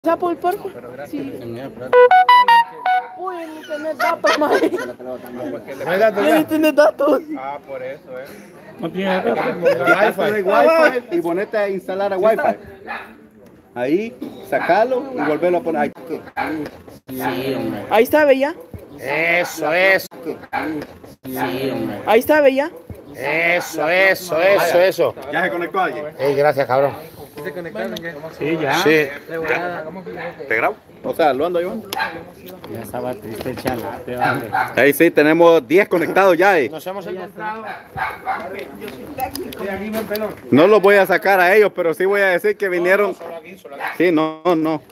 ¿Sapo el puerco? Sí. Uy, ni tenés datos, madre. No hay datos Ni ya. tenés datos. Ah, por eso, No tiene datos. Wi-Fi y ponete a instalar a Wi-Fi. Ahí, sacalo y volverlo a poner. Ahí está, Bella. Eso, eso. Ahí está, Bella. Eso. ¿Ya se conectó alguien? Gracias, cabrón. ¿Se conectaron ya? Sí, ya. Sí. ¿Te grabo? O sea, lo ando yo. Ya estaba triste el chalate, vale. Ahí sí, tenemos 10 conectados ya. Nos hemos encontrado. No los voy a sacar a ellos, pero sí voy a decir que vinieron. Solo aquí. Sí, no.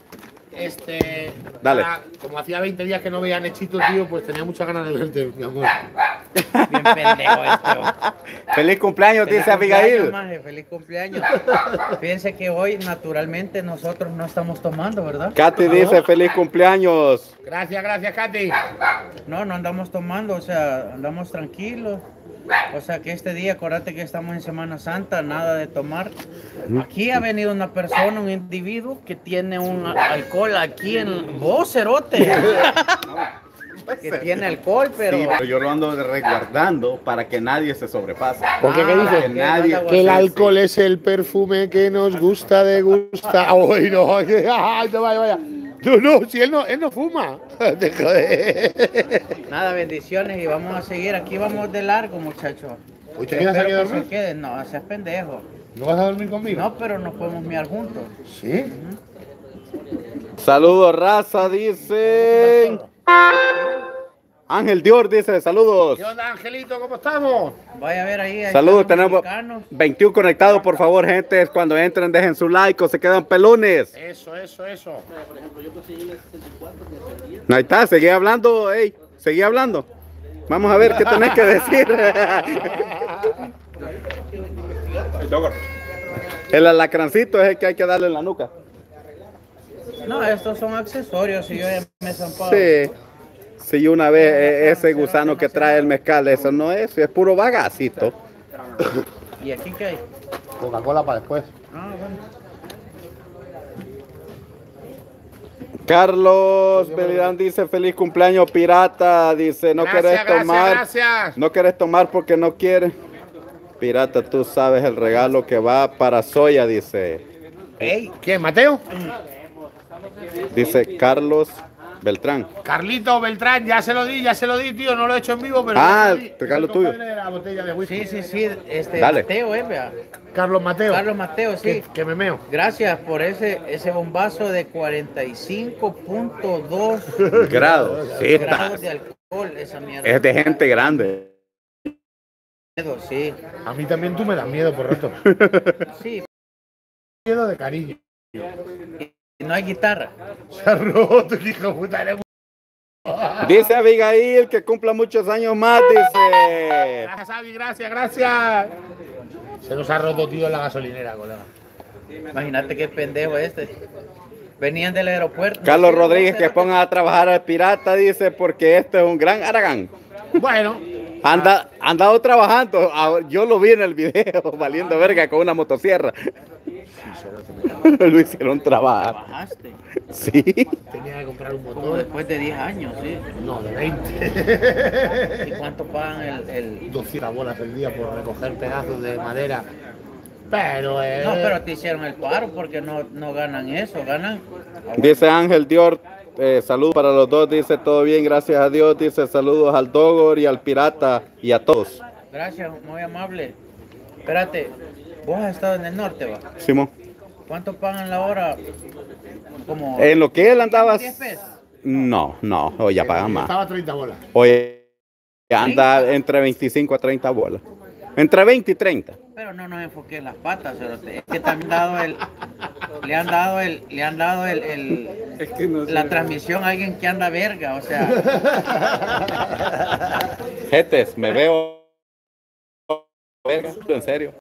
Dale. Como hacía 20 días que no veía Nechito, tío, pues tenía muchas ganas de verte, mi amor. Bien pendejo este. Feliz cumpleaños, dice Abigail. Feliz cumpleaños. Fíjense que hoy, naturalmente, nosotros no estamos tomando, ¿verdad? Katy dice feliz cumpleaños. Gracias, Katy. No andamos tomando, o sea, andamos tranquilos. O sea, que este día, acuérdate que estamos en Semana Santa, nada de tomar. Aquí ha venido una persona, un individuo que tiene un alcohol aquí en... ¡Vos, cerote! Que tiene alcohol, pero... Sí, pero yo lo ando resguardando para que nadie se sobrepase. ¿Por qué? ¿Qué dice? Que nadie- Que el alcohol es el perfume que nos gusta degustar. ¡Ay, no! ¡Ay, no, vaya! No, si él no fuma. Te joder. Nada, bendiciones y vamos a seguir. Aquí vamos de largo, muchachos. ¿Hoy te quedas aquí a Espero que se dormir? queden. No, seas pendejo. ¿No vas a dormir conmigo? No, pero nos podemos mirar juntos. ¿Sí? Saludos, raza, dicen. Ángel Dior dice saludos. ¿Qué onda, Angelito? ¿Cómo estamos? Vaya a ver ahí. Saludos, están los tenemos mexicanos. 21 conectados, por favor, gente. Cuando entren, dejen su like o se quedan pelones. Eso. Ahí está, seguí hablando, seguí hablando. Vamos a ver qué tenés que decir. El alacrancito es el que hay que darle en la nuca. No, estos son accesorios y yo ya me he zampado. Sí, una vez ese gusano que trae el mezcal, eso no es puro bagacito. ¿Y aquí qué hay? Coca-Cola para después. Ah, bueno. Carlos Belirán dice feliz cumpleaños pirata, dice no querés tomar, Gracias. no querés tomar porque no quieres. Pirata, tú sabes el regalo que va para Soya, dice ¿Quién, Mateo? Carlos Beltrán. Carlito Beltrán, ya se lo di, tío, no lo he hecho en vivo, pero... Ah, ya se lo di. el regalo Es el tuyo. compadre de la botella de whisky. Sí, Dale. Mateo, vea. Carlos Mateo. Carlos Mateo, sí. Que me meo. Gracias por ese bombazo de 45.2 Grados. Sí, está. grados de alcohol, esa mierda. Es de gente grande. Sí, A mí también tú me das miedo por rato. sí. Miedo de cariño. Y no hay guitarra. Se ha roto, hijo de puta. Eres... Dice Abigail que cumpla muchos años más, dice. Gracias, Avi, gracias. Se nos ha roto, tío, en la gasolinera, colega. Imagínate qué pendejo este. Venían del aeropuerto. Carlos Rodríguez que pongan a trabajar al pirata, dice, porque este es un gran aragán. Bueno, Andado trabajando, yo lo vi en el video, valiendo verga con una motosierra. Lo hicieron trabajar. Trabajaste. Sí. tenía que comprar un Como motor. después de 10 años, sí. No, de 20. ¿Y cuánto pagan el... 200 bolas el día por recoger pedazos de madera. Pero No, pero te hicieron el paro porque no ganan eso, ganan... Dice Ángel Dior, saludos para los dos, dice todo bien, gracias a Dios, dice saludos al Dogor y al pirata y a todos. Gracias, muy amable. Espérate, vos has estado en el norte, ¿va? Simón, ¿Cuánto pagan la hora? Como... en lo que él andaba, 10 pesos. no, hoy ya pagan más. estaba 30 bolas. Hoy anda entre 25 a 30 bolas. Entre 20 y 30. Pero no nos enfoqué en las patas, cerote. Es que también le han dado la transmisión a alguien que anda verga, o sea. Jetes, me veo verga, en serio.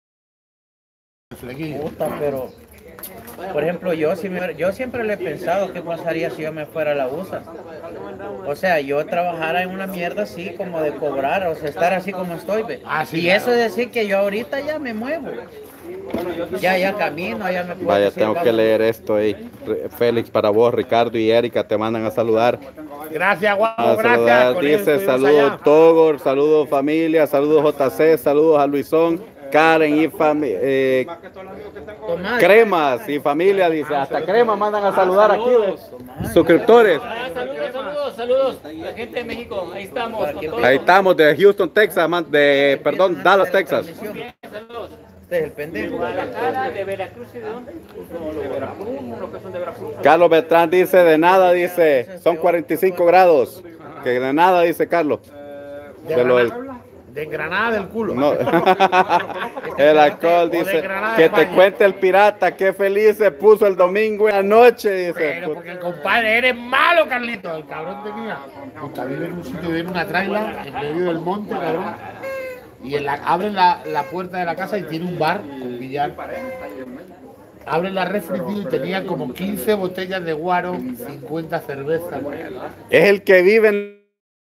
Puta, pero por ejemplo, yo siempre le he pensado qué pasaría si yo me fuera a la USA. O sea, yo trabajara en una mierda así como de cobrar, o sea, estar así como estoy, ve. Ah, sí, y claro. eso es decir que yo ahorita ya me muevo. Ya camino, ya me puedo Vaya, decir, tengo que vamos. leer esto ahí. Félix, para vos, Ricardo y Erika te mandan a saludar. Gracias, guapo, A gracias. saludar, Con ellos dice estuvimos saludos allá. Togor, saludos familia, saludos JC, saludos a Luisón, Karen y Tomás, Cremas y familia, dice, hasta Cremas mandan a saludar aquí, suscriptores. Saludos. La gente de México, ahí estamos. Con todo. Ahí estamos de Houston, Texas, perdón, Dallas, Texas. Este es el pendejo. Guadalajara, de Veracruz y de dónde? De Veracruz, los que son de Veracruz. Carlos Beltrán dice, de nada, dice, son 45 grados. Que de nada, dice Carlos. De lo del- De Granada del culo. no. El alcohol dice, que te cuente el pirata, qué feliz se puso el domingo en la noche, dice. Pero porque el compadre, eres malo, Carlito. El cabrón tenía. Puta, vive en un sitio, vive en una traila, en medio del monte, cabrón. Y abren la puerta de la casa y tiene un bar con billar. Abren la refri, tío, y tenía como 15 botellas de guaro, 50 cervezas. Es el que vive en...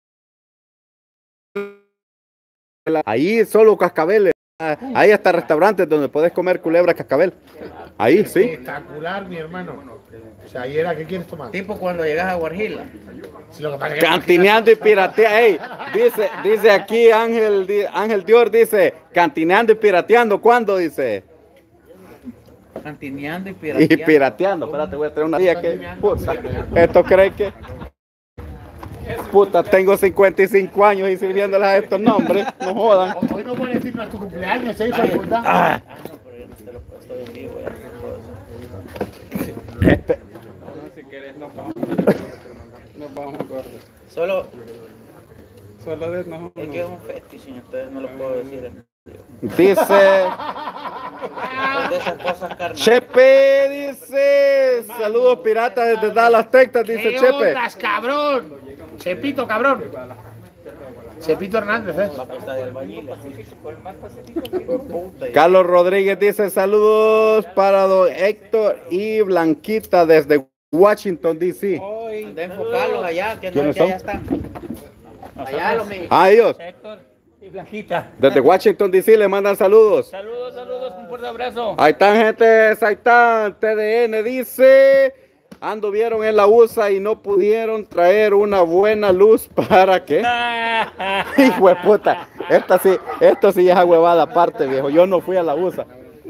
Ahí solo cascabeles. Ahí hasta restaurantes donde puedes comer culebra cascabel. Ahí, sí. Espectacular, mi hermano. O sea, ayer, ¿qué quieres tomar? Tipo cuando llegas a Guarjila. Si lo que pasa es que- Cantineando y pirateando. Ey, dice aquí Ángel Dior, dice, cantineando y pirateando. ¿Cuándo? Dice. Cantineando y Y pirateando. pirateando. Espérate, voy a traer una día que... Puta, ¿esto cree que...? Puta, tengo 55 años y sirviéndoles a estos nombres. No jodan. Hoy no puedes decir no es tu cumpleaños, hijo de puta. Si quieres, nos vamos a correr. Solo Solo de no. es que es un fetiche, ustedes no lo puedo decir. Dice... Son de esas cosas carnales. Chepe dice, saludos piratas desde Dallas, Texas, dice ¿Qué Chepe. ondas, cabrón? Chepito, cabrón. Chepito Hernández, La puta de albañil. Puta, Carlos Rodríguez dice saludos para don Héctor y Blanquita desde Washington, D.C. de enfocarlos allá, que no ¿Quiénes que allá son? están. Allá los mexicanos. Ah, ellos, Héctor y Blanquita. desde Washington, D.C. le mandan saludos. Saludos, un fuerte abrazo. Ahí están, gente, ahí están, TDN dice, anduvieron en la USA y no pudieron traer una buena luz para qué. Hijo de puta, esto sí es huevada aparte, viejo, yo no fui a la USA.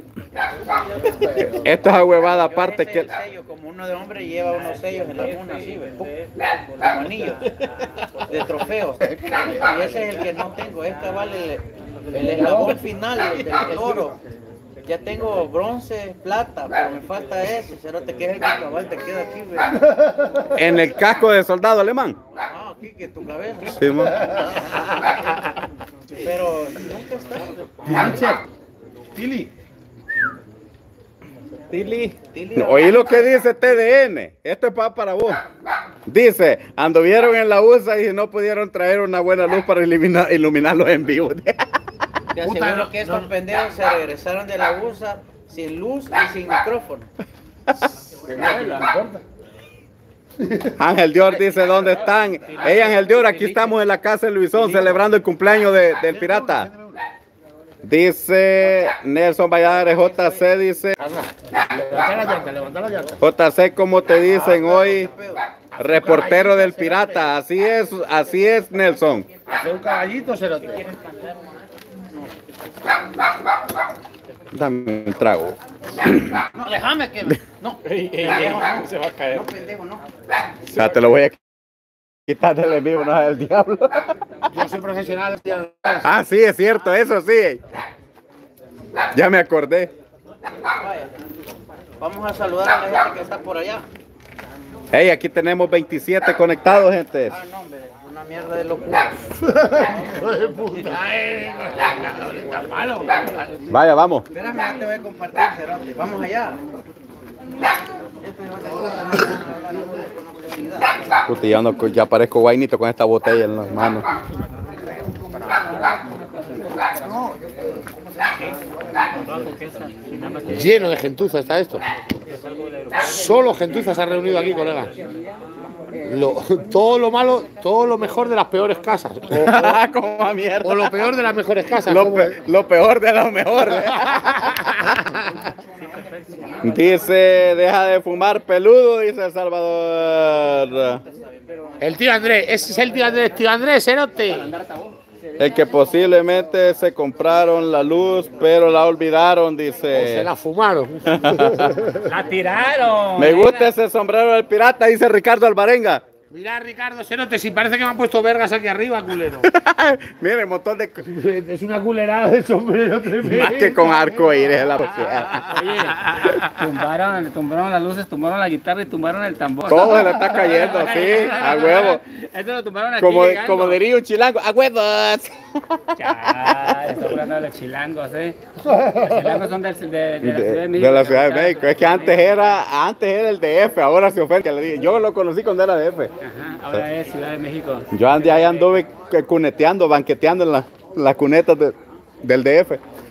Esto es huevada aparte Ese que... es el sello, como uno de hombre lleva unos sellos en la luna así, ¿ves? Pum, como anillos de trofeos. Y ese es el que no tengo, es cabal el eslabón final, el oro. Ya tengo bronce, plata, pero me falta ese, cerote, que es el que cabal te queda aquí, ¿ves? En el casco de soldado alemán. Ah, aquí que tu cabeza. Sí, mo. Pero nunca está. Tili. Tili. Oí lo que dice TDN. Esto es para vos. Dice, anduvieron en la USA y no pudieron traer una buena luz para iluminarlos en vivo. Te aseguro que estos pendejos se regresaron de la USA sin luz y sin micrófono. Ángel Dior dice, ¿dónde están? Hey, Ángel Dior, aquí estamos en la casa de Luisón celebrando el cumpleaños del pirata. Dice Nelson Valladares, JC dice, Levanta la llanta. JC, como te dicen hoy, reportero del pirata. Así es, Nelson. Hacer un caballito, cerote. Dame un trago. No, déjame que... No, Se va a caer. no, pendejo, no. O sea, te lo voy a quitar del en vivo, no es el diablo. Yo soy profesional. Ah, sí, es cierto, eso sí. Ya me acordé. Vaya. Vamos a saludar a la gente que está por allá. Hey, aquí tenemos 27 conectados, gente. Ah, no, hombre, una mierda de locura. Hijo de puta. Está malo. Vaya, vamos. Espérame, ya te voy a compartir, cerote. Vamos allá. Puta, ya parezco guainito con esta botella en las manos. Lleno de gentuza está esto. Solo gentuza se ha reunido aquí, colega. todo lo malo, todo lo mejor de las peores casas. Como a mierda. O lo peor de las mejores casas. Lo peor de lo mejor. Dice, deja de fumar peludo, dice El Salvador. El tío Andrés, ese es el tío Andrés, cerote. El que posiblemente se compraron la luz, pero la olvidaron, Se dice. la fumaron. La tiraron. Me gusta ese sombrero del pirata, dice Ricardo Alvarenga. Mira, Ricardo, cerote, si parece que me han puesto vergas aquí arriba, culero. Mire, un montón de... Es una culerada de sombrero tremendo. Más que con arco iris la sociedad. Oye, tumbaron las luces, tumbaron la guitarra y tumbaron el tambor. Todo se le está cayendo, sí, a huevo. Esto lo tumbaron aquí Como llegando. diría un chilango, a huevos. Ya, está hablando de los chilangos, ¿eh? Los chilangos son de la Ciudad de México. De la Ciudad de México. Es que antes era el DF, ahora se ofende. Yo lo conocí cuando era DF. Ajá, ahora es Ciudad de México. Yo ahí anduve cuneteando, banqueteando en las cunetas del DF.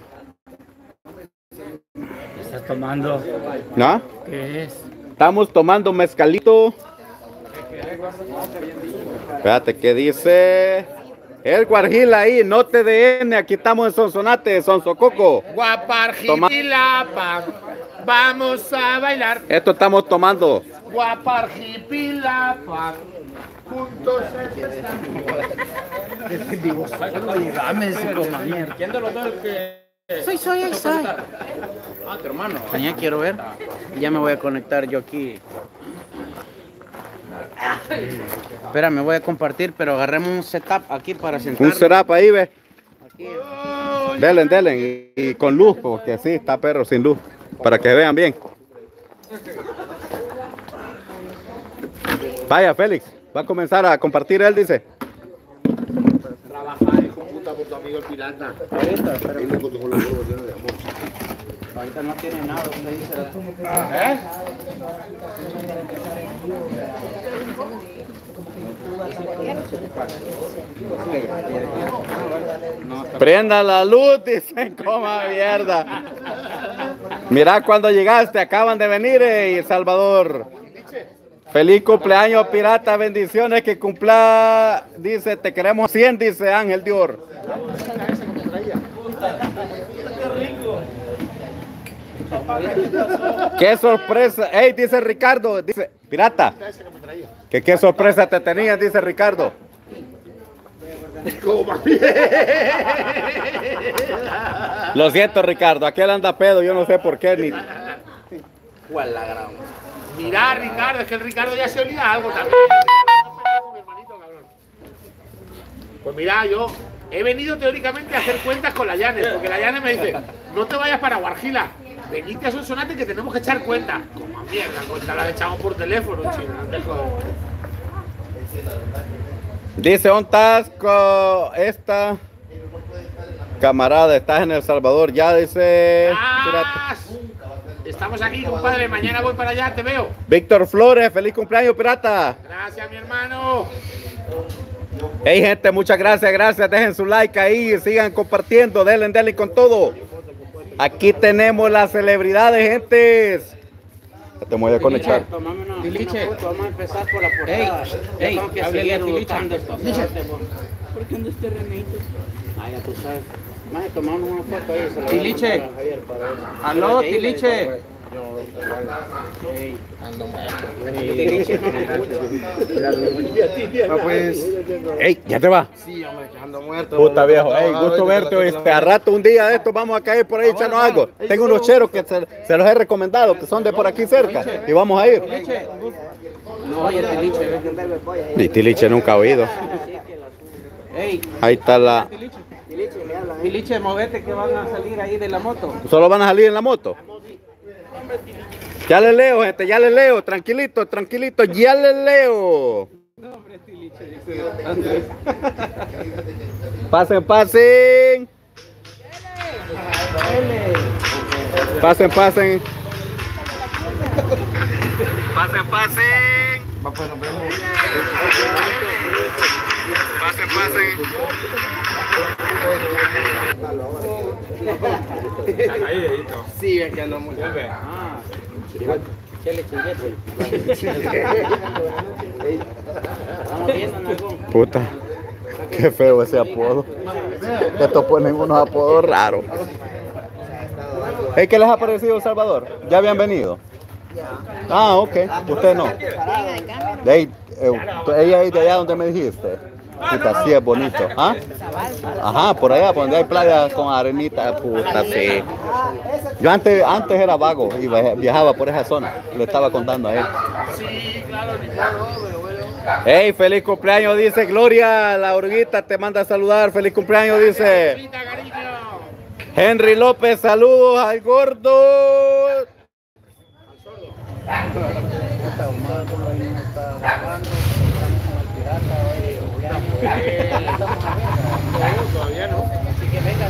¿Estás tomando? ¿No? ¿Qué es? Estamos tomando mezcalito. Espérate, ¿qué dice? El Guarjila ahí, no TDN, aquí estamos en Sonsonate, Sonsococo. Guaparjipilapa, vamos a bailar. Esto estamos tomando. Guaparjipilapa, juntos Dame ese coma mierda. ¿Quién de los dos es que...? Soy. Ah, tu hermano. Mañana quiero ver. Ya me voy a conectar yo aquí. Espera, me voy a compartir, pero agarremos un setup aquí para sentar. Un setup ahí, ve. Aquí. Delen. Y con luz, porque así está perro sin luz. Para que vean bien. Vaya, Félix. Va a comenzar a compartir él, dice. trabajar, hijo puta, por tu amigo el pirata. Ahorita no tiene nada, ¿dónde dice ¿Eh? Prenda la luz, dicen, coma mierda. Mira cuando llegaste, acaban de venir, Salvador. Feliz cumpleaños, pirata, bendiciones, que cumpla, dice, te queremos 100, dice Ángel Dior. Qué sorpresa, ey, dice Ricardo, dice, pirata, que qué sorpresa te tenías, dice Ricardo. Lo siento, Ricardo, aquel anda pedo, yo no sé por qué ni. Mirá, Ricardo, es que el Ricardo ya se olía algo también. Pues mira, yo he venido teóricamente a hacer cuentas con la Llanes, porque la Llanes me dice, no te vayas para Guarjila, venite a Sonsonate que tenemos que echar cuentas. Como mierda, cuenta la echamos por teléfono, chino, no te jodas. Dice, ¿dónde estás con esta camarada? Estás en El Salvador, ya dice. ¡Ah! Estamos aquí, compadre, mañana voy para allá, te veo. Víctor Flores, feliz cumpleaños, pirata. Gracias, mi hermano. Hey, gente, muchas gracias, dejen su like ahí, sigan compartiendo, denle con todo. Aquí tenemos las celebridades, gentes. Ya te voy a conectar. Tiliche, vamos a empezar por la portada. Ey, Tengo que háblale a seguir Tiliche. luchando esto. ¿Por qué no este remeito? Ah, ya tú sabes. Más tomamos una foto ahí. se la Tiliche. voy a mandar a Javier para ver. Aló, Ahí, Tiliche. Ey. Hey, ya te va. Sí, hombre, que ando muerto. Puta viejo, hey, gusto verte. A rato un día de estos vamos a caer por ahí echarnos algo. Tengo unos cheros que se los he recomendado, que son de por aquí cerca. Y vamos a ir. No, oye, Tiliche. Y Tiliche nunca ha oído. Ey, Ahí está la. Tiliche, movete que van a salir ahí de la moto. ¿Solo van a salir en la moto? Ya le leo, gente, ya le leo. Tranquilito, ya le leo. Pasen. Pasen. Pasen. Sí, es que ando muy Chele chinguete. Estamos viendo en algún. Puta, qué feo ese apodo. Estos ponen unos apodos raros. ¿Qué les ha parecido El Salvador? ¿Ya habían venido? Ah, ok. Usted no. De ahí, ella es de allá donde me dijiste. Puta, sí es bonito. ¿Ah? Ajá, por allá, por donde hay playa con arenita, puta, sí. Yo antes era vago y viajaba por esa zona. Le estaba contando a él. Hey, feliz cumpleaños, dice Gloria. La Urguita te manda a saludar. Feliz cumpleaños, dice Henry López. Saludos al gordo. Todavía no. Así que venga,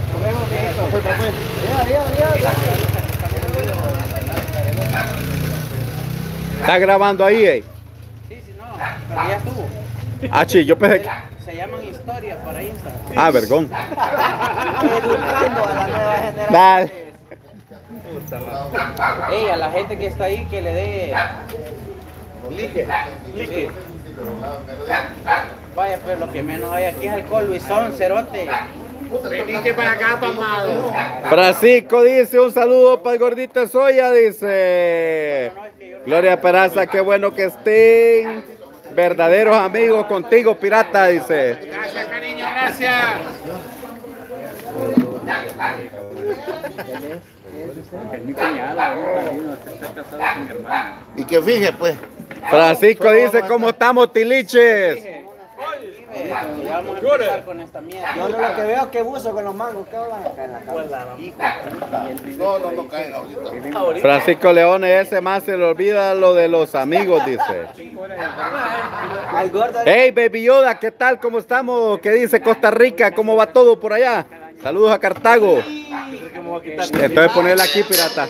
¿Está grabando ahí, Sí, sí, no, pero ya estuvo. Ah, sí, yo pensé que... Se llaman historias para Instagram. Ah, vergón. Educando a la nueva generación. Dale. Ey, a la gente que está ahí, que le dé... Sí. Vaya, pero lo que menos hay aquí es alcohol, Luisón, cerote. Venite para acá, pamado. Francisco dice, un saludo para el gordito Soya, dice. Gloria Peraza, qué bueno que estén verdaderos amigos contigo, pirata, dice. Gracias, cariño, gracias. Y que fije, pues. Francisco dice, ¿cómo estamos, tiliches? Ya vamos a empezar con esta mierda. Yo lo que veo es que buzo con los mangos que van acá en la cabeza. No caen ahorita. Francisco Leones, ese más se le olvida lo de los amigos, dice. Al gordo. Hey, Baby Yoda, ¿qué tal? ¿Cómo estamos? ¿Qué dice Costa Rica? ¿Cómo va todo por allá? Saludos a Cartago. Entonces ponerla aquí, pirata.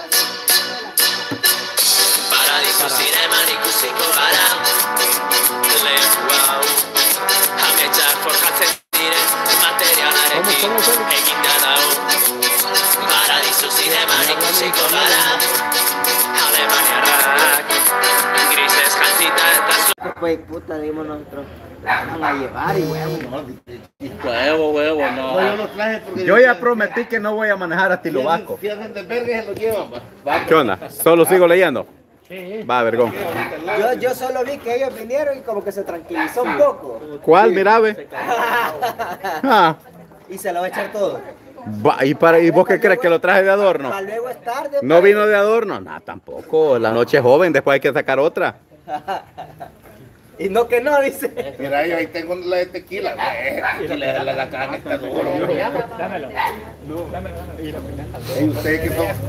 Paradiso cinema ni kusiko bara Let's wow Hamechar forjatzen diren materialarekin egin da dago Paradiso cinema ni kusiko bara Alemaniarrak Grises jantzita eta Pues puta, dimos nosotros. Van a llevar y Huevo, no. Yo los traje porque... Yo ya prometí que no voy a manejar a Tilo Vasco. Si hacen desvergue, se los llevan. Va. ¿Qué onda? ¿Solo sigo leyendo? Va, vergón. yo solo vi que ellos vinieron y como que se tranquilizó un poco. ¿Cuál? Mira, ve. Ah, Y se lo va a echar todo. ¿y vos qué crees? ¿Que lo traje de adorno? Para luego es tarde. ¿No vino de adorno? No, tampoco. La noche es joven, después hay que sacar otra. Y no que no, dice. Mira, yo ahí tengo la de tequila. Y la carne está duro. Dámelo. Ey, ustedes que son...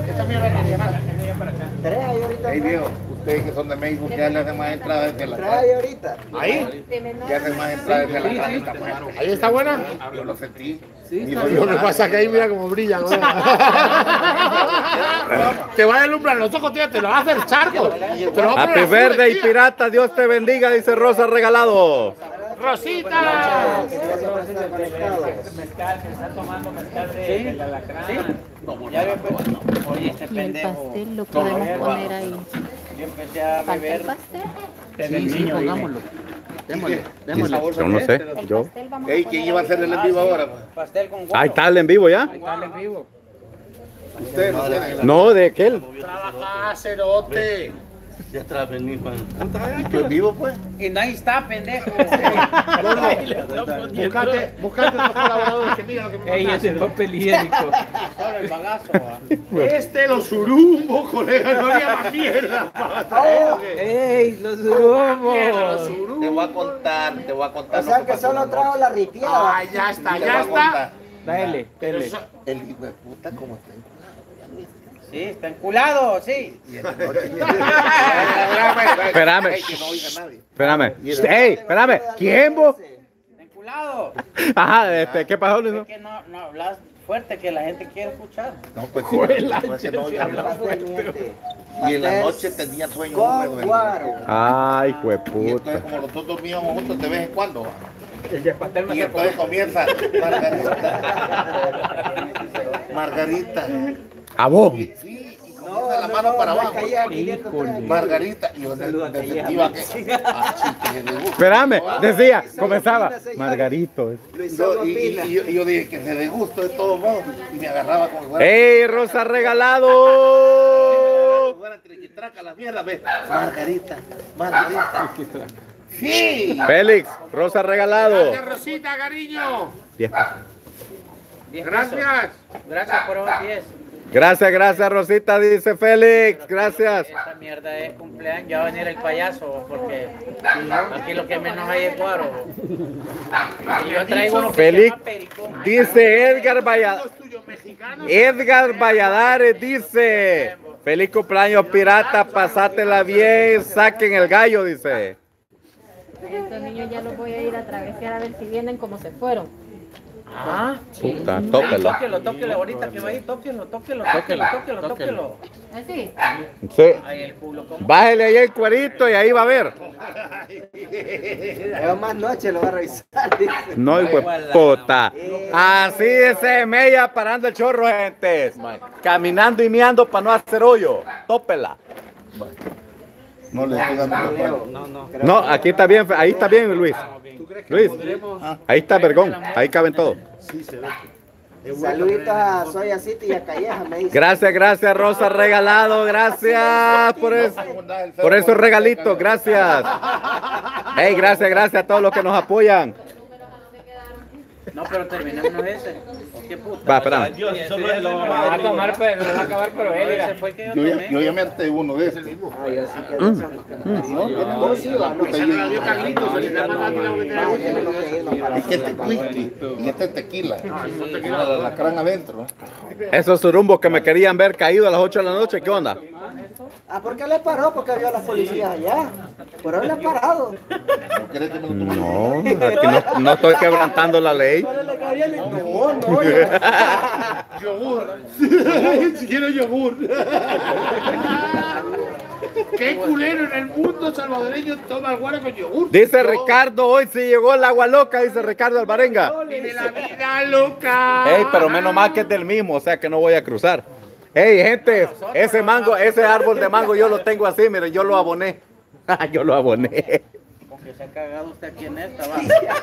Trae ahí ahorita. Ey, viejo, ustedes que son de México, que le hacen más entradas desde la Trae carne. ahí ahorita. Ahí, que hacen más entradas desde la carne. Está bueno. ¿Ahí está buena? Yo lo sentí. Lo que pasa es que ahí mira cómo brillan. Te va a deslumbrar los ojos, tío, te lo va a hacer charco. Te lo va a Happy poner azul, Verde y tía. Pirata, Dios te bendiga, dice Rosa Regalado. ¡Rosita! Mezcal, se está tomando mezcal de la alacrán. Ya yo empecé. Oye, este Y el pendejo. pastel lo podemos poner ahí. Yo empecé a ¿Falta el beber. pastel? Sí, pongámoslo. Démosle. Yo no sé, El yo. pastel vamos a Ey, poner ¿quién iba a hacer el en vivo ahora? Pues? Pastel con huevo. Ahí está el en vivo ya. Pastel en vivo. Ustedes no tienen. No, de aquel. Trabaja, cerote. Ya atrás vení, Juan. ¿Yo en vivo, pues? Y no ahí está, pendejo. Buscate otros colaboradores que digan lo que me Ey, ese papel higiénico. Solo el bagazo. va. Este lo surumbo, colega, no haría más mierda. ¡Ey, los urumos! Te voy a contar, te voy a contar. O sea que solo trajo la ripiada. Ay, ya está, Te voy ya a está. contar. Dale, dale. El hijo de puta, ¿cómo está? Sí, está enculado, sí. Espérame. Ey, que no oiga nadie. Espérame. Ey, espérame. ¿Quién vos? Está enculado. Ajá, ¿qué pasó, Luis? Es que no hablas fuerte que la gente quiere escuchar. No, pues sí, pues que no oiga nadie. Y en la noche tenía sueño Con húmedo. guaro. Ay, Y entonces, jueputa. como los dos dormíamos juntos de vez en cuando, ¿va? El de pastel me Y entonces comienza Margarita. Margarita. ¿A vos? Sí, y la mano para abajo. Híjole. Margarita. Y yo detectiva que. Espérame, decía, comenzaba. Margarito. Y yo dije que se de gusto de todos modos. Y me agarraba con el ¡Ey, Rosa regalado! la mierda, ve. Margarita. Sí. Félix, Rosa regalado. Gracias, Rosita, cariño. 10 Gracias. Gracias por los 10. Gracias, Rosita, dice Félix. Gracias. Esta mierda es cumpleaños, ya va a venir el payaso, porque aquí lo que menos hay es guaro. Y yo traigo uno que Félix, se llama Pericón. dice Edgar Valladares, dice. Feliz cumpleaños, pirata, pasátela bien, saquen el gallo, dice. Estos niños ya los voy a ir a travesear a ver si vienen como se fueron. Ah, Puta, tópelo. Tóquelo, ahorita que va ahí, tóquelo. ¿Así? Sí. Ahí el culo, ¿cómo? Bájele ahí el cuerito y ahí va a ver. Más noche lo va a revisar. No, hijo de puta. Así dice Mella parando el chorro, gente. Caminando y meando para no hacer hoyo. Tópela. No le estoy dando No, aquí está bien, ahí está bien, Luis. Luis, ahí está Vergón, ahí caben todos. Saluditos a Soya City y a Calleja, me dice. Gracias, Rosa regalado, gracias por esos regalitos, gracias. Hey, gracias a todos los que nos apoyan. No, pero terminemos ese. ¿Qué puta? Va, espérame. Va a tomar, pero va a acabar, pero él ese fue el que yo tomé. Yo ya me harté uno de esos. Ay, así que no, tiene sí, va, no. Es que este whisky y este tequila. La crán adentro. Esos surumbos que me querían ver caído a las 8 de la noche, ¿qué onda? Ah, ¿por qué le paró? Porque vio a las policías allá. Pero él le ha parado. ¿No querés que me lo tome? No, aquí no estoy quebrantando la ley. No, Yogur. Si quiero yogur. Qué culero en el mundo salvadoreño toma guara con yogur. Dice Ricardo, hoy sí llegó el agua loca, dice Ricardo Alvarenga. Y de la vida loca. Ey, pero menos mal que es del mismo, o sea que no voy a cruzar. Ey, gente, ese mango, ese árbol de mango yo lo tengo así, miren, yo lo aboné. Yo lo aboné. Porque se ha cagado usted aquí en esta, va.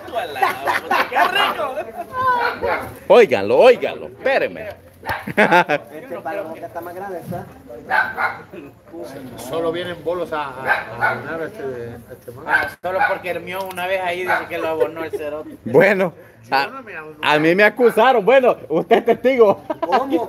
Óiganlo, espérenme. Este palo que está más grande, ¿está? Solo vienen bolos a ganar este mango. Solo porque Hermión una vez ahí dice que lo abonó el cerote. Bueno, a mí me acusaron, bueno, usted es testigo. ¿Cómo?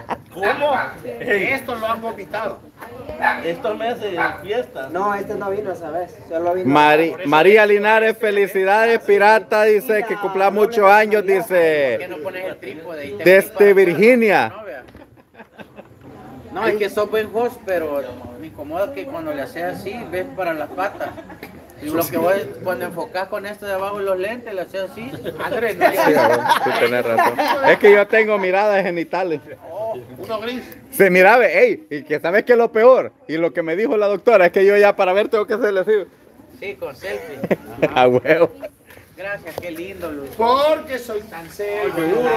Esto lo han vomitado. Estos meses de fiesta. No, este no vino esa vez. Solo vino. María Linares, felicidades, pirata, dice que cumpla muchos años, ¿Por qué dice, no pones el trípode? Y te desde flipas? Virginia. No, vea. No, es que sos buen host, pero me incomoda que cuando le haces así, ves para las patas. Y lo que vos, cuando enfocás con esto de abajo los lentes, le haces así. Andrés, no le Sí, tú tenés razón. Es que yo tengo miradas genitales. Uno gris. Se miraba, ey, y que sabes que es lo peor, y lo que me dijo la doctora es que yo ya para ver tengo que hacerle así. Sí, con selfie. A huevo. Gracias, qué lindo, Luis. Porque soy tan serio.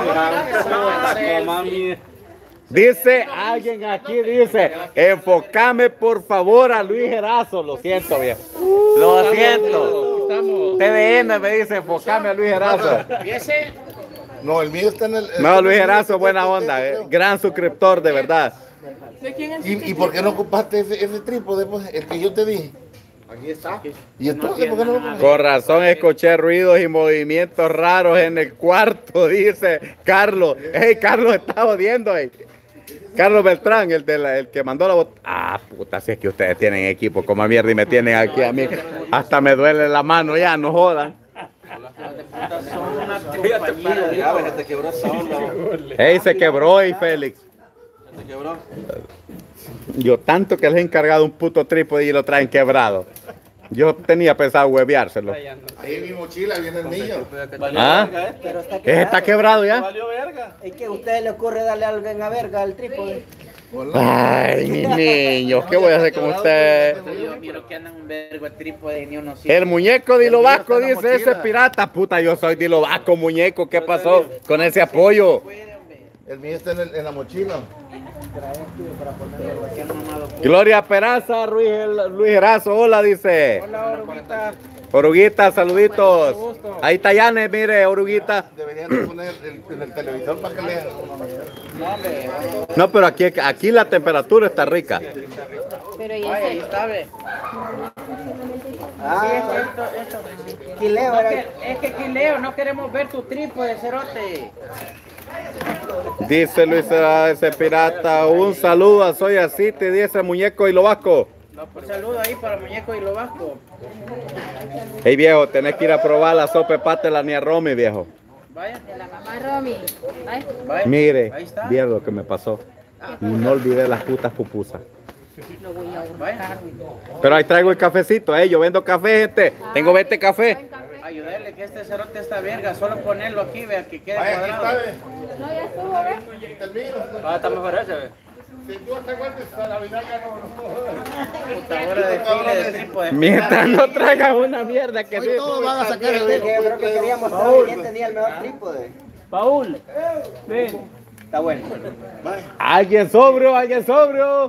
Mami. Dice alguien aquí, dice, enfócame por favor a Luis Erazo. Lo siento, viejo. Lo siento. TDN me dice, enfócame a Luis Erazo. ¿Y ese? No, el mío está en el... No, Luis Erazo, buena onda, gran suscriptor, de verdad. ¿Y por qué no ocupaste ese trípode, pues, el que yo te dije? Aquí está. ¿Y entonces por qué no lo pones? Con razón escuché ruidos y movimientos raros en el cuarto, dice Carlos. Hey, Carlos está odiando, hey. Carlos Beltrán, el que mandó la botella. Ah, puta, si es que ustedes tienen equipo como mierda y me tienen aquí a mí. Hasta me duele la mano ya, no jodan. Son una compañía. Se quebró esa onda. Hey, se quebró, y Félix. Se quebró. Yo tanto que les he encargado un puto trípode y lo traen quebrado. Yo tenía pensado hueveárselo. Ahí en mi mochila viene el mío. ¿Ah? Pero está ¿Ese quebrado. está quebrado ya? Valió verga. Es que a ustedes les ocurre darle algo en la verga al trípode. Ay, mis niños, ¿qué voy a hacer con ustedes? Yo miro que andan un vergo de trípode y ni uno sirve. El muñeco Dilo Vasco dice, ese pirata. Puta, yo soy Dilo Vasco, muñeco. ¿Qué pasó con ese apoyo? El mío está en la mochila. Gloria Peraza, Luis Erazo, hola, dice. Hola, Oruguita. Oruguita, saluditos. Ahí está Yane, mire, Oruguita. Deberían de poner en el televisor para que lean. No, pero aquí la temperatura está rica. Pero Ay, ya ahí sé. está, ve. Ah, Esto. Quileo era. Es que Quileo, no queremos ver tu trípode, cerote. Dice Luis ese pirata, un saludo a Soy Así, te dice Muñeco y lo Vasco. Un saludo ahí para Muñeco y lo Vasco. Hey viejo, tenés que ir a probar la sopa de pata de la Nia Romy, viejo. Vaya, De la mamá Romy. Ay, vaya. Mire, Ahí está. vieron lo que me pasó. Y no olvidé las putas pupusas. lo voy a Vaya. buscar. Pero ahí traigo el cafecito, yo vendo café, gente. Tengo 20 café. Ayudarle que este cerote está verga, solo ponerlo aquí, vea que quede Vaya, aquí cuadrado. está, ve. No, ya estuvo, ¿ves? Ah, está mejor ese, ve. Si tú te acuerdas, a la vida ya no. Puta hora de file de trípode. Mientras no traigan una mierda que sí. Todos van a sacar el Yo creo que queríamos saber quién tenía el mejor trípode. Paul, ven. Está bueno. Alguien sobrio.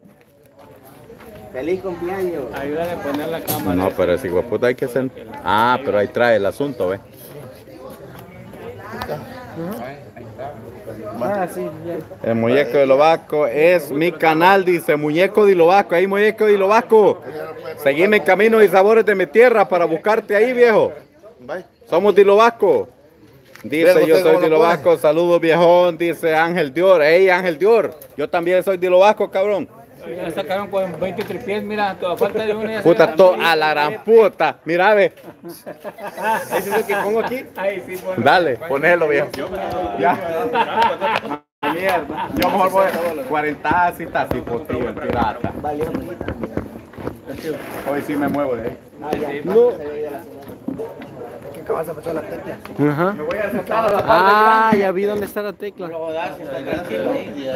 Feliz cumpleaños. Ayúdale a poner la cámara. No, pero ese puta hay que ser. Ah, pero ahí trae el asunto, ve. Ah, sí, bien. El Muñeco de lo Vasco es mi canal, dice Muñeco de lo Vasco. Ahí, Muñeco de lo Vasco. Seguime en caminos y sabores de mi tierra para buscarte ahí, viejo. Somos de lo Vasco. Dice, yo soy de lo Vasco. Saludos, viejón. Dice Ángel Dior. Hey, Ángel Dior. Yo también soy de lo Vasco, cabrón. Ya sacaron con 20 tripies, mira, toda falta de una. Puta, a la gran puta. Mira, ve. ¿Ese es el que pongo aquí? Ahí sí, ponlo. Dale, ponelo, viejo. Ya. Mierda. Yo mejor voy a 40 citas y por ti, el pirata. Hoy sí me muevo de ahí. No. Ajá. Me voy a sentar a la parte. Ya vi dónde está la tecla. Lo jodas, está tranquilo ahí.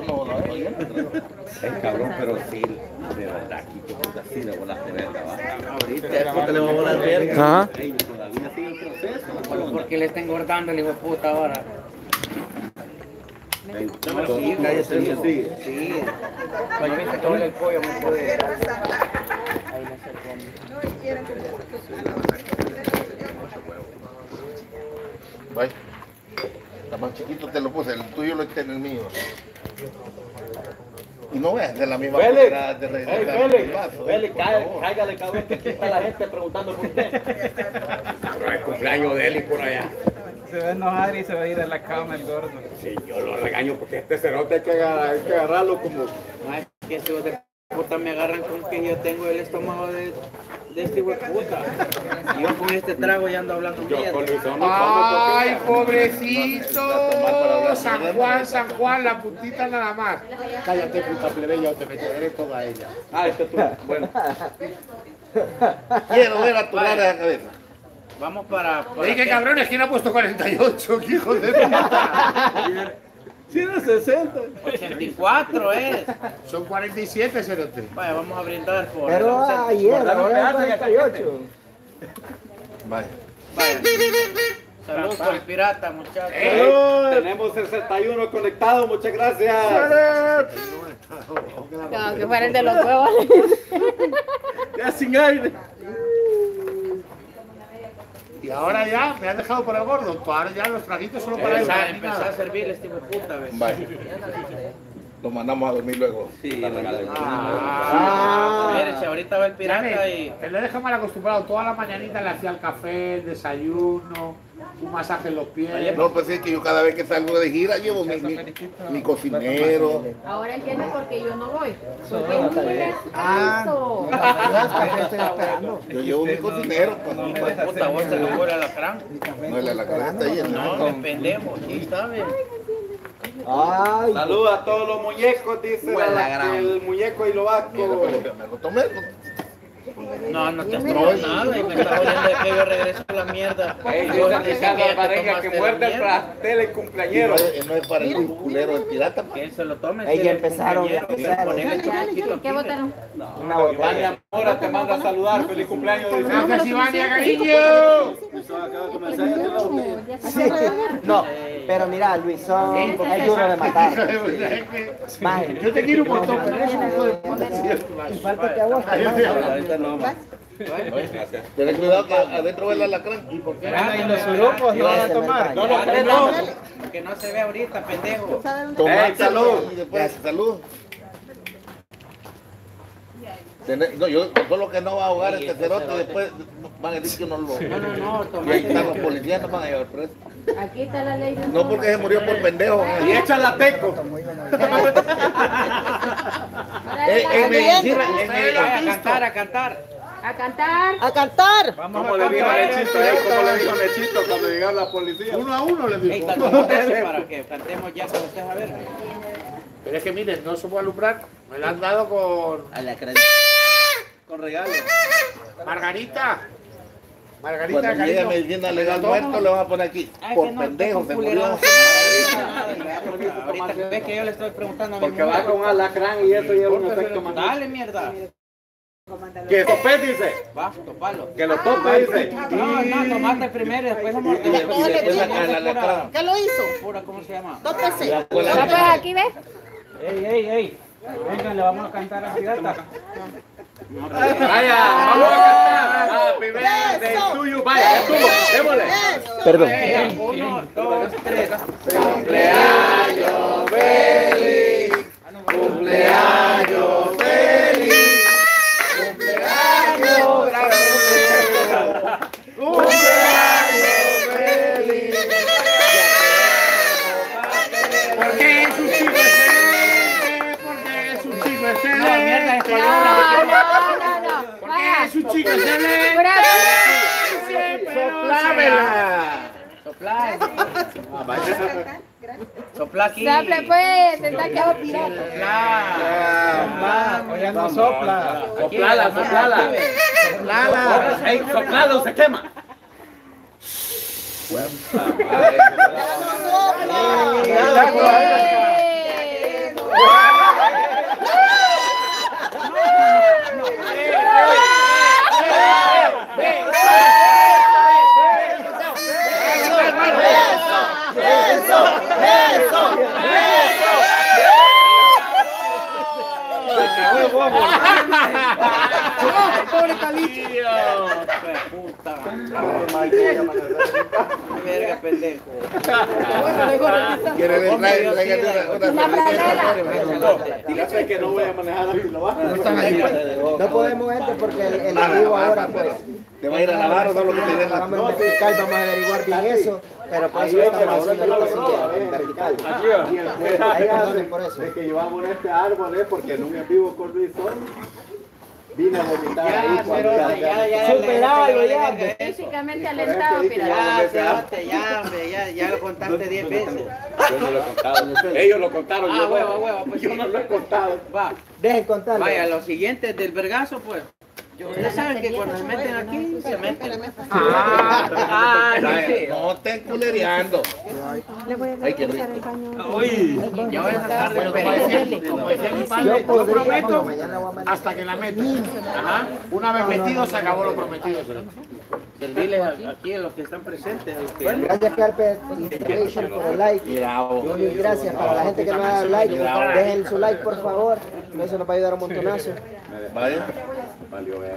Es cabrón, pero sí, de verdad, aquí que puta sí le volaste verga, va. Ahorita le vamos a volar verga. Ajá. Ey, todavía sigue el proceso. Porque le está engordando el hijo de puta ahora. Sí, cállate. Sí. Todo el pollo me puede. Vaya. Está más chiquito te lo puse, el tuyo lo está en el mío. Y no veas de la misma manera de Félix, cáigale, cabrón, que aquí está la gente preguntando por usted. El cumpleaños de él y por allá. Se va a enojar y se va a ir a la cama el gordo. Sí, yo lo regaño porque este cerote hay que agarrarlo como... Ay, que este hijo de puta me agarran con que yo tengo el estómago de este hijo de puta. Y yo con este trago ya ando hablando mierda. Ay, pobrecito. San Juan, la puntita nada más. Cállate, puta plebeya, o te meteré toda ella. Ah, esto tú. Bueno. Quiero ver a tu rara de cabeza. Vamos para Oye, qué cabrones, ¿quién ha puesto 48? ¿Qué hijo de puta? 160. 84 es. Son 47, cerote. Vaya, vamos a brindar por. Pero ayer, ahora es 48. Vaya. Vaya. Saludos por el pirata, muchachos. Tenemos 61 conectados, muchas gracias. Como que fuera el de los huevos. Ya sin aire. Y ahora ya, me han dejado por el gordo. Ahora ya los traguitos solo para Empezar él. a servir este hijo de puta, ¿ves? Vaya. Lo mandamos a dormir luego. Sí, Espérense, ahorita va el pirata y. Él le deja mal acostumbrado. Toda la mañanita le hacía el café, el desayuno, un masaje en los pies. No, pues es que yo cada vez que salgo de gira llevo mi cocinero. Ahora entiende por qué yo no voy. Porque es un Yo llevo mi cocinero. Pues, Hijo de puta, vos te lo vuelve a la crán. no, la cabeza está llena. No, dependemos, sí, ¿sabes? Ay, Saludos a todos los muñecos, dice el muñeco y lo vasco. Me lo tomé. No, no te has tomado nada y me está jodiendo de que yo regreso a la mierda. Yo dije que ya te tomaste la mierda. pastel el cumpleañero. No es para el culero del pirata. Que él se lo tome. Ey, si ya él es empezaron, compañero, ya empezaron. ponerle chocochito ¿Qué aquí, votaron? una botella. Vania Mora te manda a saludar, feliz cumpleaños. Gracias, Ivania, cariño. Luisón acaba de comenzar a hacer la botella. Sí. No, pero mira, Luisón es duro de matar. Maje, Yo te quiero un montón, pero eso no y falta que a vos. Ahorita no, más. Ten cuidado que adentro va el alacrán. Y los surupos no van a tomar. No, que no se ve ahorita, pendejo. Tomar salud. Y después, salud. No, yo todo lo que no va a ahogar este cerote después van a decir que no lo. No, Y ahí están los policías, no van a llevar preso. Aquí está la ley. No porque se murió por pendejo. Y echa la teco. En medicina, A cantar. A cantar. A cantar. ¿Cómo le dijo Nechito? ¿Cómo le dijo Nechito cuando llegaron la policía? 1 a 1 le Ey, digo. cantamos eso para que cantemos ya con ustedes a ver. Pero es que miren, no se puede alumbrar. Me la han dado con Con regalos. Margarita. Margarita, cuando llegue cariño. medicina legal muerto, le van a poner aquí. Ay, Por que no, pendejo, se murió. culeros. Ahorita ves que yo le estoy preguntando a mi Porque va con alacrán y eso lleva un efecto más. Dale, mierda. Que tope, dice. Va, topalo. Que lo tope, dice. No, tomate primero y después vamos a ¿Qué lo hizo? pura, ¿cómo se llama? Tópese. Ya pues aquí ves. Ey. Vengan, le vamos a cantar a Pirata. Vaya, vamos a cantar. Happy birthday to you. Vaya, estuvo. Démosle. Perdón. 1, 2, 3. Cumpleaños feliz. Cumpleaños feliz. Cumpleaños feliz. Porque es un chico excelente. Porque es un chico excelente. No, mierda, esto No. Porque es un chico excelente. Soplámela. Sopla. Sopla aquí. Sople pues, se está quedando pirata. Sopla. Ya no sopla. Soplala. Ey, soplado, se quema. Pobre Calicho. Puta. Verga, pendejo. ¿Quiere Una franela. Dígase que no voy a manejar así, lo va. No podemos este porque el vivo ahora pues. ¿Te va a ir a lavar o no lo que te den la Vamos a fiscal, vamos a averiguar bien eso, pero por eso estamos haciendo la cosilla en vertical. Ahí perdonen por eso. Es que llevamos este árbol, porque en un en vivo con Luisón vine a vomitar ahí cuando Superalo ya. Físicamente alentado, pirata. Ya lo contaste 10 veces. Yo no lo he contado. Ellos lo contaron, yo huevo, pues yo no lo he contado. Va. Dejen contarlo. Vaya, lo siguiente del vergazo, pues. Ustedes saben que cuando se meten aquí, se meten. No estén culereando. Le voy a Ay, qué usar rico. el baño. Ya voy a sacar Pero de como decía mi padre, Yo yo podría, prometo mañana voy a manejar. hasta que la meto. Ajá. Una vez metido se acabó lo prometido. servirles aquí a los que están presentes. Gracias Carpet Inspiration por el like. Mil gracias para la gente que no ha dado like. Dejen su like por favor. Eso nos va a ayudar un montonazo. Vaya. Valió ver.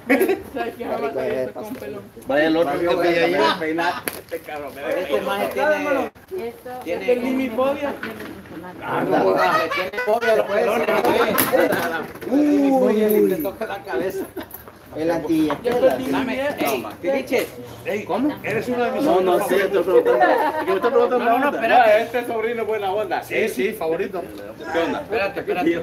Vaya el otro que veía allá. Este maje tiene mi fobia. Tiene fobia a los pelones. Le toca la cabeza. El antilla. Filiches. ¿Cómo? Eres uno de mis No, no, sí, estoy preguntando. Yo estoy preguntando. No, espérate. Este sobrino es buena onda. Sí, sí, favorito. ¿Qué onda? Espérate.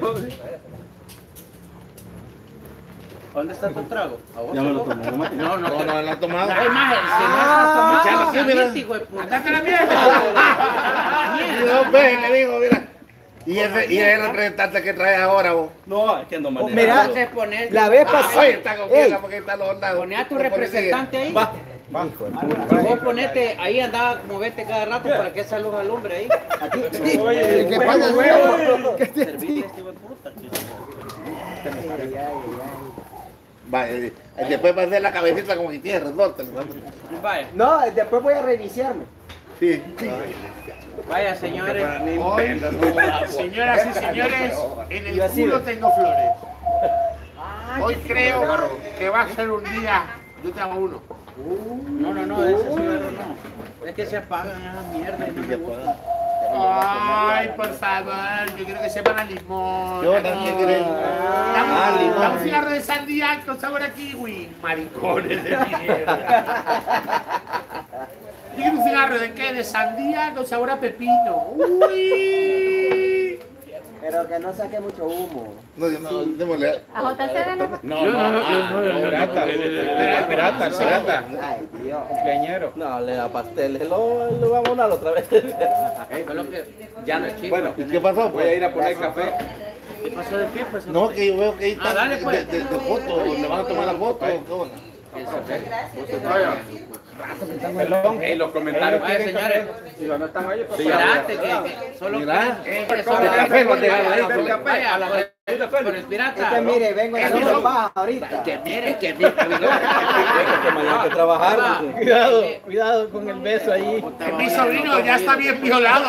¿Dónde está tu trago? ¿A vos? Ya me lo tomé. No, No, no, la ha tomado. Ay, maje, si no Ya has lo sé, mira. hijo de puta. ¡Andate la mierda! Y dos veces le digo, mira. Y ese es el representante que traes ahora, vos. No, es que no maneja. Mira, Entonces poner, la vez Oye, pasada. está confianza porque están los soldados. poné a tu Los representante ahí. Va. Y vos ponete, ahí andaba moverte cada rato para que esa luz alumbre ahí. Oye, ¿Qué pasa, huevo? Servirle este hijo de puta. Va, después va a hacer la cabecita como que tiene resorte. Vaya. No, después voy a reiniciarme. Sí. Vaya, señores. Hoy, señoras y señores, en el culo tengo flores. Hoy creo que va a ser un día. Yo te hago uno. No, ese cigarro no. Es que se apagan esas mierdas y no me gusta. Ay, por favor, yo quiero que sepan a limón. Yo también quiero. Dame un cigarro de sandía con sabor a kiwi. Maricones de mierda. Yo quiero un cigarro de qué? De sandía con sabor a pepino. Uy. Pero que no saque mucho humo. No, démosle. A JC no. Pirata. Ay, Dios. Cumpleañero. No, le da pasteles, lo vamos a dar otra vez. Ya no es chico. Bueno, ¿y qué pasó? Voy a ir a poner café. ¿Qué pasó de qué? Pues, No, que yo veo que ahí está dale, pues. de foto, le van a tomar la foto. Perdón, en los comentarios. Vaya, señores. Si no están ahí, pues Espérate, que solo. Mira, solo café, no te vaya, hagas, vaya, café. vaya, a la pero el pirata. Es que mire, vengo de hacer paja ahorita. que mire. Que mañana hay que trabajar. dice. Cuidado con el beso ahí. Mi sobrino ya está bien violado.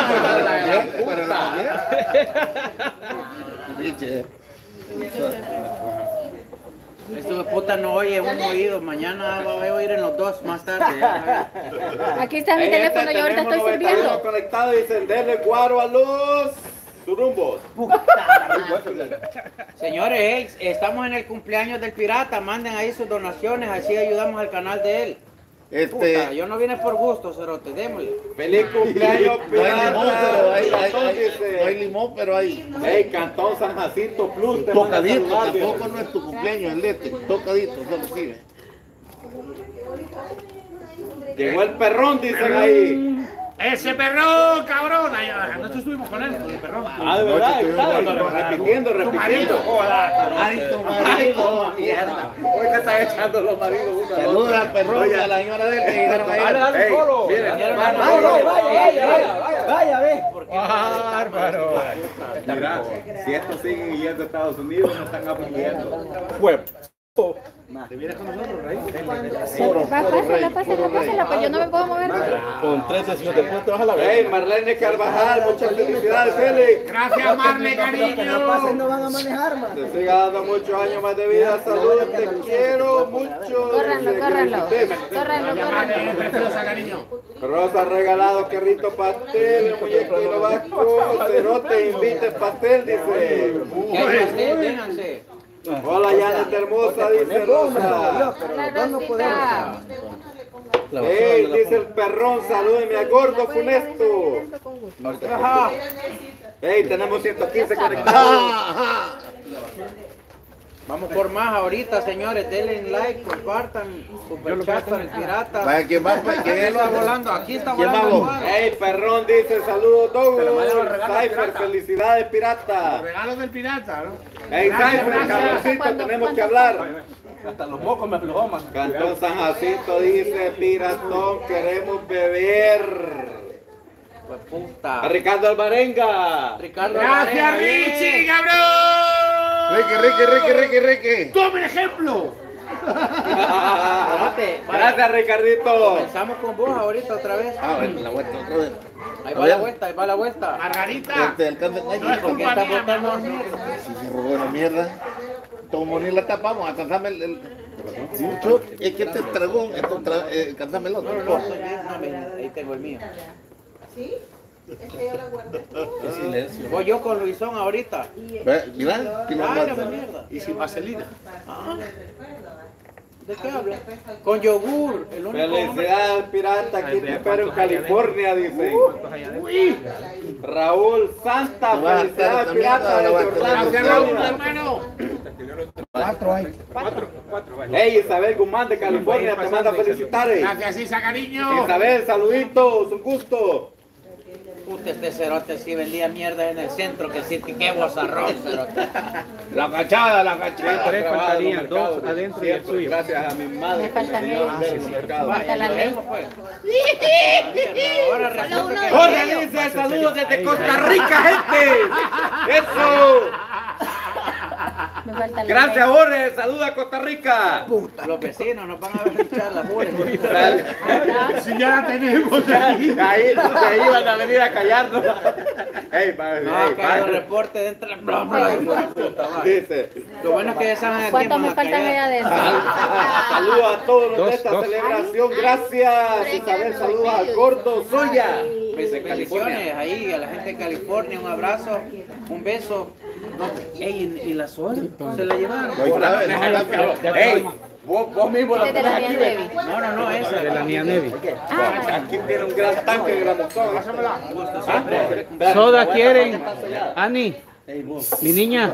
Esto de puta no oye un oído. Mañana va a oír en los dos más tarde. Aquí está mi teléfono, yo ahorita estoy sirviendo. Conectado y encenderle cuaro a los turumbos. Señores, estamos en el cumpleaños del pirata. Manden ahí sus donaciones, así ayudamos al canal de él. Puta, yo no vine por gusto, cerote, démosle. Feliz cumpleaños, No hay limón, pero hay, Cantón, no dice. hay limón, pero hay. Hey, Cantón San Jacinto Plus. te manda Tocadito, saludar, dice. tampoco no es tu cumpleaños el de este. Tocadito, solo sí. Llegó el perrón, dicen ahí. ¡Ese perrón, cabrón! Anoche estuvimos con él, con el perrón. Ah, de verdad, repitiendo. Ay, tu marido, mierda. Hoy te están echando los maridos uno al otro. Saludos al perrón y a la señora de él que llegaron ahí. Hey, miren, Vaya, ve. Bárbaro. mira, si estos siguen yendo a Estados Unidos, no están aprendiendo. Pásala, pues yo no me puedo mover. Con 13 si no te puedes trabajar a la Hey, vez. Marlene Carvajal, muchas felicidades, Félix. Gracias, Marle, Que no pasen, cariño. no van a manejar, man. Te siga dando muchos años más de vida, salud, te quiero mucho. Córranlo. Marle, preciosa, cariño. Rosa regalado, qué rico pastel, muñequito vasco, cerote, invita el pastel, dice. Déjense. Hola, Janet hermosa, dice Rosa. No podemos. Hey, dice el perrón, salúdeme al gordo funesto. Ajá. Hey, tenemos 115 conectados. Vamos por más ahorita, señores. Denle like, compartan, superchat para el pirata. Vaya, ¿quién va? ¿Quién Está volando, aquí está ¿Quién volando. va? Hey, perrón, dice saludos, Douglas. Cypher, felicidades, pirata. Regalos del pirata, ¿no? Hey, Cypher, cabroncito, tenemos que hablar. Hasta los mocos me aflojó, man. Cantón San Jacinto dice, piratón, queremos beber. Pues puta. A Ricardo Alvarenga. Ricardo ¡Gracias, Varela, Richie, cabrón! Ricky. ¡Toma el ejemplo! Gracias, Ricardito. Comenzamos con vos ahorita otra vez. Bueno, la vuelta otra vez. Ahí va la vuelta. Margarita. No Alcance es culpa está mía, botando mi amor. Si se robó la mierda. Como ni la tapamos, alcanzame el mucho. Es que este tragón, alcanzame el otro. No, estoy bien, no, ahí tengo el mío. Qué silencio. Voy yo con Luisón ahorita. Mira, Válgame mierda. y sin vaselina. ¿De qué habla? Con yogur, el único hombre. Felicidades, pirata, aquí te espero en California, dice. Raúl Santa, felicidades, pirata, desde Orlando, Florida. hermano. 4 hay. Hey, Isabel Guzmán de California, te manda felicitares. Gracias, Isa, cariño. Isabel, saluditos, un gusto. Puta, este cerote sí vendía mierda en el centro, que sí, que bozarrón, cerote. La cachada. Tres faltarían, dos adentro y el suyo. Gracias a mi madre. Me falta medio. Vaya, la ley. pues. Ahora resulta que... Jorge dice, saludos desde Costa Rica, gente. Eso. Me falta la Gracias, Jorge. Saluda a Costa Rica. Los vecinos nos van a ver echar la bola. Si ya la tenemos. Ahí van a venir a callarnos. Ey, No, que los reportes dentro de la... Dice. Lo bueno es que esa gente ¿Cuántos me faltan allá adentro? Saludos a todos los de esta celebración. Gracias, Isabel. Saludos al gordo Soya. Bendiciones ahí a la gente de California, un abrazo, un beso. Ey, ¿y la suegra? ¿Se la llevaron? Ey, vos mismo la Desde la pones aquí. mía Nevi. No, esa. De la mía Nevi. Aquí tiene un gran tanque de gramozón. Soda quieren. Ani, mi niña.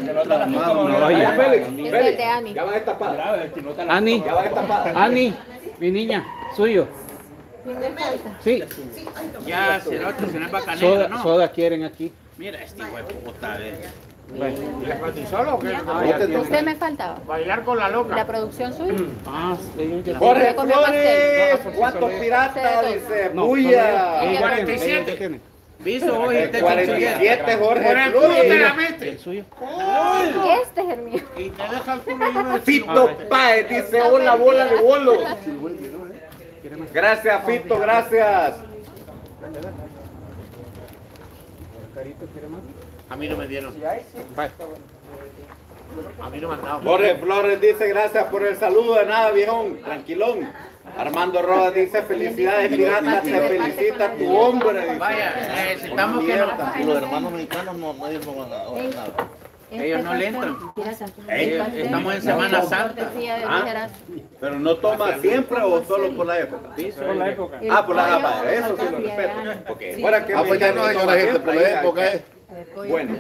Es el de Ani. Ya va a destapar. Ani, Ya va a destapar. Ani, mi niña, suyo. ¿Quién me falta? Sí. Ya, se no es bacanero, ¿no? Soda quieren aquí. Mira este hijo de puta, ¿Le falta solo o qué? Usted me faltaba. Bailar con la loca. La producción suya. Jorge Flores, ¿cuántos piratas? Dice, bulla. 47. Viso hoy el techo 47, Jorge Por el culo te la Flores. mete. Este es el mío. Y te deja el culo lleno de Fito Páez dice, hola, bola de bolos. Gracias, Fito, gracias. A mí no me dieron. A mí no me han dado. Jorge Flores dice, gracias por el saludo. De nada, viejón, tranquilón. Armando Rodas dice, felicidades, pirata, te felicita tu hombre. Dice. Vaya, necesitamos que no... Y los hermanos mexicanos no van a nada. Ellos no le entran. Estamos en Semana Santa. Pero no toma siempre o solo por la época. Por la época. Por la época, eso sí lo respeto. Okay. Fuera que pues ya no hay la gente por la época. Bueno.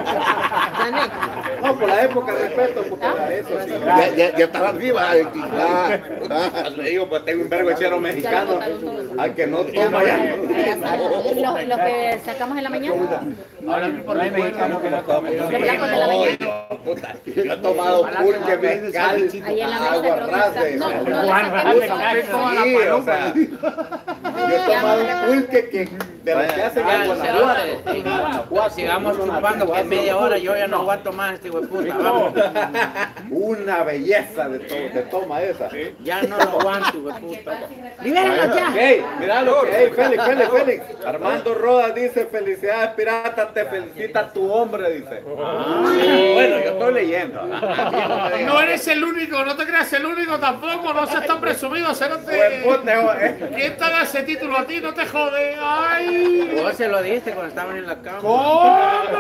No, por la época respeto, porque eso sí. Ya estaba arriba. Le digo, pues tengo un vergo de chero mexicano. Al que no toma ya. Los que sacamos en la mañana. Ahora por ahí mexicano que no come. Los blancos de la mañana. Yo he tomado pulque, mezcal, Ahí en la mesa creo que aguarrás. está. Sí, o sea, yo he tomado pulque que de los que hacen en Guanajuato. Sigamos chupando, que media hora yo ya no aguanto más este hijo de puta. Vamos. Una belleza de toma esa. Ya no lo aguanto, hijo de puta. ¡Libérenlo ya! Hey, mira lo que, hey, Félix. Armando Rodas dice, felicidades pirata, te felicita tu hombre, dice. Bueno, yo estoy leyendo. No eres el único, no te creas el único tampoco, no seas tan presumido, ¿Quién te da ese título a ti? No te jode. ¡Ay! Vos se lo diste cuando estaban en la cama. ¿Cómo?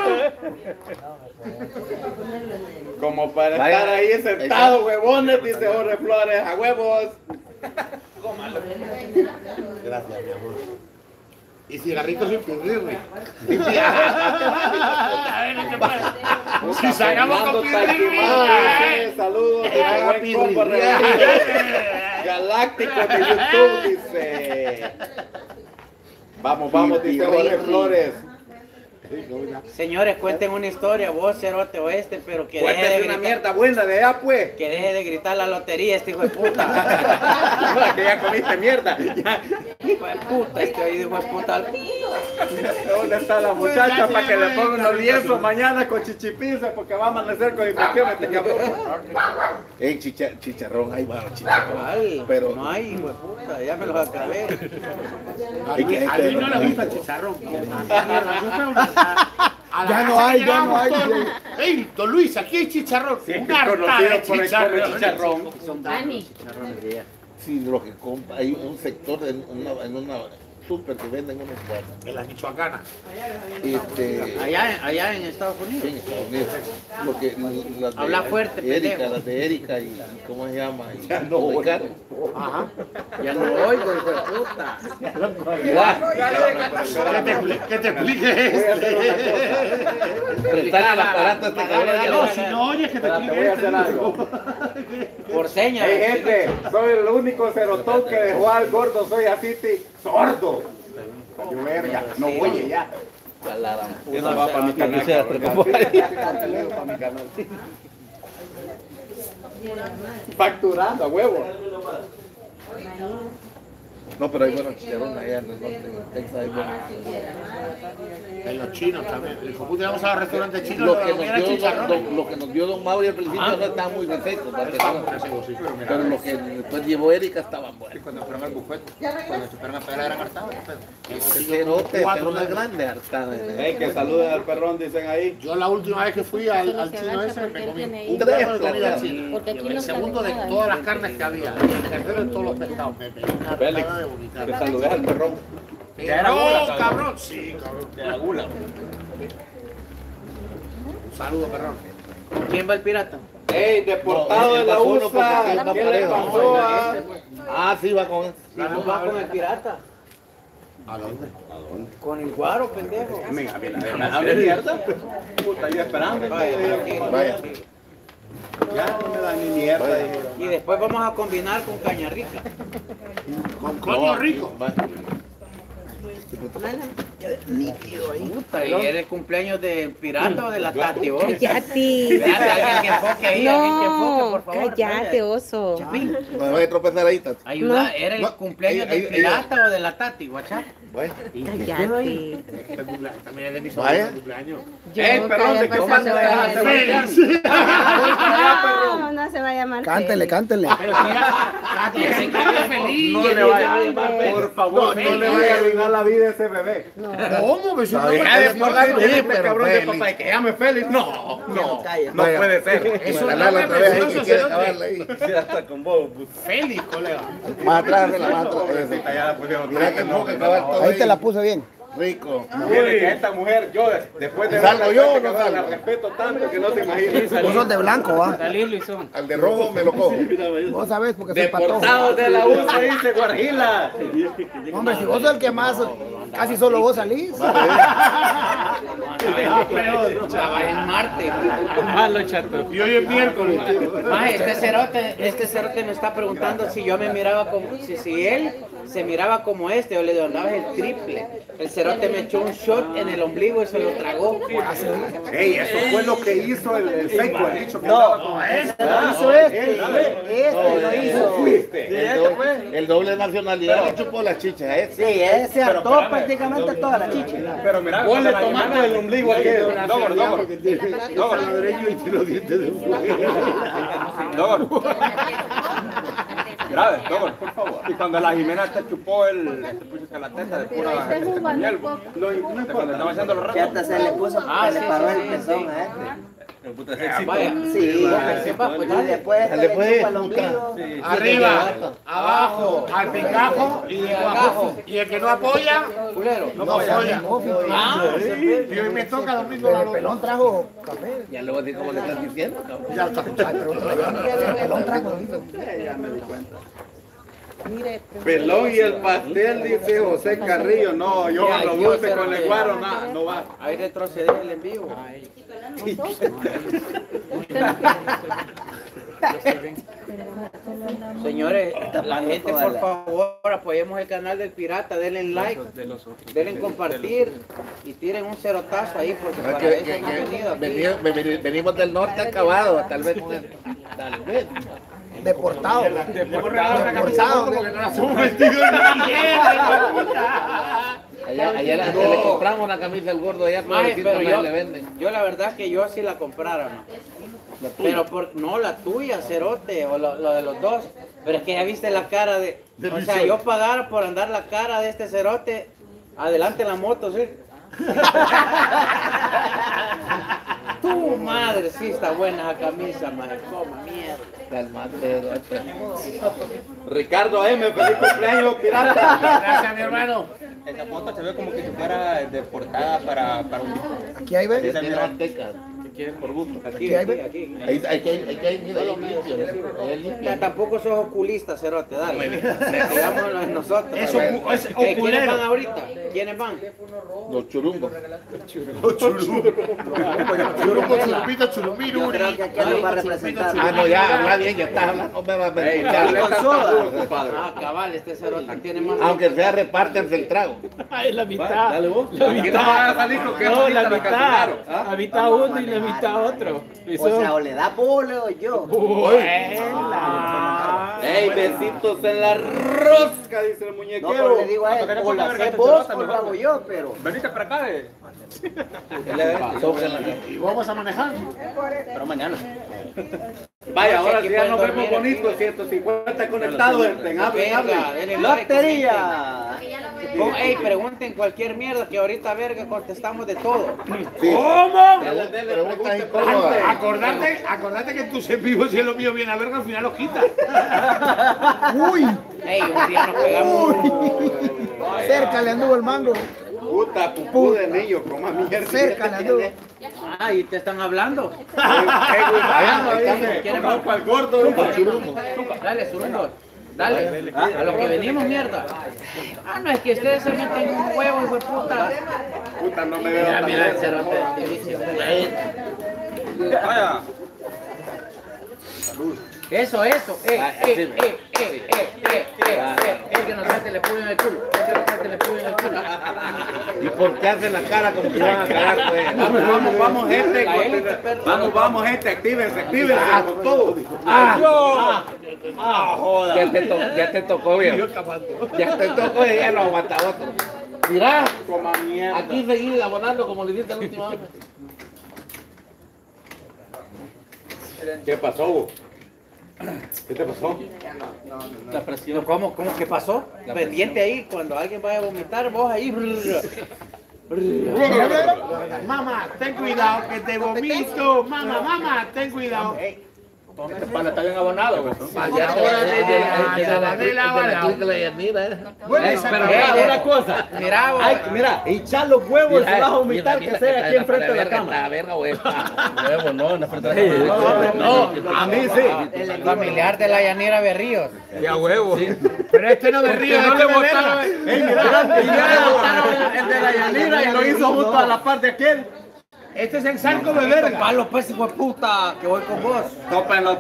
Como para estar ahí sentado, huevones, dice Jorge Flores, a huevos. Gracias, mi amor. Y cigarritos sin pirrirri. Si sacamos con pirrirri. Saludos de buen combo galáctico de YouTube, dice. Vamos, dice Jorge Flores. Señores, cuenten una historia, vos, cerote oeste, pero que deje Cuéntese de una gritar, mierda buena de allá, pues. que deje de gritar la lotería este hijo de puta. Que ya comiste mierda. Hijo de puta, este oído hijo de puta. ¿Dónde está la muchacha para que le ponga unos lienzos mañana con chichipiza? Porque va a amanecer con infección este cabrón. Ey, chicharrón, ahí va, chicharrón. Ay, Pero- no hay, hijo de puta, ya me los acabé. Hay que A mí no le gusta el chicharrón. Ya no hay. ¡Ey, don Luis, aquí hay chicharrón! ¡Una harta Conocido de por el chicharrón! chicharrón. Ani. Sí, lo que compra, hay un sector en una súper que venden unos cuartos. En la Michoacana. Allá en Estados Unidos. Sí, en Estados Unidos. Lo que, las de Habla fuerte, Erika, pendejo. las de Erika y ¿cómo se llama? Y Ya no de oigo. Caro. Ajá. Ya no oigo, hijo de puta. Que te explique Prestarle el aparato a este cabrón. No, si no oyes, que te Te voy a explique hacer algo. Por señas. Hey, gente, soy el único cerotón que dejó al gordo Soy así sordo. Qué verga, no oye ya. Eso va para mi canal. Para mi canal. Facturando a huevo. No, pero hay buenos chicharrones allá en el norte, en Texas hay buenos. En los chinos también. El hijo puta, íbamos a los restaurantes chinos. Lo que nos dio Don Mauri al principio no estaba muy refresco, pero lo que después llevó Erika estaban buenos. Cuando fueron al buffet, cuando se fueron a pegar eran hartados. Ese cerote, pero una grande hartada. Que saluden al perrón, dicen ahí. Yo la última vez que fui al chino ese me comí un plato de comida china. El segundo de todas las carnes que había. El tercero de todos los pescados. Me pegué una hartada de vomitar. Que saludes al perrón. ¡No, cabrón! Sí, cabrón. De la gula. Un saludo, perrón. ¿Con quién va el pirata? ¡Ey, deportado de la USA! ¿Qué le pasó a...? Ah, sí, va con él. ¿No va con el pirata? ¿A dónde? Con el guaro, pendejo. ¿Hable mierda? Puta, yo esperando. Vaya. Ya no me da ni mierda. Y después vamos a combinar con caña rica. Con coño rico. Puta, ¿y era el cumpleaños del pirata o de la Tati? vos? Cállate. Alguien que enfoque ahí, alguien que enfoque, por favor. Cállate, oso. Chapín, No me voy a tropezar ahí, Tati. ayuda, ¿era el cumpleaños del pirata o de la Tati, guachá? Bueno, Cállate. También es de mis Vaya. cumpleaños. Perrón, ¿de qué pasa? No, no se va a llamar. Cántele, cántele. Pero si ya, se cambia feliz. No le vaya a llamar, por favor, no le vaya a arruinar la vida a ese bebé. ¿Cómo? Me suena Deja de mal. ponerle este cabrón de papá y que llame Félix. No puede ser. Eso Ojalá la otra vez ahí que eso quiere se acabarla ahí. Ya está con vos. Félix, colega. Más atrás de la mano. Ya la pusieron. Mira que no, que acabar todo Ahí te la puse bien. rico. Mire que esta mujer, yo después de ¿Salgo yo o no la salgo? respeto tanto que no se imagina. Vos sos de blanco, ¿va? Al de rojo me lo cojo. Vos sabés porque soy patojo. Deportados de la USA, dice Guarjila. Hombre, si vos sos el que más, casi solo vos salís. Trabaja en Marte. Malo, chato. Y hoy es miércoles. Maje, este cerote me está preguntando si yo me miraba como, si él se miraba como este o le andaba el triple. El cerote me echó un shot en el ombligo y se lo tragó. Ey, eso fue lo que hizo el seco, el dicho que No, hizo este lo hizo. fuiste. El doble nacionalidad le chupó las chichas, ¿eh? Sí, ese hartó prácticamente toda la chicha. Pero mira, vos le tomaste el ombligo a aquel. Dogor. derecho y tiene los dientes de fuera. Dogor. Grave, Dogor, por favor. Y cuando la Jimena te chupó la teta de pura miel, cuando estaba haciendo los Que retos. hasta se le puso, se le paró el pezón a este. Vaya, Sí, y después Dale, pues, le chupa el ombligo. Arriba, abajo, al picajo y de abajo. Y el que no apoya, culero. no apoya. Y hoy me toca domingo la El pelón trajo café. Ya le voy a decir cómo le estás diciendo, cabrón. Ya está. El pelón trajo. Pelón y el pastel, dice José Carrillo. No, yo Ay, lo Dios, dulce con el pero- guaro, no va. Ahí retrocede el en vivo. Señores, la gente, por favor, apoyemos el canal del Pirata, denle like, denle en compartir y tiren un cerotazo ahí porque para eso hemos venido aquí. Venimos del norte acabado, tal vez con el. Tal vez. Deportado. Deportado. Porque no la somos vestidos de mierda. Allá le compramos la camisa al gordo allá, Maje, pero le venden. yo la verdad que yo sí la comprara, ¿no? Pero no la tuya, cerote, o lo de los dos. Pero es que ya viste la cara de... O sea, yo pagara por andar la cara de este cerote, adelante en la moto, ¿sí? Tu madre, sí está buena esa camisa, maje, coma mierda. Calmate, Ricardo M, feliz cumpleaños, pirata. Gracias, mi hermano. Esa foto se ve como que si fuera de portada para un disco. Aquí hay, ve. tiene azteca. Por gusto. Aquí. Ahí mira, ahí limpio. Ahí limpio. Ya, tampoco sos oculista, cerote, dale. Digámoslo en nosotros. Es ¿Quiénes oculero. van ahorita? ¿Quiénes van? Los churumbos. Churumbo, churupito, churumiro, Yo creo que aquí nos va a representar. Ah, no, ya, habla bien, ya estás hablando, me vas a escuchar. Ah, cabal, este cerote tiene más... Aunque sea, repártense el trago. Ay, la mitad. Dale vos. Aquí no van a salir con que No, la ahorita mitad. cancelaron, ¿ah? La mitad uno y la mitad otro. Y O son- sea, o le da polo o yo. Buena. Ey, besitos en la rosca, dice el No, muñequero. pero le digo a él, o la haces vos o la hago yo, pero... Venite para acá, ¿Y vamos a manejar? Pero mañana. Vaya, ahora Aquí sí ya pueden nos vemos dormir. bonitos, 150 conectados, hable, hable. ¡Lotería! Ey, pregunten cualquier mierda que ahorita, verga, contestamos de todo. ¿Cómo? Preguntas incómodas. Acordate que tus en vivo, si es lo mío viene a verga, al final lo quitas. ¡Uy! Ey, un día nos pegamos. Cerca le anduvo el mango. Puta, pupú de niño, coma mierda. Cerca le anduvo. Ah, y te están hablando. ¿Quieren vamos para el gordo? Dale, surungo. Dale, a lo que venimos, mierda. Ah, no, es que ustedes se meten un huevo, hijo de puta. Puta, no me veo. Mira el cerote. Vaya. Eso. El que nos trate le puño en el culo. El que nos trate le puño en el culo. ¿Y por qué hacen la cara como que van a cagar, pues? Vamos, gente. Vamos, gente, actívense con todo. Joda. Ya te tocó, viejo. Ya te tocó y ya no aguanta otro. Mirá, Coma mierda. aquí seguir abonando como le dijiste la última vez. ¿Qué pasó? ¿Qué te pasó? La presión. ¿Cómo qué pasó? Pendiente ahí, cuando alguien vaya a vomitar, vos ahí. Mamá, ten cuidado que te vomito. Mamá, ten cuidado. Este pana está bien abonado, güey. Ya es hora de la llanera, Pero mira, una cosa. Mira, vos. Mira, echar los huevos y vas a vomitar que sea aquí enfrente de la cama. La verga, güey. Huevos, no, en la frente de la cama. No, a mí sí. El familiar de la llanera Berríos. Ya huevo. Pero este no de río, No este le de botaron, verga. ya le botaron el de la llanera y lo hizo junto a la par de aquel. Este es el saco de verga. Palo, pues, hijo de puta, que voy con vos. Tópenlo.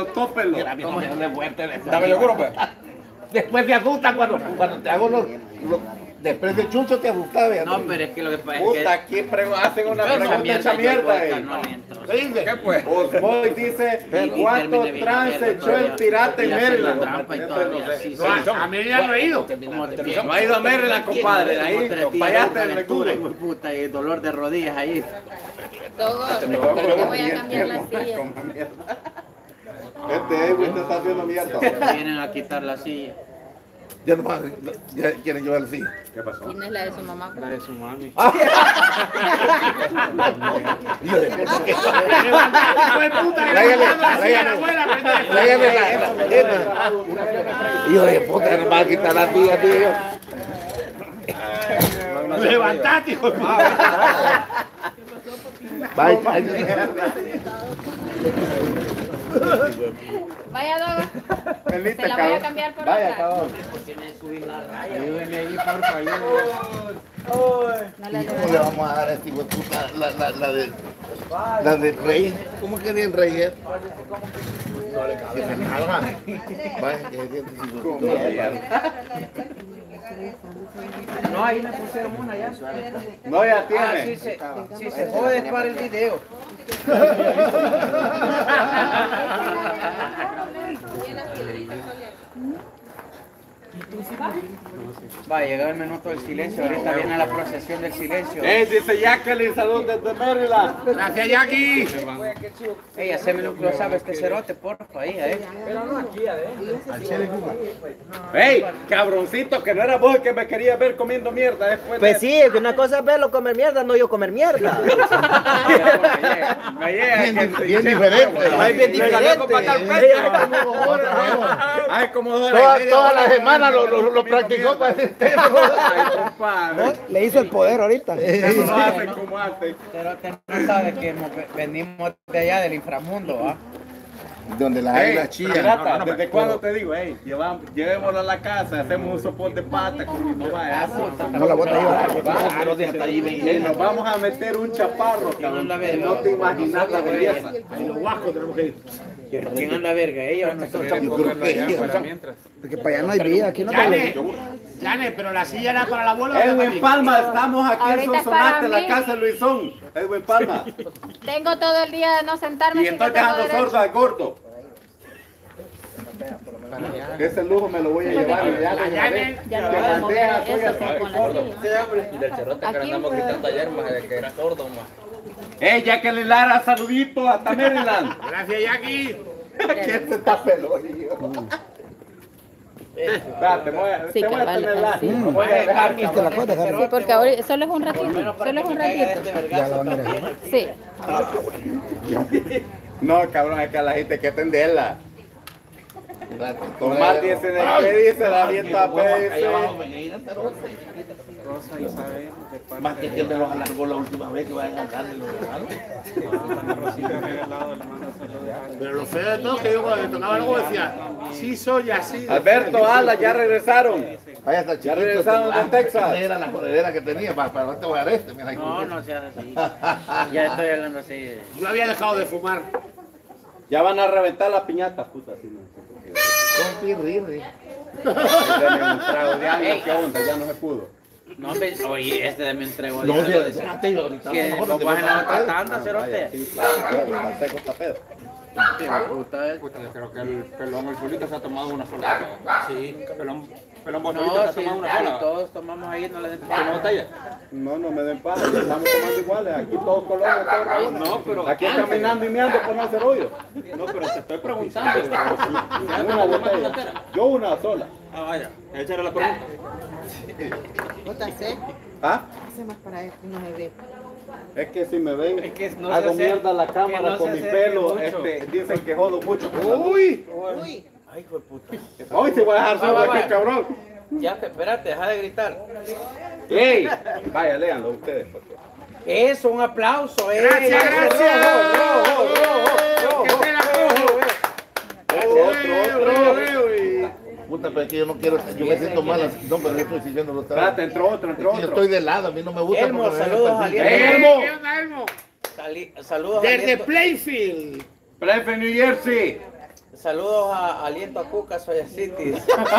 Dame el juro, pues. Después te asustan cuando te hago los después de chuncho te asustaba. vea. No, pero es que lo que pasa es Puta, que... aquí hacen una Esa pregunta mierda, hecha mierda. yo no le entro. ¿Qué pues? Osboy dice, ¿cuánto trance echó el pirata en Maryland? Trampa y todavía, sí, sí. A mí ya no he ido. No ha ido a Maryland, compadre. Ahí fallaste en lectura. Hijo de puta, y dolor de rodillas ahí. Todo. Te voy a cambiar la silla. Este Edwin te está haciendo mierda. Vienen a quitar la silla. Ya no ya quieren llevar el sí. ¿Qué pasó? ¿Quién es la de su mamá? La de su mami. Hijo de puta, no va a quitar la tía, tío. Levantate, hijo de puta. Bye. Vaya, Dogo. Se la voy a cambiar por Vaya, otra. cabrón. Ayúdenme ahí, porfa, ayúdenme. No la ¿Cómo le vamos a dar a este hijo de puta la de rey? ¿Cómo que de rey es? Que se salga. Vaya, que es No, ahí me pusieron una ya. No, ya Ah, tiene. si se jode para el video. Va a llegar el minuto del silencio. Ahorita viene la procesión del silencio. Dice Jacqueline, salud desde Maryland. Gracias, Jackie. Ey, haceme un close-up a este cerote, porfa, ahí, Ey, cabroncito, que no era vos el que me quería ver comiendo mierda después Pues sí, que una cosa es verlo comer mierda, no yo comer mierda. bien diferente. Es bien diferente. Ay, como Toda la semana lo practicó para el tema. Le hizo el poder ahorita. No hacen como hacen. Cerote no sabe que venimos de allá del inframundo, ¿ah? Donde la hay la chilla. Pirata, ¿desde cuándo te digo? Ey, llevémoslo a la casa, hacemos un soporte de pata con mi mamá. No la bota ahí. Nos vamos a meter un chaparro, cabrón. No te imaginas la belleza. Ahí los guascos tenemos que ir. ¿Quién anda verga? ¿Ella o nosotros? Porque para allá no hay vida, aquí no Yane, pero la silla era para la abuela. Edwin Palma, estamos aquí en Ahorita es Sonsonate, para la mí. casa de Luisón. Edwin Palma. Tengo todo el día de no sentarme. Y sin estoy que tengo dejando derecho. sordo al gordo. Ese lujo me lo voy a llevar. Y ya, Ya no que podemos mover bandeja, eso oiga, con la silla. Y del cerrote que Aquí, andamos gritando ayer, más de que era sordo, más. Ella que le Lara, saludito hasta Maryland. Gracias, Jackie. ¿Quién se está pelojillo? Espérate, Sí, te voy a cabal, tener la. así. Voy a dejar que Sí, porque ahora solo es un ratito. Solo es un ratito. Sí. No, cabrón, es que a la gente hay que atenderla. Tomás dice, ¿qué dice la gente a Rosa Isabel, de parte Más que me los alargó la última vez que vayan a darle los regalos. Rosita regalado, le mando saludos. Pero lo feo de todo que yo cuando me tocaba algo decía, sí soy así. Alberto, Ala, ya regresaron. Vaya hasta Ya regresaron de Texas. Era la jodedera que tenía, para no te voy a dar mira ahí. No, no seas así. Ya estoy hablando así. Yo había dejado de fumar. Ya van a reventar la piñata, puta. Si no. Con pirrirri. Dame un trago de algo, ¿qué onda? Ya no se pudo. No, oye, este de me entregó. No, espérate, ahorita. Que mejor no te bajen voy a la matar. tanda, cerote. Sí, claro, está seco, está pedo. Puta, yo creo que el pelón, el fulito se ha tomado una sola. Sí, pelón bonito se No, ha sí, tomado una sí, sola. todos tomamos ahí, no le den ¿Una botella? No, no me den paz, estamos tomando iguales, aquí todos colores, todos rabones. No, pero Aquí es caminando y meando por no hacer hoyo. No, pero te estoy preguntando. Una botella, yo una sola. Ah, vaya, échale la pregunta. Bótase. ¿Ah? Hacemos para que no se ve. Es que si me ven, que no se hago hace- mierda a la que cámara no con se mi acerque pelo, mucho. dicen que jodo mucho. ¡Uy! Uy. Ay, hijo de puta. Hoy se voy a dejar solo aquí, cabrón. Ya, espérate, deja de gritar. ¡Ey! Vaya, léanlo ustedes. Por favor. Eso, un aplauso. Gracias, gracias. Que te la cojo. Puta, pero es que yo no quiero, yo me siento mal, no, pero yo estoy siguiendo los Espérate, entró otro, Yo estoy de lado, a mí no me gusta. Elmo, porque me saludos ven a así. Aliento. ¿Qué onda, Elmo? Saludos a Desde Aliento. Playfield. Prefe New Jersey. Saludos a Aliento a Cuca, Soya City.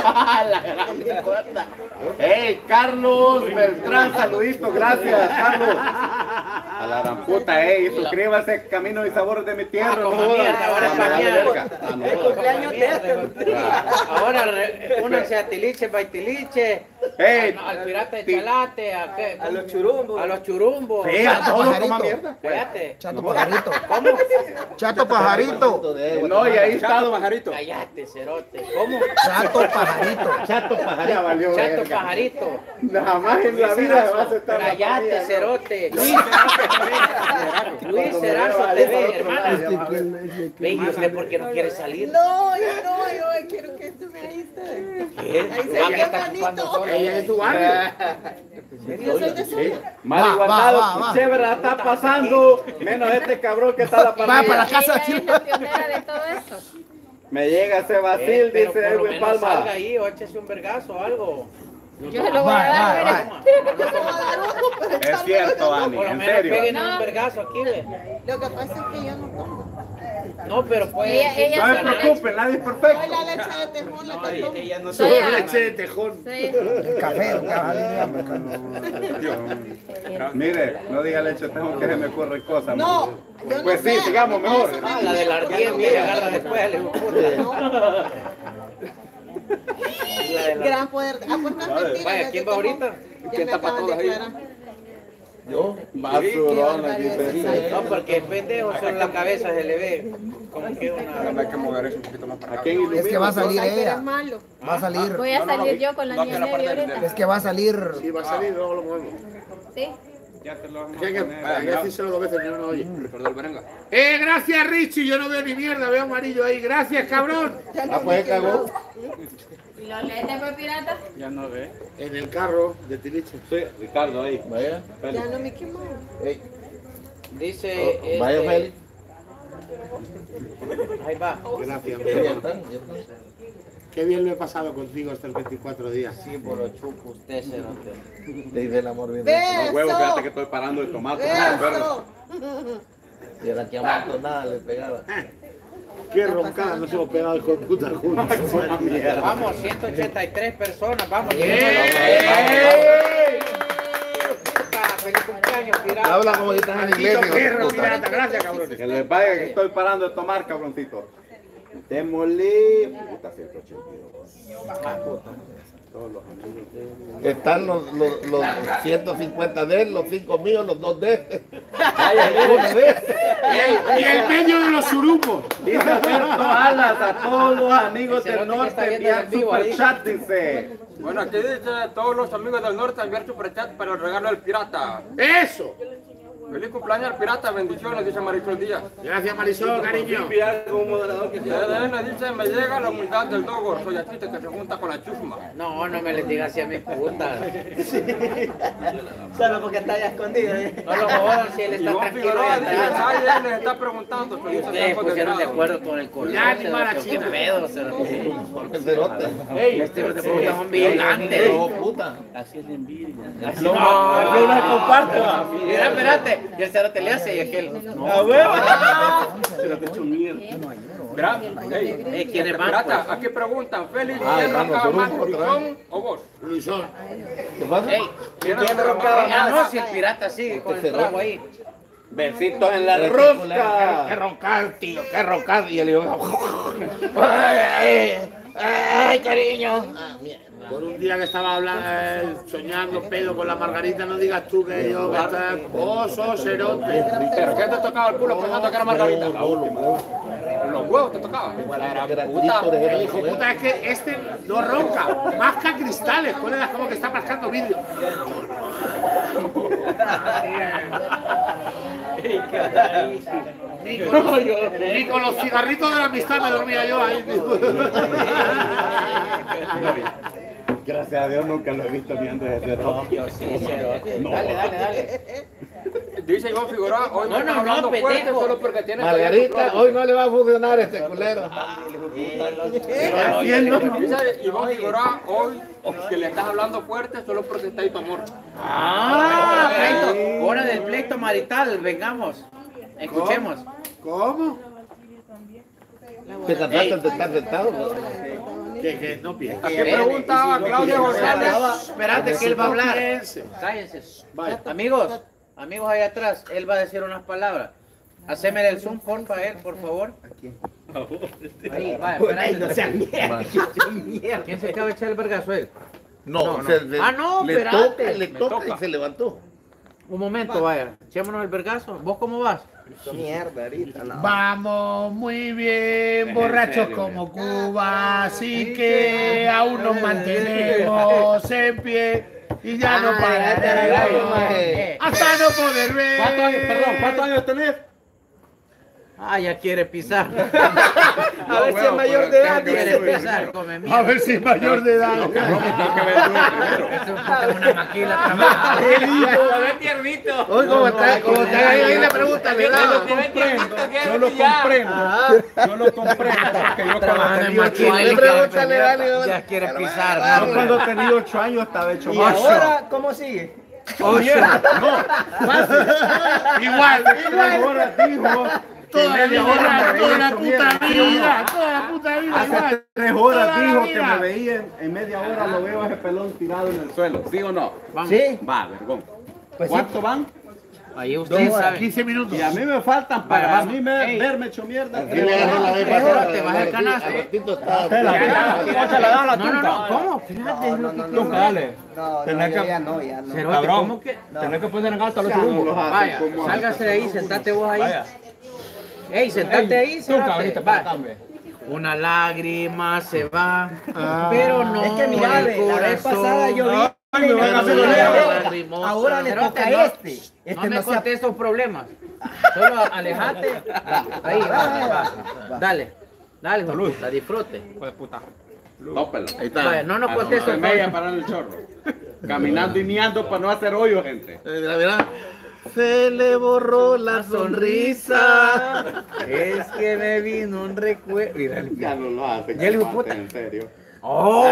¡Ey, Carlos Beltrán, saludito, gracias, Carlos! A la gran puta, suscríbase, Camino y Sabores de mi tierra, no como jodas. mierda, ahora es Ah, me vale pañal. verga. Ah, no jodas. Ahora únanse a Tiliche, Baitiliche, ¡Ey! al Pirata de Chalate, a los churumbos. A los churumbos. Sí, a todos como mierda. Cállate. Chato pajarito. ¿Cómo? Chato pajarito. No, y ahí está, don Pajarito. Cállate, cerote. ¿Cómo? Chato pajarito. Chato Pajarito. Ya valió Chato verga. pajarito. Jamás en la vida vas a estar. Cállate, cerote. Luis Cerazo TV, hermana. Ve, ¿y usted por qué no quiere salir? No, yo quiero que tú me ayudes. Ah, que está chupando solo. Ella es tu barrio. Yo soy de suyo. Mal igualado, chévere, la está pasando. Menos este cabrón que está a la Va para la parrilla. casa. Ella es la pionera de todo esto. Me llega ese Basil, Pero dice por lo Edwin menos salga Palma. ahí o échese un vergazo o algo. Yo se lo voy a dar. mire. Es cierto, Ani, Por lo en menos serio. peguen un vergazo aquí, ve. Lo que pasa es que yo no tomo. No, pero pues. Ella No se preocupen, nadie es Soy perfecto. la leche de tejón la que tomo. Ella no Soy Con a- leche de tejón. Sí. Café. Mire, no diga leche, tengo que se me ocurren cosas. No, man. yo no Pues sí, sé. sigamos mejor. Ah, la del ardiente que agarra después, le puta. La de la- Gran poder. Ah, pues no es mentira. Vaya, yo ¿quién te va tomo. ahorita? Ya ¿Quién me tapa acaban de todas ahí? aclarar. Yo, Basurona, dice. No, porque el pendejo solo la cabeza se le ve como que una. Hay que mover eso un poquito más para ¿A acá. quién Es que va a salir Ay, pero ella. es malo. Va a salir. Voy a salir yo con la niña Nelly ahorita. Es que va a salir. Si va a salir, luego lo movemos. Sí. Ya te lo vamos a Que hay que poner. decírselo 2 veces, no oye. Perdón, berenga. Gracias, Richie. Yo no veo ni mierda, veo amarillo ahí. Gracias, cabrón. Ah, pues cagó. ¿Y los lentes, pues, pirata? Ya no ve. En el carro de Tiliche. Sí, Ricardo ahí. Vaya, Ya no me quemó. Dice. vaya, Félix. Ahí va. Gracias, mi Ya hermano. están, ya están. Qué bien lo he pasado contigo hasta el 24 días. Sí, por lo chupo usted, cerote. Le dice el amor bien. Beso. Huevo, fíjate que estoy parando de tomar. Beso. Y era que a Marto nada le pegaba. Qué roncada nos hemos pegado con puta juntos. Vamos, 183 personas, vamos. ¡Feliz cumpleaños, pirata! Habla como si estás en la iglesia. Perro, pirata. Gracias, cabrones. Que les vaya que estoy parando de tomar, cabroncito. Démosle. Puta, 182. Todos los amigos de él. Están los 150 de él, los 5 míos, los 2 de él. Y el medio de los surumos. Dice Alberto Alas a todos los amigos del norte enviar superchat, dice. Bueno, aquí dice todos los amigos del norte enviar superchat para el regalo del pirata. ¡Eso! Feliz cumpleaños al pirata, bendiciones, dice Marisol Díaz. Gracias, Marisol, cariño. TDN dice, me llega la humildad del Dogor, soy achite que se junta con la chusma. No, no me les digas así a mis putas. Solo porque está allá escondido. No lo jodan si él Y está Iván tranquilo. Figueroa dice, Ya "Ay, él les está preguntando, feliz ustedes tiempo de pusieron de grado". acuerdo con el color. Ya, ni mala ¿Qué china. pedo? El cerote. Este puta son vigilantes. No, puta. Así es de envidia. No, no se comparte. Mira, espérate. Y el cero te le hace y aquel. No, Cerote hecho mierda. Mira, hey, ¿quiénes van? pirata, aquí preguntan, Félix, ¿quién hermano, roncaba son más, un poco, Luisón o vos? Luisón. ¿Qué pasa? Ey, ¿Quién ¿Quién roncaba roncaba más? ah, no, si el pirata sigue con el trago ahí. Besitos en la ¡Qué rosca. roncar, tío! ¡Qué roncar! Y él dijo... ¡Ay, cariño! Por un día que estaba hablando, soñando pedo con la Margarita, no digas tú que yo que estás... ¡Oh, sos cerote! ¿Pero qué te tocaba el culo pensando que era Margarita? Los huevos te tocaban. El hijo puta es que este no ronca, masca cristales, colegas, como que está mascando vidrio. Ni con los cigarritos de la amistad me dormía yo ahí. Gracias a Dios nunca lo he visto viendo desde rojo. Dale. Dice Iván Figueroa, hoy No, me no, está hablando no, fuerte pendejo. solo porque tiene... Margarita, hoy no le va a funcionar este culero. Dice Iván Figueroa, hoy que le estás hablando fuerte solo porque está ahí tu amor. Ah, pleito. Hora del pleito marital, vengamos. Escuchemos. ¿Cómo? ¿Qué trataste de estar sentado? Que no piensa. Aquí pregunta Claudia González. Espérate que él va a hablar. Cállense. Amigos allá atrás, él va a decir unas palabras. Haceme el zoom, porfa, él, por favor. Ahí, va, espérate. ¿Quién se acaba de echar el vergazo él? No, no, le espérate. toca y se levantó. Un momento, vaya. Echémonos el vergazo. ¿Vos cómo vas? Mierda, ahorita no. Vamos muy bien, borrachos como Cuba, así que aún nos mantenemos en pie y ya no pararemos hasta no poder ver. ¿Cuántos años tenés? Ah, ya quiere pisar. A ver si es mayor de edad. Quiere pisar, come A mierda. ver si es mayor de edad. Eso es una maquila trabaja. Hoy como está ahí le pregunta, ¿verdad? Yo lo comprendo. Porque yo Trabajando en maquila. Le pregunta, le vale. Ya quiere pisar. Yo cuando tenía 8 años estaba hecho ¿Y macho. ahora cómo sigue? Igual. 3 horas dijo. Toda la puta vida. Hace 3 horas dijo que me veía en media hora, lo veo a ese pelón tirado en el suelo. ¿Sí o no? Sí. Va, vergón. Pues sí. ¿Cuánto van? Ahí ustedes saben. 15 minutos. Y a mí me faltan para Vaya, a mí verme hecho mierda. Te vas al canasto. No. ¿Cómo? Espérate, es lo que quiero. Dale. No, ya no. Cerote, ¿cómo que? Tenés que poner en alto a los churros. Vaya, sálgase de ahí, sentate vos ahí. Ey, sentate ahí, cerote. Va. Una lágrima se va, pero no. Es que mira, la vez pasada yo vi. Ahora le toca a este. No me conté esos problemas. Solo alejate. Ahí, va. Dale, puta, disfrute. Tópelo. Ahí está. Vaya, no nos conté esos Media problemas. para el chorro. Caminando y niando para no hacer hoyo, gente. Mira. Se le borró la sonrisa. Es que me vino un recuerdo. Ya no lo hace. Ya le dijo, puta. En serio. ¡Oh!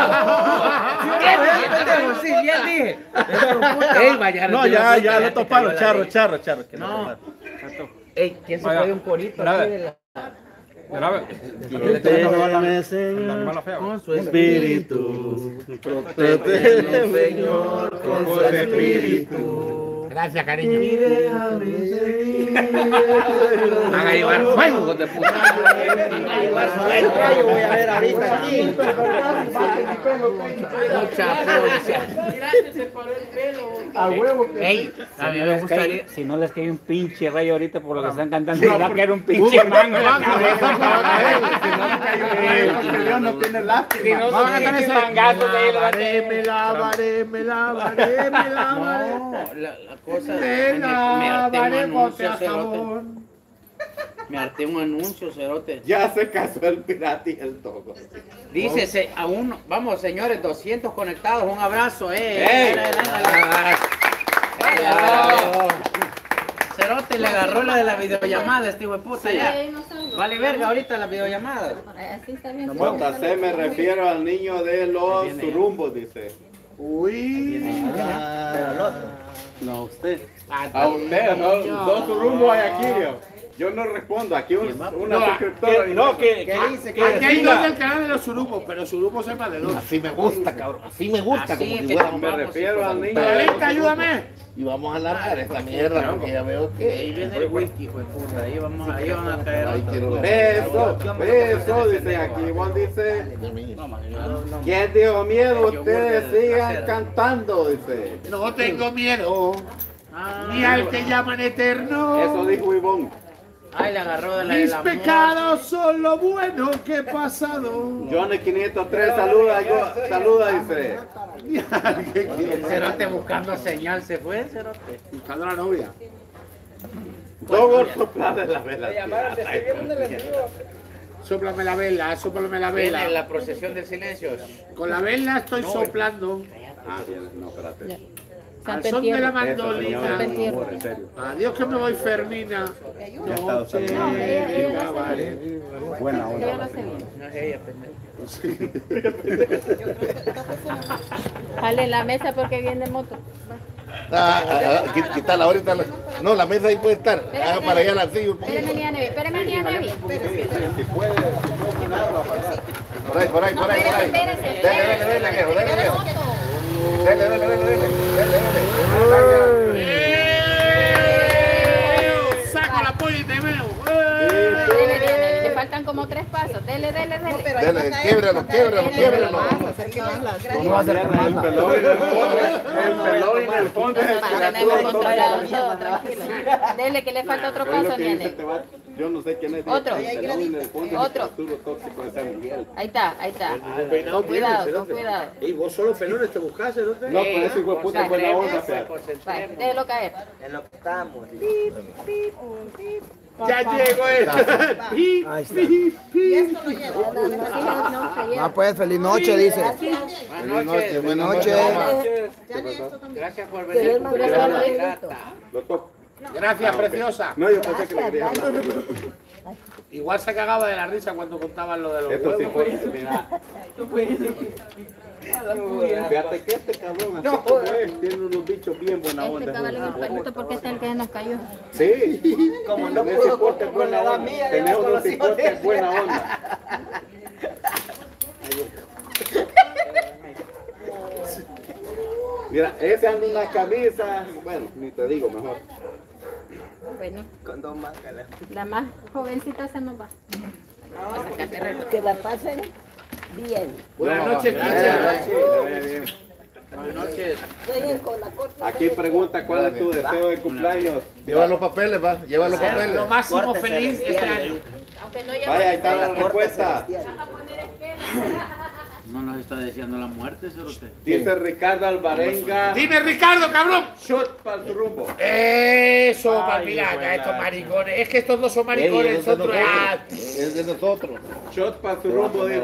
Sí, bien dije. Ey, vaya, No, ya lo toparon. Charro. No. Ey, ¿quién se fue un corito aquí de la... Con su Espíritu. Protégeme, Señor, con su espíritu. Gracias, cariño. Y déjame seguir Van a llevar fuego, hijos de puta. Van a llevar fuego. Yo voy a ver ahorita aquí. Mucha policía. A huevo. Ey, a mí me gustaría. Si no les cae un pinche rayo ahorita por lo que están cantando, ¿verdad que era un pinche mango en la cabeza? Dios no tiene lástima. Si no, van a tener ese mangazo de ahí, Me lavaré. No, la cosa Me harté un lavaré anuncio, con cerote. jabón. Me harté un anuncio, cerote. Ya se casó el pirata y el togo. Dice a uno, vamos señores, 200 conectados, un abrazo, Cerote le agarró la de la videollamada, este hijo de puta ya. Vale verga ahorita la videollamada. Así está bien. JC, me refiero al niño de los surumbos, dice. Uy. No, usted. A usted, no, dos surumbos hay aquí, yo no respondo, aquí una suscriptora. ¿Qué dice? Aquí hay dos del canal de los surubos, pero surubos es más de dos. Así me gusta, cabrón. Así me gusta. Así Como es si que fuera Me refiero al niño. Violeta, ayúdame. Y vamos a alargar esta mierda porque ya veo Ahí que. viene el whisky, hijo de puta, ahí van a caer. Ahí quiero ver. Eso, dice aquí. Ivonne dice, ¿quién dijo miedo? Ustedes sigan cantando, dice. No tengo miedo. Ni al que llaman eterno. Eso dijo Ivonne. Ay, le agarró de Mis la pecados son lo bueno que he pasado. Johnny 503 saluda, dice. El cerote buscando señal se fue, cerote. Buscando a la novia. Todo soplar de la vela. Sóplame la vela, sóplame la vela. Viene la procesión del silencio. Con la vela estoy soplando. Ah, bien, no, espérate. Al son de la Eso, mandolina. señor, amor, en serio. Adiós que me voy, Fermina. No te llevaré. Buena Ella onda. lo hace bien. No es ella, pendejo. Jale la mesa porque viene moto. Quítala ahorita. No, la mesa ahí puede estar. Ah, para allá la sigo. Espérame, niña Nevi. Espérame, niña Nevi. Si puede, Por ahí. Espérese. Dele, viejo, dele. Saco la polla y te veo. Le faltan como 3 pasos. Dele. Dele, quiebralo. No va a ser el pelón en el fondo es el que la Tenemos controlado todo, tranquilo. Dele que le falta otro paso, niña Nevi. Yo no sé quién es. Otro. El pelón en el fondo es Otro. el Arturo tóxico de San Miguel. Ahí está. Con cuidado. Y vos solo pelones te buscás, ¿no? No, por eso hijo de puta es buena onda, fea. Vale, déjelo caer. En lo que estamos. Ya llegó él. Ahí está. Ah, pues, feliz noche, dice. Buenas noches. Gracias por venir. Gracias, preciosa. No, yo pensé que le quería hablar. Igual se cagaba de la risa cuando contaban lo de los Esto sí huevos. fue, mira. Fíjate que este cabrón, así como es, tiene unos bichos bien buena Este onda. caballo un perrito porque este es el que nos cayó. Sí, Como no tenés pudo cipote con buena la edad onda. mía, Tenés ya unos conocí cipotes buena onda. Mira, ese anda en la camisa, bueno, ni te digo mejor. Bueno, Con 2 mangas. la más jovencita se nos va. Que la pasen bien. Buenas noches, Gracias, teacher. bien. Buenas noches. Jueguen con la corta. Aquí pregunta cuál es tu deseo de cumpleaños. Lleva los papeles, va. Lleva los papeles. Lo máximo feliz este año. Aunque no ya Vaya, ahí está la respuesta. No nos está deseando la muerte, cerote. Dice Ricardo Alvarenga. Dime, Ricardo, cabrón. Shot para tu rumbo. Eso, Ay, mira, buena. estos maricones. Es que estos dos son maricones, Es de nosotros. Es de nosotros. Shot para tu rumbo, digo.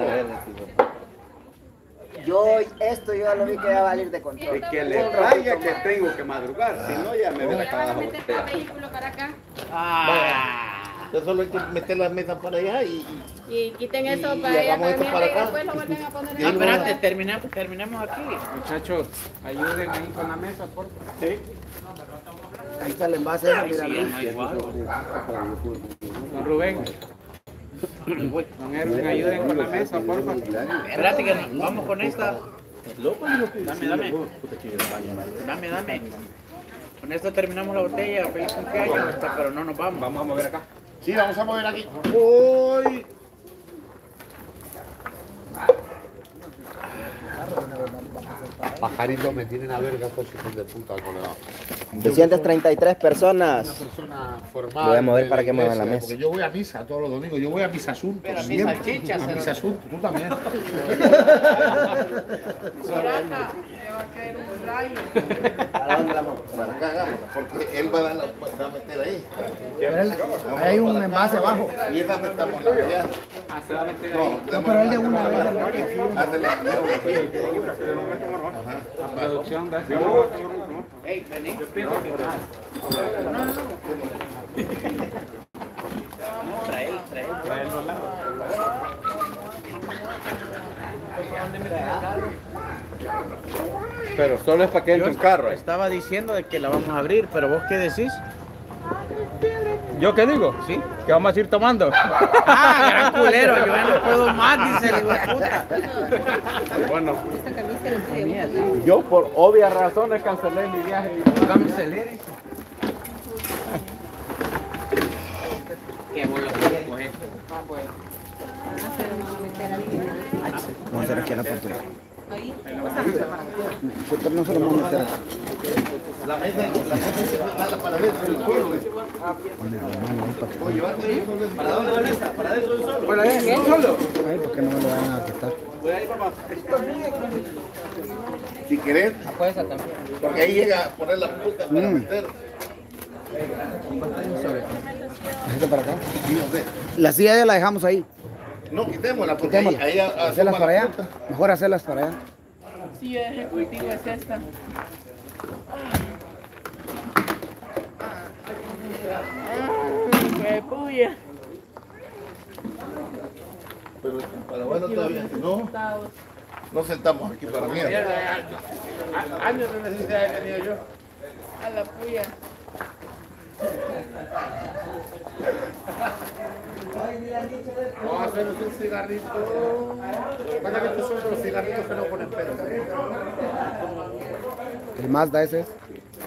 Esto yo ya lo vi que va a valer de control. Y que le traiga que tengo que madrugar, si no ya me ve la van a cagada. meter todo el vehículo para acá. Entonces solo hay que meter las mesas para allá y Y quiten eso Y para allá hagamos esto también para y acá. después lo vuelven a poner No, ahí. espérate, terminemos aquí. Muchachos, ayuden ahí con la mesa, por favor. Sí. Ahí está el envase. Mira, Don Rubén. Don Erwin, ayuden con la mesa, por favor. Espérate que vamos con esta. Dame. Con esto terminamos la botella, feliz cumpleaños, pero no nos vamos. Vamos a mover acá. Sí, vamos a mover aquí. Uy. Pajaritos me tienen a verga estos hijos de puta, colega. 233 personas. Una persona formal. Voy a mover de para que muevan la iglesia, mesa. porque yo voy a misa todos los domingos, yo voy a mis asuntos. Pero a mis siempre. salchichas, A mis asuntos, tú también. va a caer un rayo. ¿A dónde la vamos? Para acá, hagámosla, porque él va a meter ahí. Hay un envase abajo. Y esa metamos la allá. Se va a meter No, ahí. Pero él de una vez. hazle La producción de Ey, vení. Trae. Pero solo es para que entre un carro. Estaba diciendo de que la vamos a abrir, pero vos qué decís? ¿Yo qué digo? ¿Sí? Que vamos a ir tomando. Ah, gran culero, yo ya no puedo más, dice el hijo de puta. Bueno, Esta camisa era tuya. yo por obvias razones cancelé mi viaje. Cancelé. Qué bueno que coger. Vamos a hacer aquí en la apertura. Ahí. Nosotros no se lo vamos a meter. la mesa se va a para adentro del suelo. ¿Para dónde van esta? ¿Para adentro del suelo? ¿Para adentro del suelo? Ay, porque no me lo van a quitar. Voy ahí, papá. Si querés, Puedes también. porque ahí llega a poner la puta para meter. Déjate para acá. Sí, no sé. La silla ya la dejamos ahí. No, quitémosla, porque Quitémosla. ahí Hacerlas para allá. Mejor hacerlas para allá. Sí, ejecutivo es esta. ¡Qué puya! Pero para bueno todavía, si no, no sentamos aquí para mierda. Años de necesidad he tenido yo. A la puya. Vamos a hacernos un cigarrito. Pasa que estos son los cigarritos que no ponen pelo. El Mazda ese es.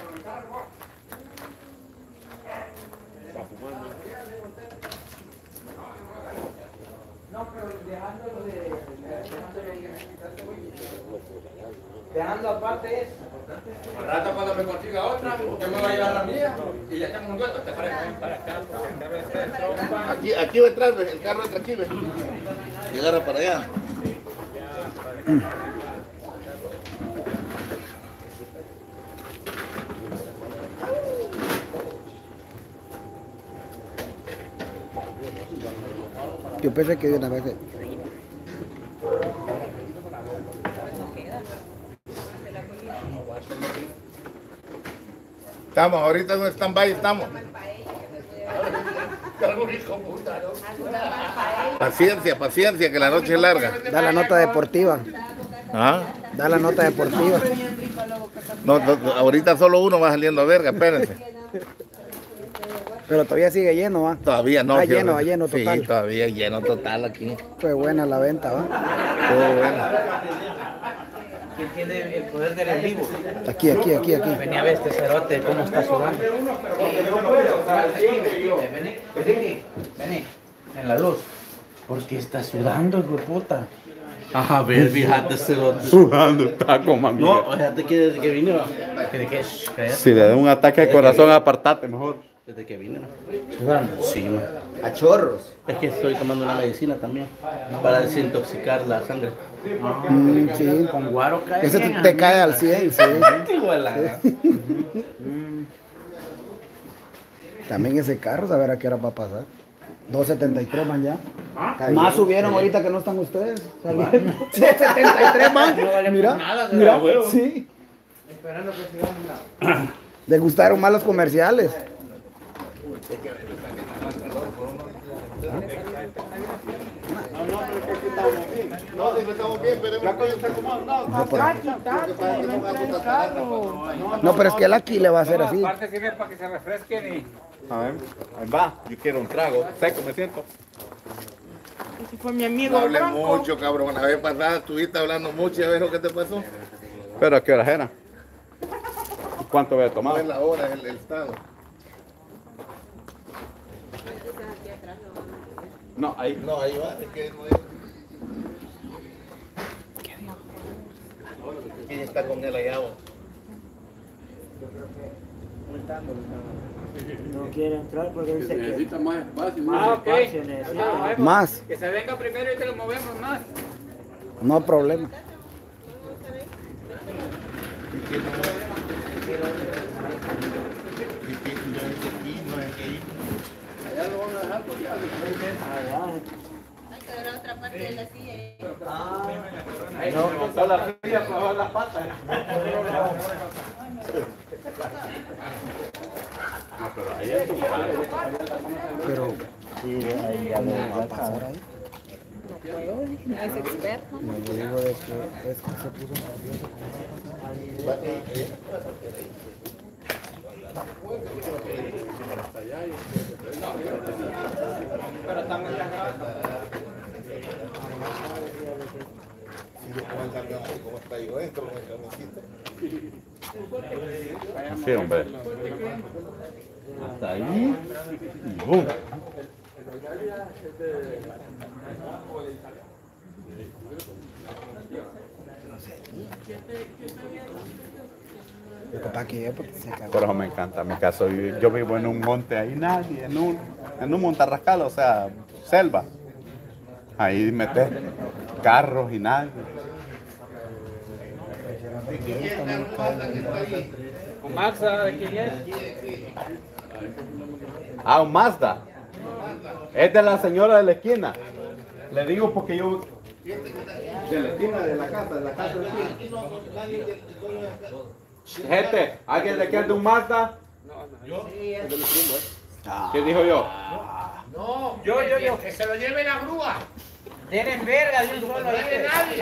Dejando aparte es. Al rato cuando me consiga otra, yo me voy a llevar la mía y ya tengo un dueto. Te parece para acá. Aquí va a entrar, el carro entra aquí, ve. Llegar para allá. Yo pensé que de una vez. Estamos, ahorita en un stand-by estamos. Paciencia, paciencia, que la noche es larga. Da la nota deportiva. ¿Ah? Da la nota deportiva. No, ahorita solo uno va saliendo a verga, espérense. Pero todavía sigue lleno, ¿va? Todavía no. Va lleno total. Sí, todavía lleno total aquí. Fue buena la venta, ¿va? Todo bueno. ¿Quién tiene el poder del en vivo? Aquí. Vení a ver este cerote, cómo está sudando. Vení, en la luz. ¿Por qué está sudando, hijo de puta? A ver, fíjate, sudando está como amigo. No, fíjate que desde que vino. ¿De qué? Si le da un ataque de corazón, apartate mejor. Desde que vino. ¿Sudando? Sí, man. A chorros. Es que estoy tomando una medicina también para desintoxicar la sangre. Sí. Con guaro cae. Ese bien, te cae al 100, sí. También ese carro, a ver a qué hora va a pasar. 2.73 man ya. Más subieron ahorita que no están ustedes. 2.73 man. Mira, sí. Esperando que sigamos. Les gustaron más los comerciales. No, si estamos bien, pero No, pero es que él aquí le va a hacer así. Aparte sirve para que se refresquen y... A ver, ahí va. Yo quiero un trago. Seco me siento. Ese fue mi no amigo hables Bronco. mucho, cabrón. La vez pasada estuviste hablando mucho y a ver lo que te pasó. Pero ¿a qué hora era? ¿Cuánto había tomado? No es la hora, es el estado. No, ahí. No, ahí va, es que no es. ¿Quién está con él allá? No quiere entrar porque dice que necesita más espacio. espacio necesita. Más. Que se venga primero y te lo movemos más. No hay problema. Allá lo van a dejar porque Hay que ver otra parte de la silla. No, está la silla para bajar las patas. No, pero ahí es tu padre. Pero Ahí ya no va a pasar ahí. No es experto. No, yo digo de que es que se puso nervioso. Pero estamos ya grabando. ¿Cómo está yo esto? ¿Cómo está Sí, hombre. Hasta ahí. Y ¡bum! Mi papá que porque se cagó. Por eso me encanta mi caso. Yo vivo en un monte ahí, nadie, en un montarrascal, o sea, selva. Ahí metes carros y nadie. Con Maxa, ¿de quién es? Ah, un Mazda. Es de la señora de la esquina. Le digo porque yo... De la esquina de la casa de la esquina. Gente, ¿alguien le quiere un Mazda? ¿Qué dijo yo? No, yo, que se lo lleve la grúa. Tienen verga de un solo No tiene nadie.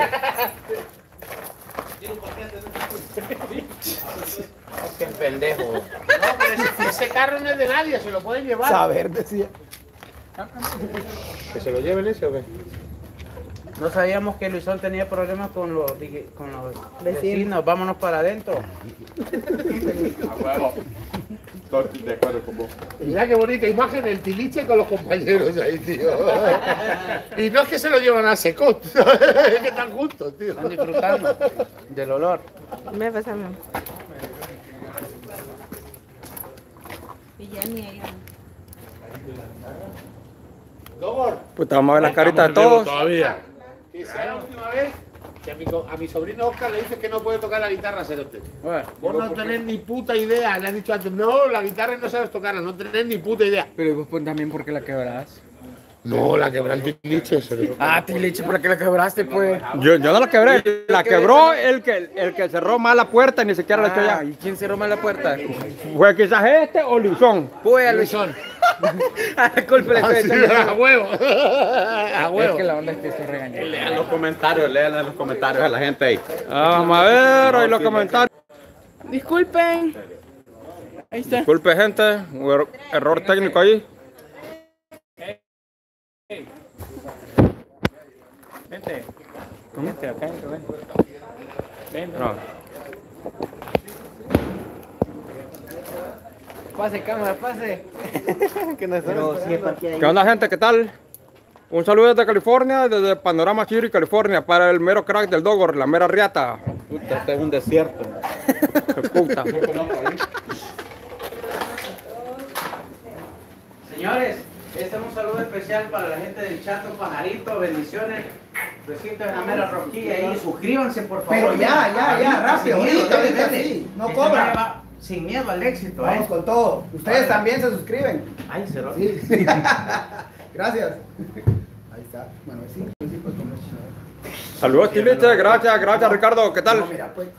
Qué pendejo. No, pero ese carro no es de nadie, se lo pueden llevar. Saber, decía. ¿Que se lo lleven ese o qué? No sabíamos que Luisón tenía problemas con los vecinos. Vámonos para adentro. A huevo. Estoy de acuerdo con vos. Mira qué bonita imagen el tiliche con los compañeros ahí, tío. Y no es que se lo llevan a secot, es que están juntos, tío. Están disfrutando del olor. Me pasa mal. Y ya ni ahí. Pues vamos a ver la carita de todos. Todavía. Que sea la última vez que a mi sobrino Oscar le dice que no puede tocar la guitarra, Cerote. Vos no tenés ni puta idea. Le has dicho antes, no, la guitarra no sabes tocarla, no tenés ni puta idea. Pero vos pues, también, ¿por qué la quebrás? No, la quebró el tiliche. Tiliche, ¿por qué la quebraste, pues? Yo no la quebré, la quebró el que cerró mal la puerta y ni siquiera la echó allá. ¿Y quién cerró mal la puerta? Fue quizás este o Luisón. Pues a Luisón. Culpa A huevo. A huevo. Es que la onda es que estoy regañando. Lean los comentarios a la gente ahí. Vamos a ver, ahí los comentarios. Disculpen. Ahí está. Disculpe, gente, un error técnico ahí. Vente. Vente acá, ven. Ven. No. Pase, cámara, pase. ¿Qué onda, gente? ¿Qué tal? Un saludo desde California, desde Panorama City, California, para el mero crack del Dogor, la mera riata. Puta, este es un desierto. Qué puta. Señores, este es un saludo especial para la gente del Chato Pajarito. Bendiciones. Besitos en la mera rosquilla y suscríbanse, por favor. Pero ya, rápido, ahorita sí, no cobra. Sin miedo al éxito, Vamos con todo. Ustedes también se suscriben. Ay, cero. Sí. Gracias. Ahí está. Bueno, sí. Saludos, Tiliche. Gracias, Ricardo. ¿Qué tal?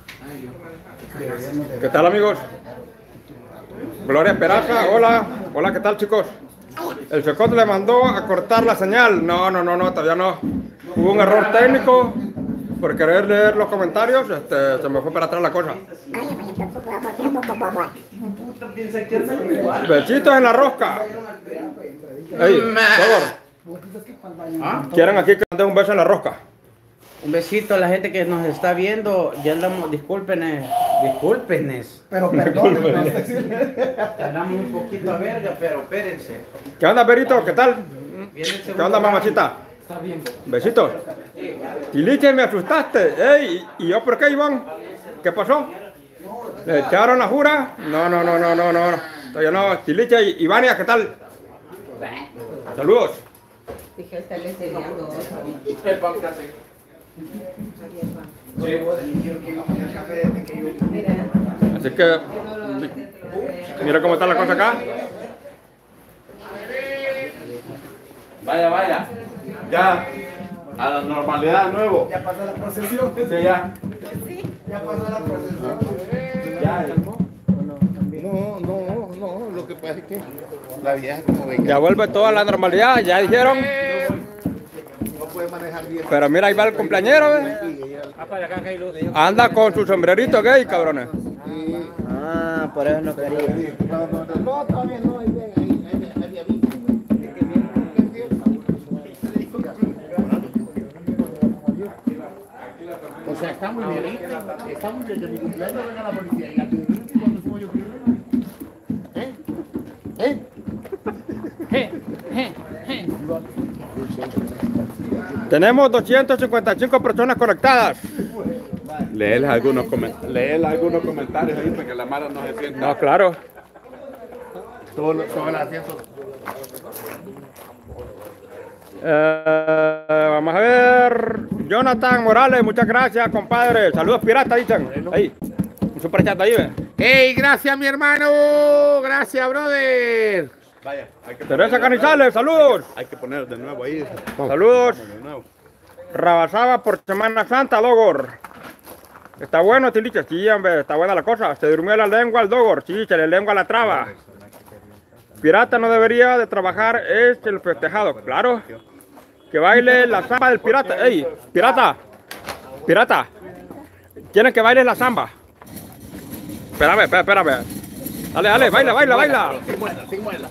¿Qué tal, amigos? Gloria Peraza. Hola, ¿qué tal, chicos? El Secot le mandó a cortar la señal. No, todavía no. Hubo un error técnico por querer leer los comentarios. Se me fue para atrás la cosa. Besitos en la rosca. Ey, por favor. ¿Quieren aquí que les dé un beso en la rosca? Un besito a la gente que nos está viendo. Ya andamos, disculpen, Discúlpenes. Pero perdón. Ganamos un poquito a verga, pero espérense. ¿Qué onda, Perito? ¿Qué tal? Viene el ¿Qué segundo onda, round. mamachita? Está bien. Besitos. Tiliche, me asustaste. Ey, ¿y yo por qué, Iván? ¿Qué pasó? ¿Le echaron la jura? No. Todavía no. Tiliche, Ivania, ¿qué tal? Saludos. Dije, está enseñando. El pan que hace. Así que, mira cómo está la cosa acá. Vaya. Ya. A la normalidad de nuevo. Ya pasó la procesión. Sí, ya. Ya pasó la procesión. No, lo que pasa es que la vieja como venga. Ya vuelve toda la normalidad, ya dijeron. No puede manejar bien. Pero mira, ahí va el cumpleañero, Anda con su sombrerito gay, cabrones. Ah, por eso no quería. No, todavía no, ahí había visto. O sea, estamos en el estamos desde mi cumpleaños venga la policía y la cuando fuimos yo Tenemos 255 personas conectadas. Léele algunos comentarios ahí para que la Mara no se sienta. No, claro. Todas las asientos. Vamos a ver. Jonathan Morales, muchas gracias, compadre. Saludos, pirata, dicen. Ahí. Un superchat ahí, ve. ¡Ey, gracias, mi hermano! ¡Gracias, brother! Vaya, hay que Teresa Canizales, saludos. Hay que poner de nuevo ahí. Saludos. De nuevo. Rabasaba por Semana Santa, Dogor. Está bueno, Tiliche, sí, hombre, está buena la cosa. Se durmió la lengua al Dogor, sí, se le lengua la traba. Pirata no debería de trabajar, es el festejado, claro. Que baile la samba del pirata. ¡Ey, pirata! ¡Pirata! Quieren que baile la samba. Espérame. Dale, baila. Sin muela.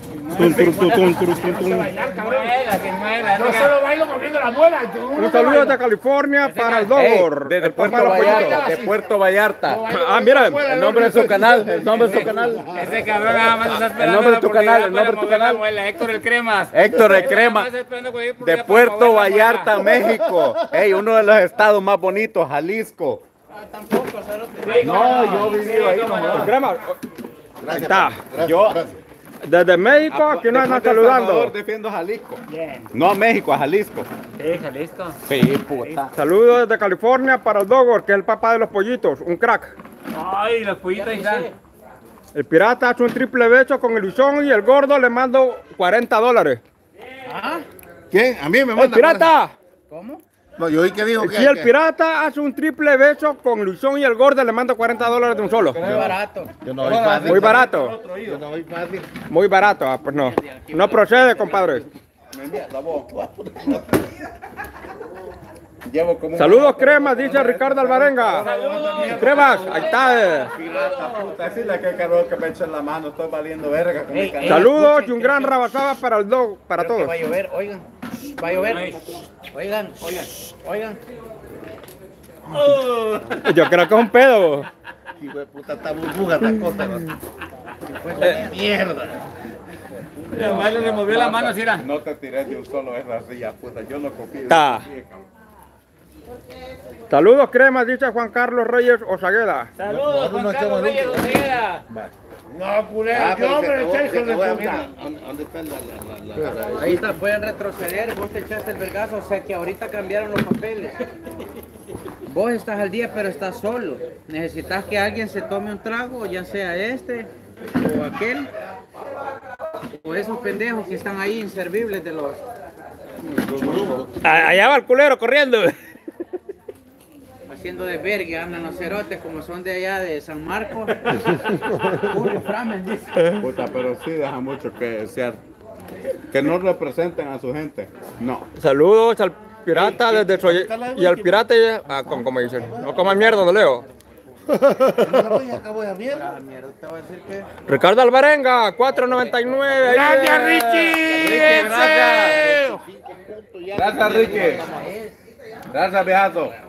No solo bailo comiendo la muela. Un saludo desde California para el Dogor. Desde Puerto Vallarta. Ah, mira, El nombre de su canal. Ese cabrón nada más está esperando. El nombre de tu la canal, oportunidad el nombre de tu para mover canal. la muela. Héctor el Cremas. Héctor el Crema. Nada más esperando que ir por De allá para Puerto mover la muela. Vallarta, México. Ey, uno de los estados más bonitos, Jalisco. No, yo he vivido ahí. El Crema. Ahí está. Yo Desde México, aquí nos están saludando. Defiendo Jalisco. No a México, a Jalisco. Sí, Jalisco. Sí, puta. Saludos desde California para el Dogor, que es el papá de los pollitos, un crack. Ay, los pollitos ahí están. El pirata hace un triple beso con el Luisón y el gordo le mando $40. ¿Quién? A mí me ¡El manda. pirata! ¿Cómo? No, yo oí que dijo que. Si el pirata hace un triple beso con Luisón y el gordo le mando $40 de un solo. Muy barato. Yo no oí fácil. Muy barato. Yo no oí fácil. Muy barato, pues no. No procede, compadre. Llevo como Saludos, Cremas, dice Ricardo Alvarenga. Cremas, ahí está. pirata, puta. Decirle que cabrón que me echen la mano. Estoy valiendo verga con mi canal. Saludos y un gran rabasaba para el dog, para Creo que todos. va a llover, oigan. Va a llover. Oigan. Yo creo que es un pedo. Hijo de puta, está burbuja esta cosa. Mierda. Además le removió la mano, Cira. No te tiré de un solo esa silla, puta. Yo no confío. Está. Saludos, Cremas, dice Juan Carlos Reyes Osagueda. Saludos, Juan Carlos Reyes Ojeda. No, culero, yo me lo eché, hijo de puta. ¿Dónde está la? Ahí está, pueden retroceder. Vos te echaste el vergazo, o sea que ahorita cambiaron los papeles. Vos estás al día, pero estás solo. Necesitas que alguien se tome un trago, ya sea este o aquel. O esos pendejos que están ahí inservibles de los... Allá va el culero corriendo. Haciendo de verga, andan los cerotes como son de allá de San Marcos. Puro framen, dice. Puta, pero sí deja mucho que desear. Que no representen a su gente. No. Saludos al pirata desde Soy y al pirata, como dicen. No coman mierda, no leo. Acabo de mierda. Te voy a decir que... Ricardo Alvarenga, 4.99. Gracias, Richie. Gracias, Ricky. Gracias, viejazo.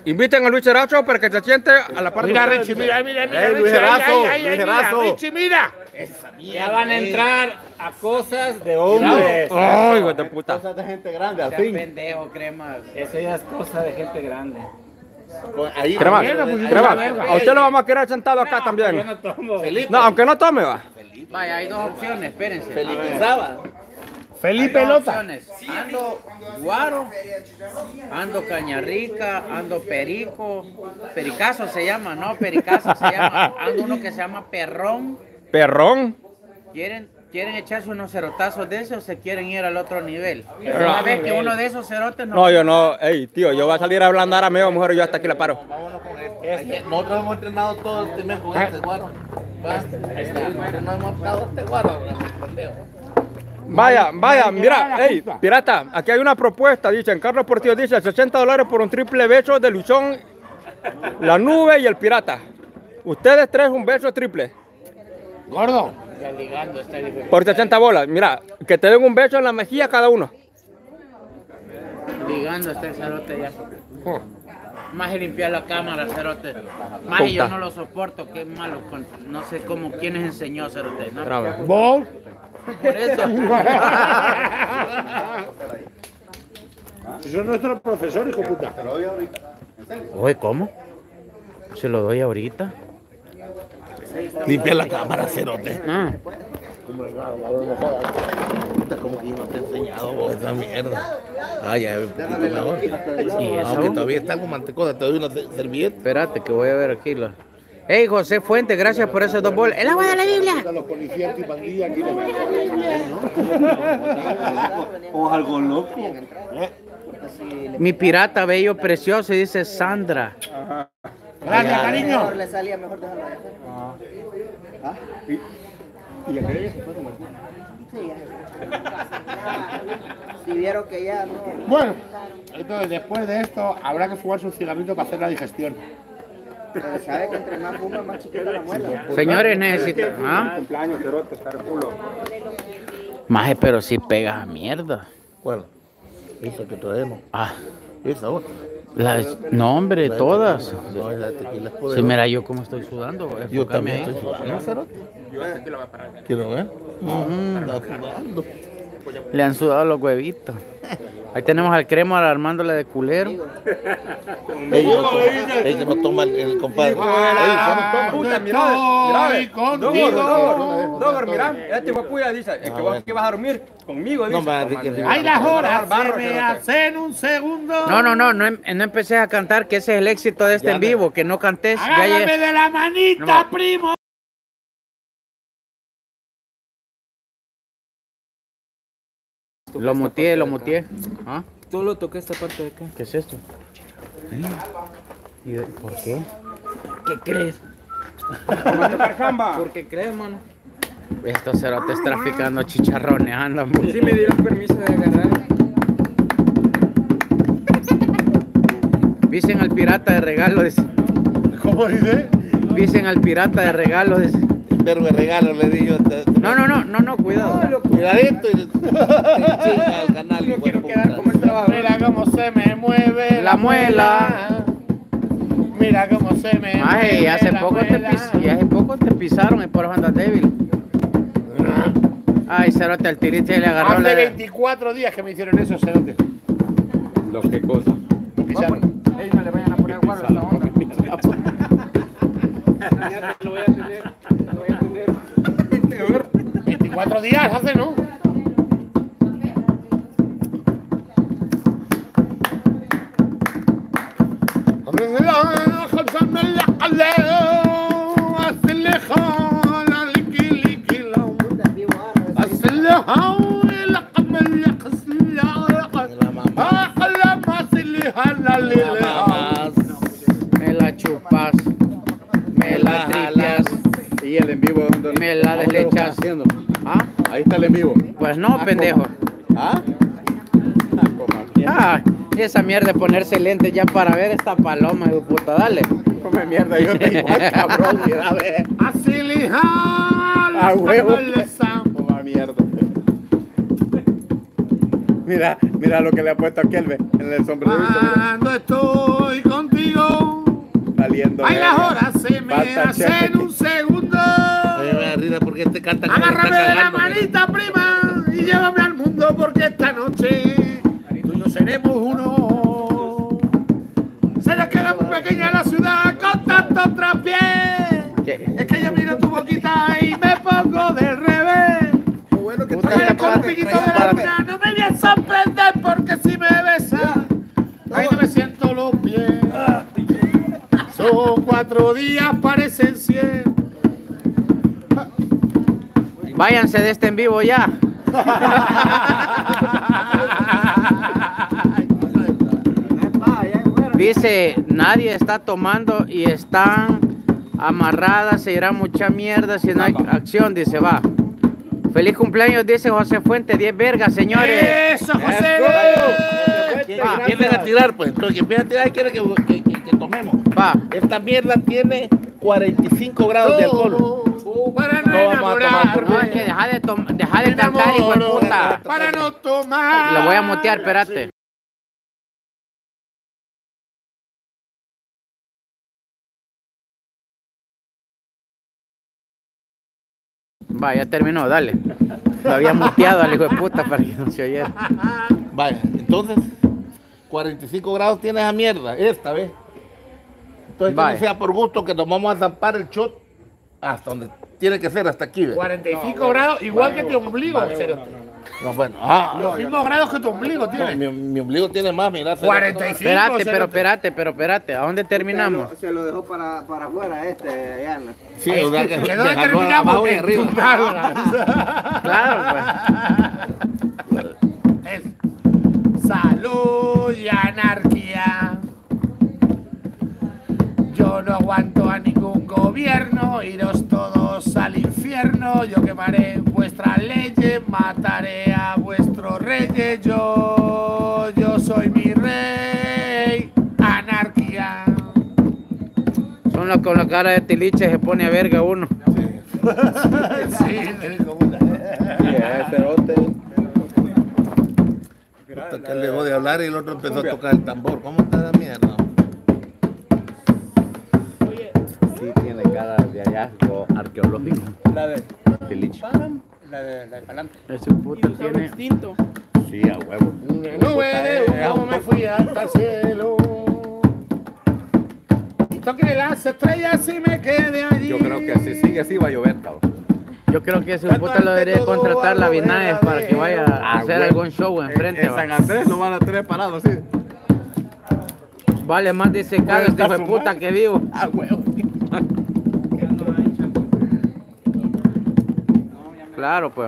Inviten a Luis Erazo para que se siente a la parte. Mira, de Richie, mira, mira, mira. Luis Richie, Erazo, ay, ay, ay, Luis mira, Erazo. Richie, mira. Ya van a entrar a cosas de hombres. Ay, hijo de puta. Cosas de gente grande, al Sea fin. pendejo, crema. Eso ya es cosa de gente grande. Ahí, Crema, pues, crema. verga. A usted lo vamos a querer sentado acá Yo también. no tomo. No, aunque no tome, va. Vaya, hay dos opciones, espérense. Felipe Saba. Felipe Hay dos Lota. opciones. Ando guaro, ando cañarrica, ando perico, pericazo se llama, no, pericazo se llama, ando uno que se llama perrón. Perrón. ¿Quieren echarse unos cerotazos de esos o se quieren ir al otro nivel? Una vez que uno de esos cerotes No, yo no. Ey, tío, yo voy a salir a ablandar a medio, mejor yo hasta aquí la paro. Nosotros hemos entrenado todo este mes con este guaro. Va. No hemos entrenado este guaro. pendejo. Vaya, vaya, mira, ey, pirata, aquí hay una propuesta, dicen, Carlos Portillo dice, $60 por un triple beso de Luchón, la nube y el pirata. Ustedes tres un beso triple. Gordo. Ya ligando está el hijo de- Por 60 bolas, mira, que te den un beso en la mejilla cada uno. ligando está el cerote ya. Más y limpiar la cámara, cerote. Más y yo no lo soporto, qué malo. No sé cómo, quién les enseñó, cerote. ¿No? Bol. Por eso. Eso es nuestro profesor, hijo puta. Oye, ¿cómo? ¿Se lo doy ahorita? Limpia la cámara, cerote. Ah. Como que no te he enseñado vos esa mierda. Ay, ya, mejor. ¿Y eso? Aunque todavía está con mantecosa, te doy una servilleta. Espérate, que voy a ver aquí. Hey, José Fuente, gracias por esos 2 bolas. ¡El agua de la Biblia! Los policías antipandilla aquí. O algo loco. Mi pirata bello precioso, dice Sandra. Gracias, cariño. Le salía mejor dejarlo de hacer. ¿Y aquella se fue como? Sí, ya. Si vieron que ya no. Bueno, entonces después de esto habrá que fumarse un cigarrito para hacer la digestión. Pero sabe que entre más fuma, más chiquita la muela. Señores, necesito. ¿Ah? Cumpleaños, cerote, estar culo. Maje, pero si pegas a mierda. Bueno, esa que traemos. Ah, Esa otra. no, hombre, todas. No, la tequila es Sí, poderosa. mira, yo cómo estoy sudando. Yo Enfócame también ahí. estoy sudando, cerote. Quiero ver. Está sudando. Le han sudado los huevitos. Ahí tenemos al crema armándole de culero. Ella no toma el compadre. Puta, mira, Dogor, mira, este guapuya dice, es que vos aquí vas a dormir conmigo, dice. No, madre, que ¡Ay, las horas! Se me hacen un segundo. No empecé a cantar, que ese es el éxito de este en vivo, que no cantes. Ya Agárrame llegué. de la manita, primo. Lo muteé. ¿Ah? Solo toqué esta parte de acá. ¿Qué es esto? ¿Por qué? ¿Qué crees? ¿Por qué crees, mano? Estos cerotes traficando chicharrones andan. Sí me dieron permiso de agarrar. Dicen al pirata de regalo, dice. ¿Cómo dice? Dicen al pirata de regalo, dice. Pero me regalo, le digo. No, cuidado. Cuidadito y chinga al canal. No quiero quedar como el trabajo. Mira cómo se me mueve La muela. Mira cómo se me Maje, mueve y hace la poco te pisaron y por eso andas débil. Ay, cerote, el tirite le agarró Hace la... 24 días que me hicieron eso, cerote. Lo que cosa. Me pisaron. Ey, no le vayan a poner guarda a esta onda. Lo voy a tener. 24 días hace, ¿no? Me la chupas, me la tripeas, Y el en vivo, ¿dónde? me la ¿Dónde lo estás deslechas. haciendo? ¿Ah? Ahí está el en vivo. Pues no, pendejo. ¿Ah? Ah, y esa mierda de ponerse lentes ya para ver esta paloma, hijo de puta, dale. Come mierda, yo te igual, cabrón, mira, ve. Así lija. A huevo. Toma mierda. Mira, mira lo que le ha puesto a Kelvin en el sombrerito. Cuando estoy contigo, Saliendo. ay, las horas se me hacen un segundo. Oye, me da risa porque este canta como Agárrame está de la cagando. manita, prima, y llévame al mundo porque esta noche tú y yo seremos uno. Se le queda muy pequeña la ciudad con tanto traspié. Es que yo miro tu boquita y me pongo del revés. Bueno, que Porque con un piquito de la luna no me voy a sorprender porque si me besas, ahí no me siento los pies. Son 4 días, parecen 100. Váyanse de este en vivo ya. Dice, nadie está tomando y están amarradas, se irá mucha mierda si no hay acción, dice, va. Feliz cumpleaños, dice José Fuente, 10 vergas, señores. ¡Eso, José! ¿Quién viene a tirar, pues? Entonces, quien viene a tirar quiere que tomemos. Va. Esta mierda tiene 45 grados de alcohol. Para no No vamos a tomar enamorar, por No, es que deja de cantar, hijo de puta. para no tomar. Lo voy a mutear, espérate. Va, ya terminó, dale. Lo había muteado al hijo de puta para que no se oyera. Vaya, entonces, 45 grados tiene esa mierda, esta vez. Entonces, que Vaya. no sea por gusto que nos vamos a zampar el shot hasta donde tiene que ser, hasta aquí. ¿ves? 45 grados, igual que tu ombligo. No, bueno, Los mismos grados que tu ombligo no, tiene. mi ombligo tiene más, mira. 45. Espérate. ¿A dónde terminamos? Se lo dejó para afuera allá en la- Sí, o sea, que ¿Que dónde dejarlo terminamos? abajo y arriba. Claro, pues. Salud y anarquía. Yo no aguanto a ningún gobierno, iros todos al infierno. Yo quemaré vuestras leyes, mataré a vuestros reyes. Yo soy mi rey. Anarquía. Son los con la cara de tiliche se pone a verga uno. Sí, Que él dejó de hablar y el otro empezó a tocar el tambor. ¿Cómo está esa mierda? Sí, tiene cara de hallazgo arqueológico. La de Tiliche. la de Palante. Ese puto tiene. Sí, a huevo. Nube de humo me fui hasta el cielo. Toqué las estrellas y me quedé allí. Yo creo que si sigue así va a llover, cabrón. Yo creo que ese puta lo debería contratar la Vinaes para que vaya a hacer algún show enfrente. En San Andrés lo van a tener parado, sí. Vale más dice cada este hijo de puta que vivo. Ah, huevo. Claro, pues.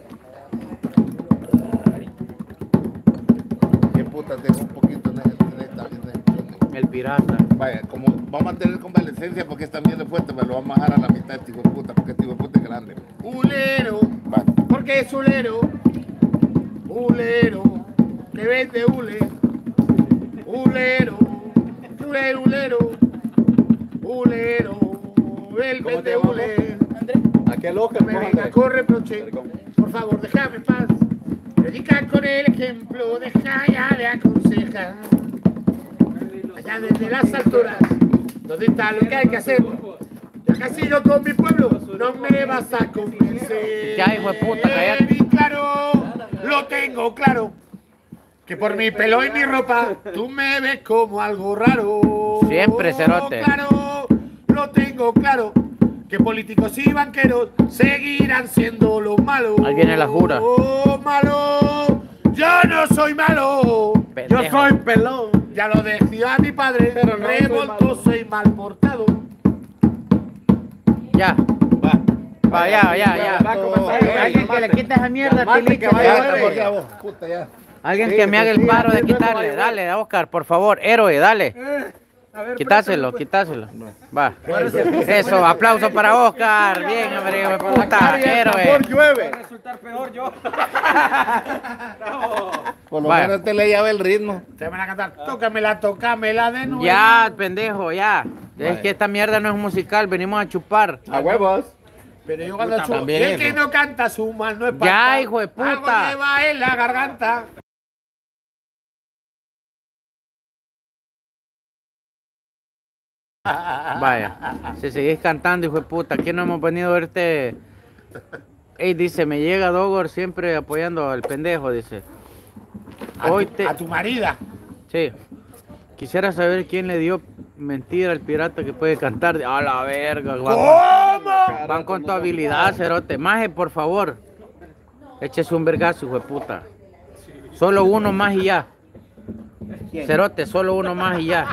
¿Qué puta tengo un poquito en esta? El pirata. Vaya, como vamos a tener convalecencia porque esta mierda es fuerte, me lo vamos a bajar a la mitad de este hijo de puta, porque este hijo de puta es grande. Ulero, porque es ulero, ulero, que vende ule, ulero, ulero, él vende ule. Aquel ojo Me venga con reproche, por favor déjame en paz, predica con el ejemplo, deja ya de aconsejar, allá desde las alturas, ¿dónde está lo que hay que hacer? Ya casi yo con mi pueblo, no me vas a convencer. Ya, hijo de puta, cállate. Y claro, lo tengo claro, que por mi pelo y mi ropa, tú me ves como algo raro. Siempre, cerote. Claro, lo tengo claro, que políticos y banqueros seguirán siendo los malos. Ahí viene la jura. Malo, yo no soy malo. Pendejo. Yo soy pelón. Ya lo decía mi padre, pero no revoltoso y mal portado. Ya. Va, ya. Alguien que le quite esa mierda, tiliche. Alguien que me haga el paro de quitarle. Dale, Oscar, por favor. Héroe, dale. Quitáselo. Va. Eso, aplauso para Oscar. Bien, hombre, hijo de puta. Héroe. Llueve. Resultar peor yo. Por lo Vaya. menos te le llave el ritmo. Te van a cantar, tócamela de nuevo. Ya, pendejo, ya. Es que esta mierda no es musical, venimos a chupar. A huevos. Pero yo cuando Puta, chupo, también el que eso. no canta su mal no es Ya, pata. hijo de puta. Algo lleva en la garganta. Vaya, si seguís cantando, hijo de puta, aquí no hemos venido a verte. Ey, dice, me llega Dogor siempre apoyando al pendejo, dice. A tu marida. Sí. Quisiera saber quién le dio mentira al pirata que puede cantar. A la verga, ¿Cómo? Van con tu habilidad, cerote. Maje, por favor. Échese un vergazo, hijo de puta. Solo uno más y ya. Cerote, solo uno más y ya.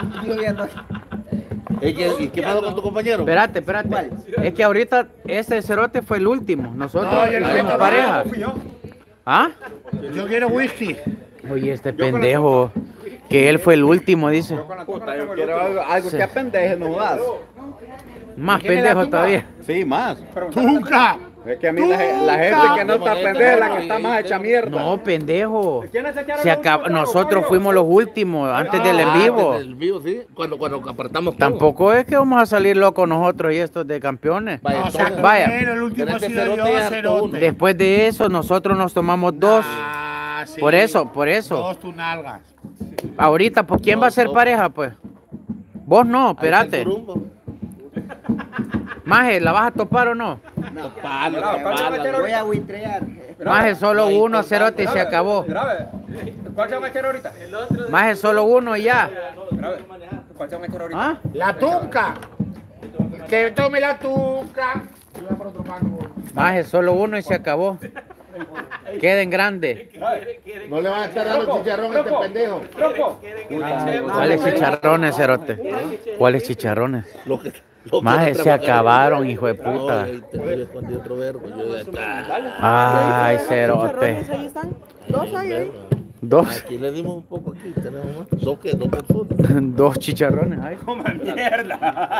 ¿Y qué pasó con tu compañero? Espérate. Es que ahorita ese cerote fue el último. Nosotros No, yo no hicimos quiero pareja. ¿Ah? Yo quiero whisky. Oye, este pendejo, que él fue el último, dice. Puta, yo quiero algo Sí. que apendeje, no jodas. Más pendejo todavía. Sí, más. ¡Tuca! Es que a mí la gente que no está pendeja es la que está más hecha mierda. No, pendejo. Nosotros fuimos los últimos, antes del en vivo. Antes del vivo, sí. Cuando apartamos todo. Tampoco es que vamos a salir locos nosotros y estos de campeones. Vaya, Vaya. El último ha Tenés sido cerote y yo, harto cerote. uno. Después de eso, nosotros nos tomamos dos. Sí. Por eso. Dos tu nalgas. Ahorita, pues, ¿quién va a ser pareja, pues? Vos no, espérate. Maje, ¿la vas a topar o no? Voy a buitrear. Maje, solo uno, cerote, y se acabó. ¿Cuál se va a meter ahorita? Maje, solo uno y ya. ¿Cuál se va a meter ahorita? ¿Ah? La tuca. Que tome la tuca. Maje, solo uno y se acabó. Queden grandes. No le van a echar a los chicharrones a este pendejo. ¿Cuáles chicharrones, cerote? ¿Cuáles chicharrones? Lo que Maje, se acabaron, hijo de puta. No, te escondí otro verbo. Yo ya está. Ay, cerote. Ahí están. Dos hay ahí. Dos. Aquí le dimos un poco aquí. Tenemos más. ¿Dos qué? ¿Dos personas? Dos chicharrones, ay. ¡Coma mierda!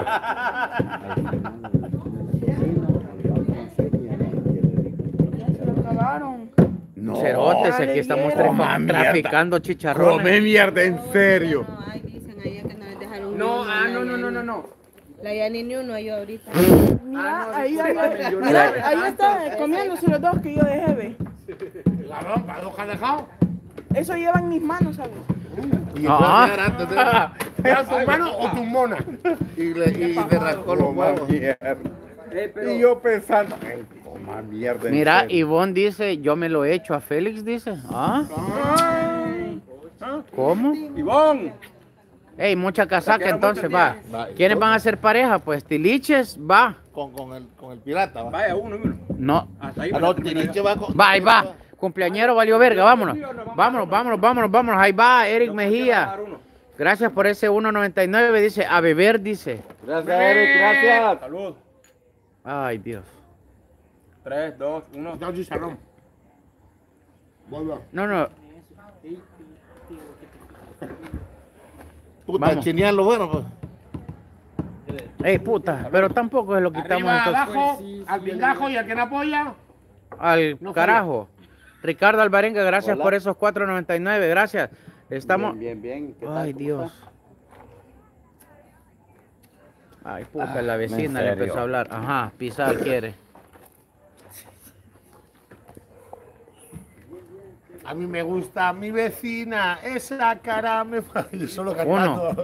Se lo acabaron. No. Cerotes, aquí estamos traficando chicharrones. Come mierda, en serio. No, ahí dicen ahí que no les dejaron. No, no. La Yani ni uno yo ahorita. Ah, Mira, no, ahí, discúlpame, yo no- mira, ahí está comiéndose los dos que yo dejé, ve. ¿Para dos que has dejado? Eso lleva en mis manos, ¿sabes? Y Ah. después antes de- ¿Era tu mano o tu mona? y se rascó los huevos. Y yo pensando, ay, coma mierda. en Mira, serio. Ivonne dice, yo me lo he hecho a Félix, dice. ¿Ah? ¿Cómo? Ivonne. Ey, mucha casaca, entonces, va. Va. ¿Quiénes van a ser pareja? Pues Tiliches, va. Con el pirata. ¿va? Vaya, uno. No. Hasta ahí. Ah, no, Tiniche va con... Va, ahí va. Cumpleañero valió verga, vámonos. Vámonos. Ahí va, Eric Mejía. Gracias por ese 1.99, dice, a beber, dice. Gracias, Eric, gracias. Salud. Ay, Dios. 3, 2, 1. Dos chicharrón. No. Puta, Vamos. chinearlo, bueno, pues. Ey, puta, pero tampoco es lo que estamos Arriba, entonces. abajo, al pingajo y al que no apoya. Al No carajo. Ricardo Alvarenga, gracias Hola. por esos 4.99, gracias. Estamos... Bien. ¿Qué tal? Ay, ¿Cómo Dios. está? Ay, puta, la vecina le serio. empezó a hablar. Ajá, pisar quiere. A mí me gusta mi vecina, esa cara me fa... Yo solo cantando.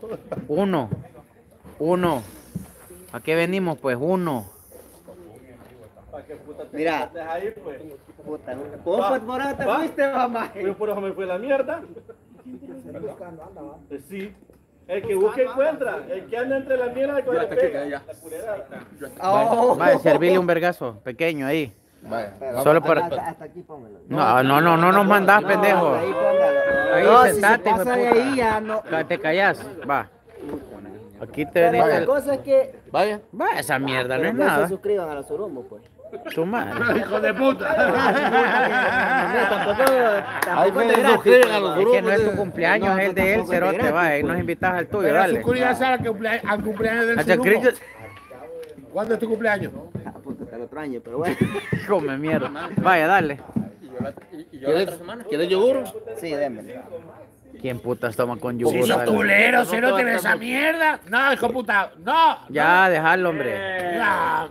Uno. ¿A qué venimos? Pues uno. Mira. Puta, ¿cómo por ahora te fuiste, mamá? Yo por eso me fue la mierda. Sí. El que busca encuentra. El que anda entre la mierda con el pega. Vaya, servirle un vergazo pequeño ahí. Solo para... Hasta aquí póngalo. No nos mandás, pendejo. Ahí póngalo. Ahí No, si se sentate, hijo de pasa de puta. ahí ya no. Te callas, va. Aquí te Pero venís la el... cosa es que Vaya. Va, esa mierda no es no se nada. suscriban a los Urumos, pues. Tu madre. Hijo de puta. Tampoco Ahí es me de gratis. suscriben a los Es que no es grupos. tu cumpleaños, No, es el de él, tampoco es de cerote, gratis, va. Ahí pues. nos invitas al tuyo, Pero dale. suscríbase al cumpleaños del Hasta surumo. Cristo... ¿Cuándo es tu cumpleaños? Ah, puta, hasta el otro año, pero bueno. Come mierda. Vaya, dale. ¿Quieres yogur? Sí, démelo. ¿Quién putas toma con Si yogur? sos Dale. culero, si no tienes esa mierda. No, hijo de puta. No. Ya, dejalo, hombre. Ya.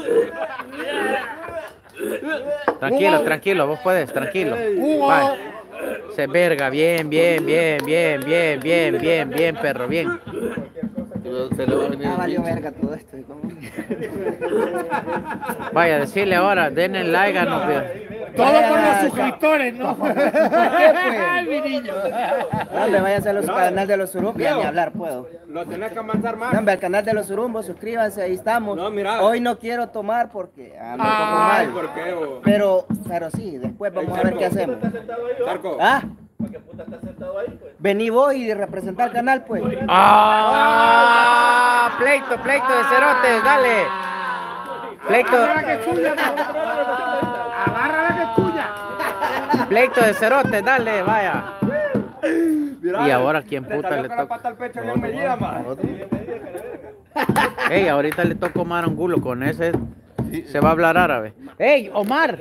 Tranquilo, vos puedes, tranquilo. Hugo, Vaya. Se verga, bien, bien, bien, bien, bien, bien, bien, bien, perro, bien. Se le va a venir Ah, el valió pinche. verga todo esto. Vaya, decirle ahora, denle like a nos. Todo por los suscriptores, ¿no? ¿Por qué, pues? Ay, mi niño. Hombre, váyanse a los canal de los Urumbos, ya ni hablar puedo. Lo tenés que avanzar más. Hombre, al canal de los Urumbos, suscríbanse, ahí estamos. No, mira. Hoy no quiero tomar porque me pongo Ay, mal. ¿por qué? Bo? Pero sí, después vamos a ver qué hacemos. Zarco. ¿Ah? Vení vos y representa el canal, pues. ¡Ah! Pleito de cerotes, dale. Pleito. Agárrala que es tuya, ¿no? Agárrala que es tuya. Pleito de cerotes, dale, vaya. Y ahora quién puta le la toca. pata al pecho bien me llama. Ey, ahorita le toca Omar Angulo, con ese se va a hablar árabe. Ey, Omar.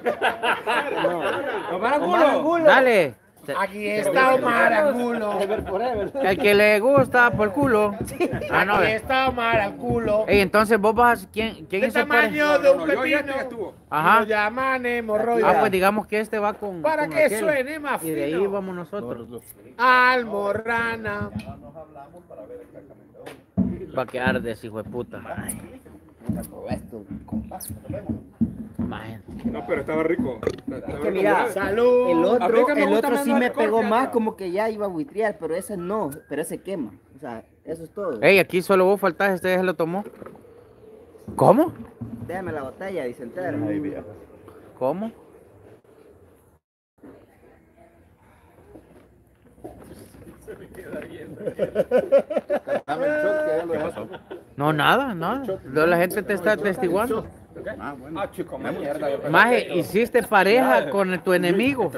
Omar Angulo. Dale. Aquí está Omar Angulo. El que le gusta por culo. Ah, no. Aquí está Omar Angulo. Ey, entonces vos vas a... ¿Quién El es el tamaño de un yo ya pepino. estuvo. Ajá. Lo llaman hemorroides. Ah, pues digamos que este va con... Para con que aquel. suene más Y de ahí fino. vamos nosotros. Almorrana. Va a quedar de ese hijo de puta. Imagínate. No, pero estaba rico. Estaba Que rico. mira, Salud. el A mí que me gusta otro más sí la me pegó Scorpio. más, como que ya iba a buitrear, pero ese no, pero ese quema. O sea, eso es todo. Ey, aquí solo vos faltás, este ya se lo tomó. ¿Cómo? Déjame la botella, dice entera. ¿Cómo? Dame el shot que ya lo pasó. No, nada. La gente te está atestiguando. Ah, bueno. Ah, chico, me mierda. Yo Maje, hiciste pareja con tu enemigo.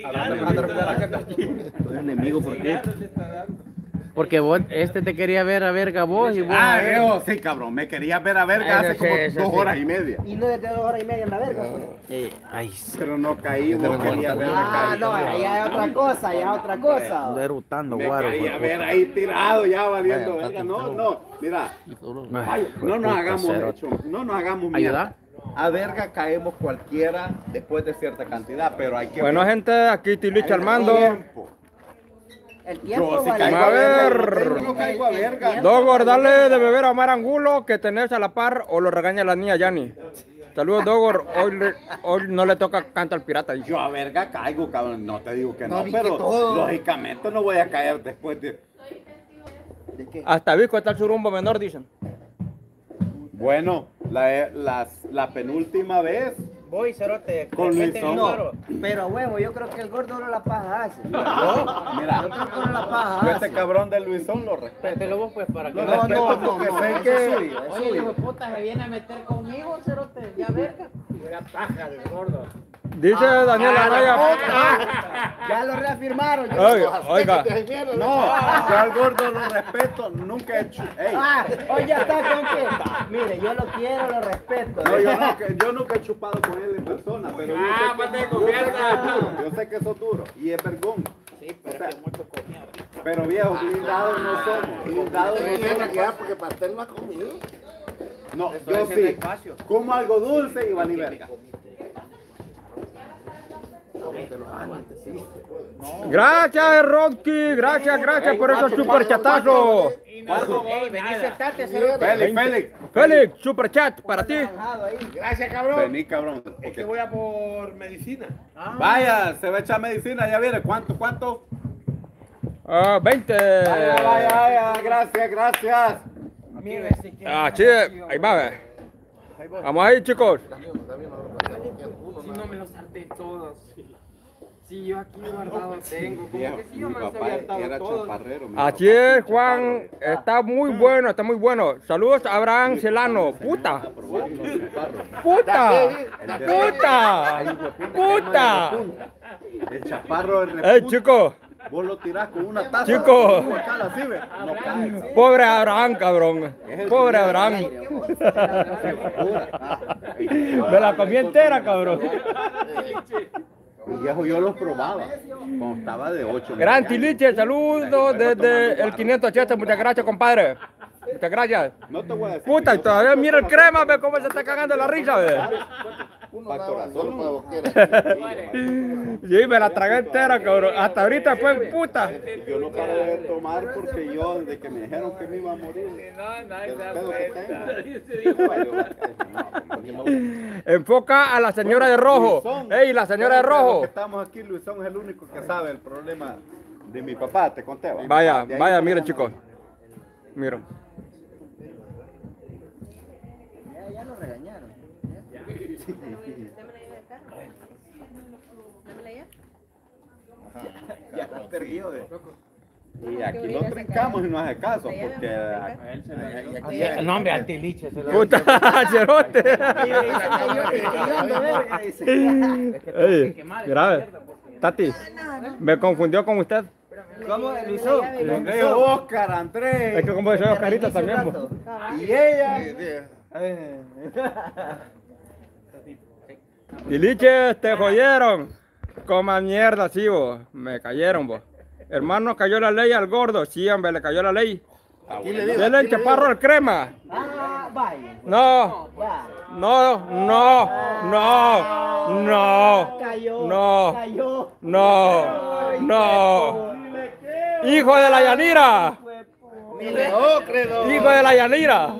Enemigo, ¿por qué? Porque vos, este te quería ver a verga vos y vos. Ah, a ver. yo, sí, cabrón. Me quería ver a verga hace como Sí, 2 sí. horas y media. Y no desde 2 horas y media en la verga. Ay, Pero no caí, vos querías verme Ah, caer. no, ya es otra cosa, ya es otra cosa. ando erutando, Me guaro. quería hijo de ver puta. ahí tirado ya valiendo verga. No, mira. Ay, hijo de No nos puta, hagamos cerote. hecho, no nos hagamos ¿Ayuda? mierda. A verga caemos cualquiera después de cierta cantidad, pero hay que Bueno, ver gente, aquí Tiliche Armando. tiempo. El tiempo Yo sí vale. caigo A a verga, ver. yo no caigo a verga. Dogor, dale de beber a Omar Angulo que tenés a la par o lo regaña la niña Yani. Saludos, Dogor. Hoy no le toca canto al pirata. Yo a verga caigo, cabrón. No te digo que No, no, di que pero todo. lógicamente no voy a caer después de... ¿De qué? Hasta Vico está el surumbo menor, dicen. Bueno, la penúltima vez Voy, cerote. con Luis No, pero a huevo, yo creo que el gordo no la paja hace. Mira, Yo creo que no la paja yo hace. este cabrón de Luisón lo respeto. Pételo vos, pues, para que. Lo No, respeto no, porque no, sé eso que... es suyo, es Oye, hijo suyo. de puta, se viene a meter conmigo, cerote. Ya verga. Una paja del gordo. Dice Daniel Araya. Ya lo reafirmaron. yo- Oiga, No, yo al gordo lo respeto, nunca he hecho... Ey, Ah, hoy ya está con que. Mire, yo lo quiero, lo respeto. no, yo nunca he chupado con él en persona, pero yo sé que eso es duro y es vergón. Sí, pero es mucho comido. Pero viejo, blindados no somos, blindados no somos. Porque pastel no ha comido. No, yo sí, como algo dulce y van y verga. gracias, Rocky. Gracias por esos super chatazos. Ey, vení, sentate, cerote. Félix, Félix, super chat para ti. Gracias, cabrón. vení cabrón. Es que voy a por medicina. Vaya, se va a echar medicina, ya viene. ¿Cuánto? 20. Vaya, gracias. Mire, si quiere. Ah, sí, ahí va, ve. Vamos ahí, chicos. Si no me los salté todos. Si yo aquí guardado tengo. Como que si yo Mi me los papá había hartado era todos. chaparrero. mi Así papá. es, Juan. Está muy bueno, está muy bueno. Saludos a Abraham Celano. Puta. El chaparro de Ey, chicos. Vos lo tirás con una taza. Chico. Así, ve. No cae. Pobre Abraham, cabrón. Pobre Abraham. Me la comí entera, cabrón. Mi viejo yo los probaba cuando estaba de 8. Gran Tiliche, saludos desde el 580. Muchas gracias, compadre. Muchas gracias. No te voy a decir. Puta, y todavía mira el crema, ve cómo se está cagando la risa, ve. Para corazón. Sí, me la tragué entera, cabrón. Hasta ahorita fue puta. Yo no paro de tomar porque yo, desde que me dijeron que me iba a morir. Enfoca a la señora de rojo. ¡Ey, la señora de rojo! Estamos aquí, Luisón es el único que sabe el problema de mi papá, te conté. ¿Va? Vaya, vaya, miren, chicos. Miren. Ya lo regañaron. Ya está perdido. Y aquí lo trincamos y no hace caso, porque... No, hombre, al tiliche. ¡Puta, cerote! Ey, grave. Tati, me confundió con usted. ¿Cómo lo hizo? Oscar, Andrés. Es que como soy Oscarita también. Po. Y ella... Tiliches, te jodieron. Coma mierda, sí, vos. Me cayeron, vos. Hermano, cayó la ley al gordo. Sí, hombre, le cayó la ley. Dele el chaparro al crema. Ah, vaya. No. No, no, no, no. Cayó. No. Cayó. No. No. Hijo de la Yanira. Hijo de la Yanira.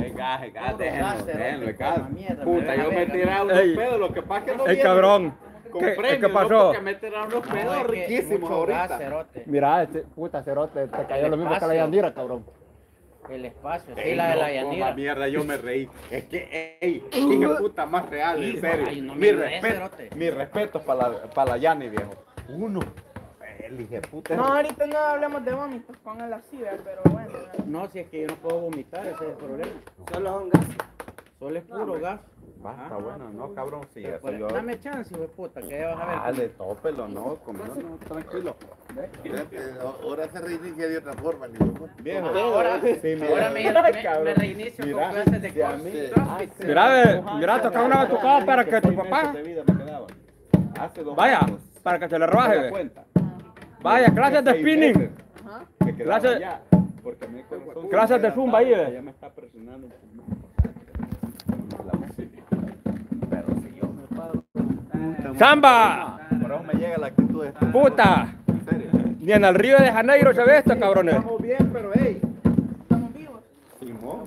Puta, yo me tiraba unos pedos, lo que pasa es que no El viene cabrón. con ¿Qué premio, pasó? ¿no? Porque me tiraron unos pedos riquísimos ahorita. Mira, puta cerote, te cayó lo mismo que la Yanira, cabrón. El espacio, Ey, sí, la de la no, Yanira. coma mierda, yo me reí. Es que, ey, hijo de puta más real, en serio. Ay, no me mi rees, respeto, cerote. mi respeto para la Yani, viejo. Uno. El hijo de puta. No, ahorita no hablemos de vómitos con él así, pero bueno. No, si es que yo no puedo vomitar, ese es el problema. Solo son gases. Solo es puro gas. Está bueno, no, cabrón, sí, eso Pues, yo... dame chance, hijo de puta, que ya vas a ver. Dale, tópelo, no, conmigo no, tranquilo. Ahora se reinicia de otra forma, el hijo de puta. Viejo, Ahora, sí, ahora me reinicio Mira, con clases de si a mí- CrossFit. Mira, toca una batucada para que tu papá Hace 2 vaya, años, para que se le me da rebaje. cuenta. Vaya, clases de 6 spinning. meses me quedaba Clases- allá, porque mi corazón clases de me zumba ahí, trataba, ve. ya me está presionando el pulmón. La música. Pero si yo me paro... ¡Samba! Por eso me llega la actitud de... ¡Puta! En serio. Ni en el Río de Janeiro se ve esto, cabrones. Estamos bien, pero hey. Estamos vivos. Simón.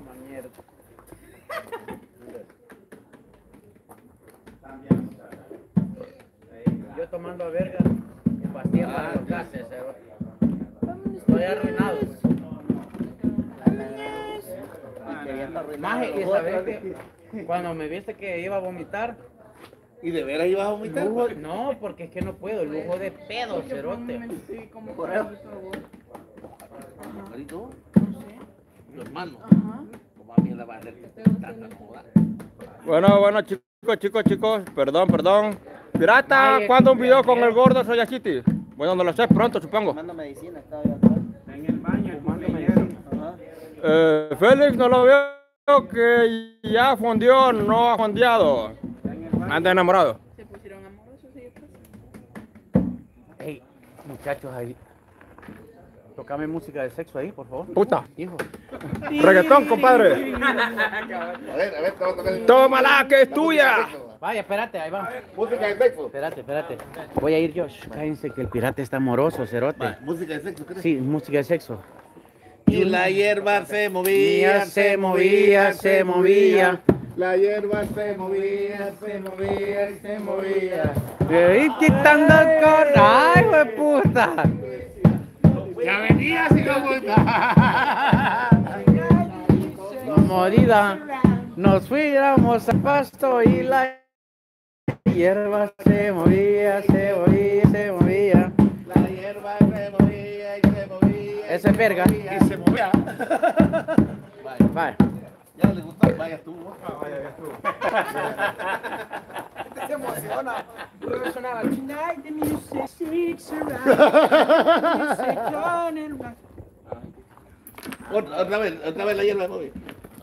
Yo tomando a verga y pastillas para los gases, estoy arruinado. Maje, y sabes que cuando me viste que iba a vomitar, ¿Y de veras ibas a vomitar? lujo, no, porque es que no puedo, lujo de pedo, cerote. Sí, como Por por eso. Marito, los manos. Ajá. Como a mí la va a hacer tanta joda. Bueno, chicos, perdón. Pirata, Ay, ¿cuándo un video con el gordo Soya City? Bueno, no lo sé pronto, supongo. Tomando medicina, estaba yo atrás. En el baño, fumando medicina. Ajá. Félix, no lo veo que ya fondió, no ha fondeado. Anda enamorado. Se pusieron amorosos y después. Hey, muchachos, ahí. Tócame música de sexo ahí, por favor. Puta. Hijo. Reggaetón, compadre. A ver, te voy a tocar el... Tómala, que es tuya. Vaya, espérate, ahí va. Música de sexo. Espérate. Voy a ir yo. Shh, cállense que el pirata está amoroso, cerote. Va, música de sexo, ¿crees? Sí, música de sexo. Y la hierba se movía, Se movía. La hierba se movía, se movía y se movía. Y quitando el cor. ¡Ay, güey, puta! Ya venía sin la vuelta. Morida, nos fuéramos al pasto y la hierba se movía. La hierba se movía y se movía. Ese es verga. Y se movía. Vaya. Ya le gustó, vaya tú. Se emociona. Sonaba tonight the music's around. Music on and rock. Otra vez la hierba se movía.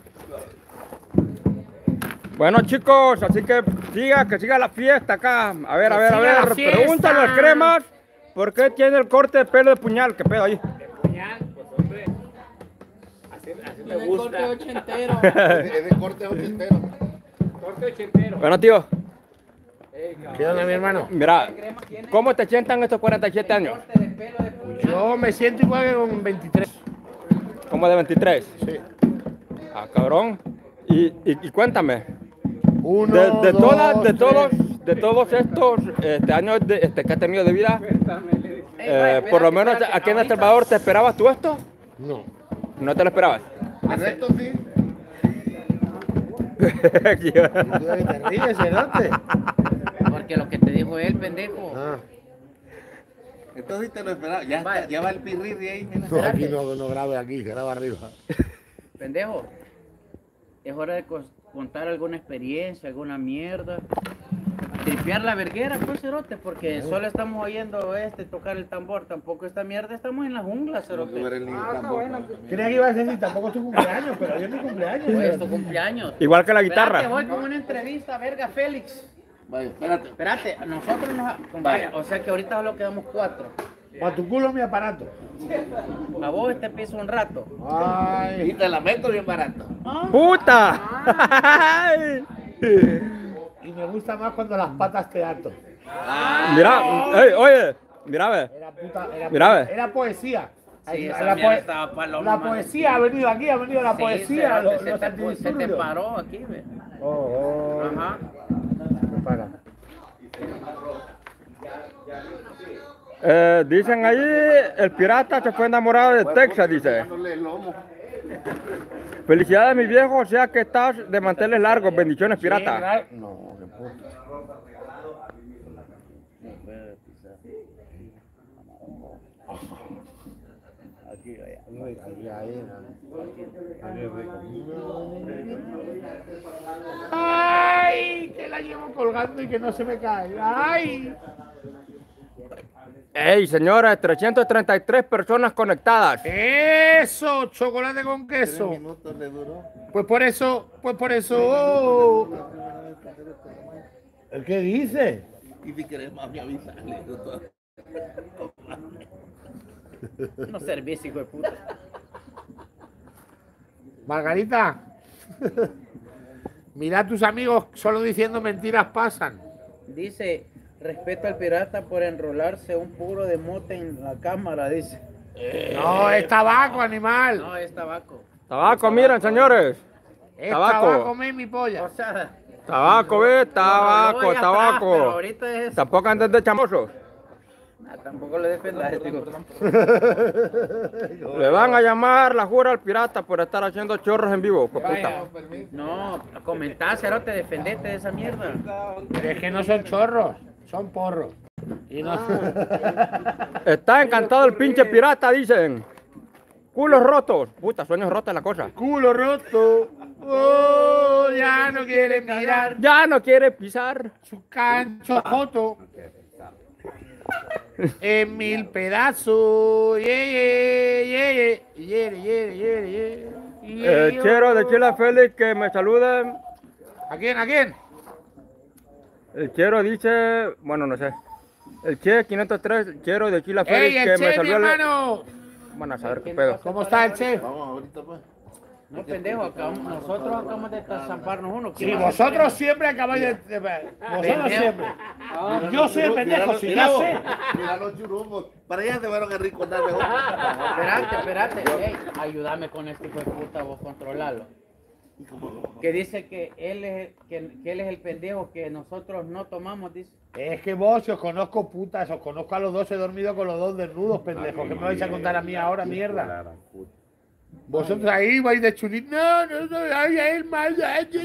Bueno, chicos, así que siga la fiesta acá. A ver. siga la fiesta. Pregúntale a los cremas por qué tiene el corte de pelo de puñal. ¿Qué pedo ahí? Puñal, pues hombre. Así me gusta. Corte ochentero. Es de corte ochentero. Corte ochentero. Bueno, tío, ¿Qué onda, mi hermano? Mira, ¿cómo te sientan estos 47 años? Yo me siento igual que con 23. ¿Como de 23? Sí. Ah, cabrón. Y cuéntame. Uno, de dos, todos estos años que has tenido de vida, por lo menos aquí en El Salvador, ¿te esperabas tú esto? No. ¿No te lo esperabas? Correcto, sí. Te ríes, cerote. Porque lo que te dijo él, pendejo. Ah. Entonces te lo esperaba. Ya va el pirri ahí. Mira. No, aquí no grabe aquí, graba arriba. Pendejo, es hora de contar alguna experiencia, alguna mierda. Tripear la verguera, pues, cerote, porque solo estamos oyendo tocar el tambor, tampoco esta mierda, estamos en la jungla, cerote. Creía que iba a decir, tampoco es tu cumpleaños, pero yo es mi cumpleaños. Pues, tu cumpleaños. Igual que la guitarra. Espérate, voy con una entrevista, verga, Félix. Vaya, espérate. Espérate, nosotros nos... Compadre, o sea que ahorita solo quedamos 4. Para tu culo mi aparato. A vos te piso un rato. Ay. Y te la meto bien barato. ¡Puta! Y me gusta más cuando las patas te ato. Mira, oye, mira, ve. Mira, ve. Era poesía. Sí, La esa mierda estaba paloma, la man. poesía ha venido aquí, ha venido la Sí, poesía. cerote, se te paró aquí, ve. Ajá. Para. Dicen ahí, el pirata se fue enamorado de Texas, dice. Felicidades, mi viejo, o sea que estás de manteles largos. Bendiciones, pirata. No, qué puta. Ay, que la llevo colgando y que no se me cae. Ay. Ey, señores, 333 personas conectadas. Eso, chocolate con queso. 3 minutos le duró. Pues por eso. ¿El qué dice? Y si querés más me avisas. No servís, hijo de puta. Margarita, mira a tus amigos solo diciendo mentiras pasan. Dice, respeto al pirata por enrolarse un puro de mote en la cámara, dice. No, es tabaco, animal. No, es tabaco. Tabaco, miren, señores. Es Tabaco. tabaco, mi polla. O sea, Tabaco, ve, tabaco, no, ya atrás, tabaco. pero ahorita es... Tampoco andes de chamosos. Tampoco le defendas, digo. Le van a llamar la jura al pirata por estar haciendo chorros en vivo, puta. No, comentá, cerote, defendete de esa mierda. Pero es que no son chorros, son porros. Y no... Está encantado el pinche pirata, dicen. Culos rotos. Puta, sueños rotos la cosa. Culo roto. Oh, ya no quiere mirar Ya no quiere pisar. su cancho joto. En 1000 pedazos. Quiero decirle a Félix que me saluden. ¿A quién? ¿A quién? El quiero dice, bueno, no sé. El Che 503, quiero decirle a Félix ¡Ey, que el me Che, mi saludó. hermano! Van a saber qué pedo. ¿Cómo está el Che? Vamos ahorita pues. No, pendejo, nosotros acabamos de zamparnos uno. Sí, vosotros siempre acabáis de... Vosotros siempre. Yo soy el pendejo, si yo sé. Mira los churubos. Para allá se fueron a recordar mejor. Espérate. Ey, ayúdame con este hijo de puta, vos controlalo. Que dice que él es el pendejo que nosotros no tomamos, dice. Es que vos, si os conozco putas, os conozco a los dos, he dormido con los dos desnudos, pendejos. ¿Qué me vais a contar a mí ahora, mierda? Vosotros ahí vais de chulín. No, ay, el mal.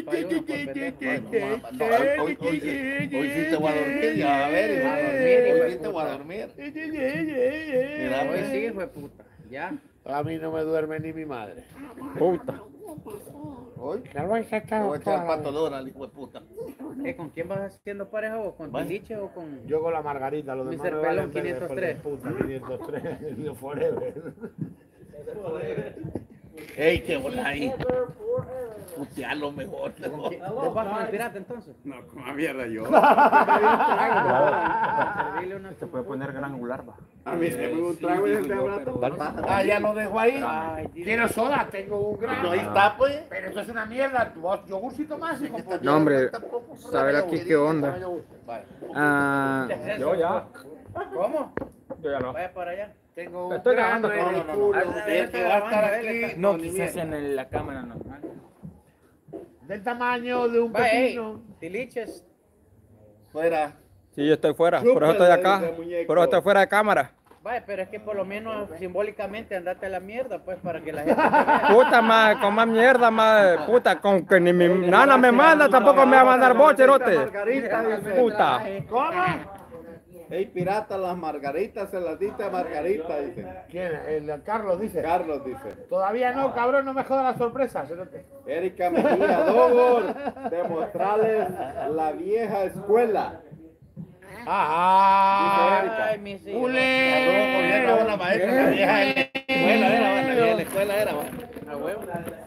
Hoy sí te voy a dormir, ya va a ver. Hoy sí te voy a dormir. Mira, hoy sí, hijo de puta. Ya. A mí no me duerme ni mi madre. Puta. Hoy ¿Qué vais a estar? voy a echar patolón al hijo de puta. ¿Con quién vas haciendo pareja vos? ¿Con Tiliche o con...? Yo con la Margarita, los demás Mr. me valen Pelón, verga, 503. puta, 503, yo forever. Ey, qué bola ahí. Ya lo mejor. ¿Vos vas con el pirata entonces? No, con la mierda yo. Se puede poner gran angular, va. A mí se me un trago y se habla todo. Ah, ya lo dejo ahí. Quiero soda, tengo un gran. No, ahí está, pues. Pero eso es una mierda. Vos yogurcito más, hijo. No, hombre, saber aquí qué onda. Ah, Yo ya. ¿Cómo? Yo ya no. Vaya para allá. Tengo Estoy un grabando. grano en el culo. El que va a estar aquí. no, quizás en la cámara no. Del tamaño de un Vaya, pepino. Tiliches. Fuera. Sí, yo estoy fuera. Por eso estoy acá. Por eso estoy fuera de cámara. Vaya, pero es que por lo menos simbólicamente andate a la mierda, pues, para que la gente te vea. Puta, más, con más mierda, más. Puta, con que ni mi nana me manda, tampoco me va a mandar bocherote. Puta. ¿Cómo? Ey, pirata, las margaritas se las diste a Margarita, dice. ¿Quién? El Carlos dice. Carlos dice. Todavía no, cabrón, no me jodas las sorpresas. Erika Mejía, Dogor, demostrarles la vieja escuela. ¡Ah! Mis hijos. ¡Ule! La maestra, la vieja escuela era, la vieja escuela era. A huevo.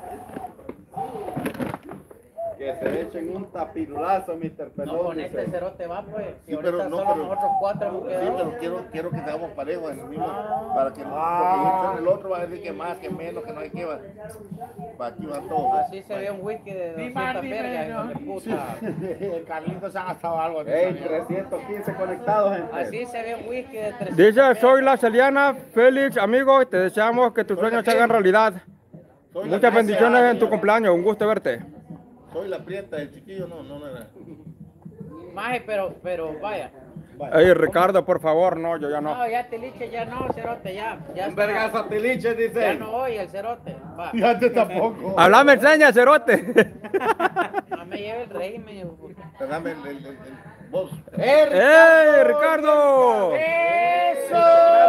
Que se echen un tapirulazo, Mr. Pelón. No, con dice. este cerote va, pues. Si Sí, ahorita pero no, solo pero- nosotros cuatro hemos Sí, quedado. pero quiero que seamos parejos en el mismo. Para que porque el otro va a decir que más, que menos, que no hay que va. Para aquí va todo. Así se ve un whisky de 200 vergas, hijo de puta. El Carlitos se ha gastado algo. Ey, 315 conectados, gente. Así se ve un whisky de 300 Dice, soy la Celiana, Félix, amigo, te deseamos que tus sueños se hagan realidad. Muchas bendiciones en tu cumpleaños, un gusto verte. Soy la prieta, el chiquillo no era. Maje, pero vaya. Ey, Ricardo, por favor, no, yo ya no. No, ya Teliche, ya no, cerote, ya. Un vergazo a Teliche, Ya dice. no oye el cerote. Va. Y antes tampoco. Hablame enseña, cerote. No me lleve el régimen, hijo de puta. Te dame el vos. ¡Ey, Ricardo! ¡Eso!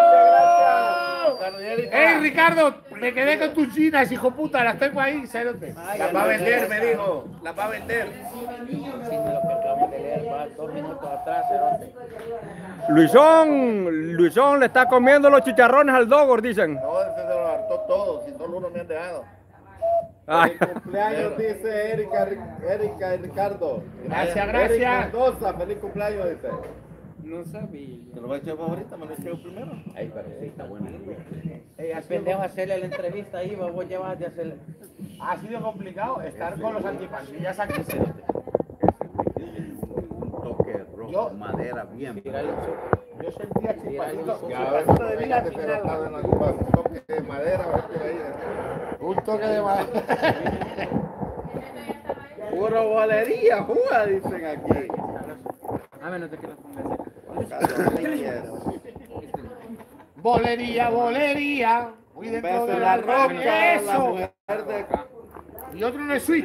¡Ey, Ricardo! Me quedé con tus chinas, hijo puta, las tengo ahí, cérote. La va a vender, me dijo. La va a vender. Sí, de lo que acabamos de leer, va 2 minutos atrás, cerote. Luisón le está comiendo los chicharrones al Dogor, dicen. No, ese se lo hartó todo. Si solo uno me han dejado. Ay. Feliz cumpleaños, dice Erika y Ricardo. Gracias, Erika gracias. Mendoza, feliz cumpleaños, dice. No sabía. Te lo voy a echar ahorita, me lo eché primero. Ay, pero sí, está bueno. El pendejo hacerle la entrevista ahí, vos llevas de hacerle. Ha sido complicado estar con los antipandillas aquí, cérote. Un toque rojo, madera, bien. Yo sentía chupacito. Chupacito de vida, pero estaba en un toque de madera, por ahí. Un toque de madera. Puro bolería, juga, dicen aquí. A menos de que lo pongas. Bolería, bolería. Muy Un dentro beso de en la la roca, la Eso. mujer de... Y otro en el switch.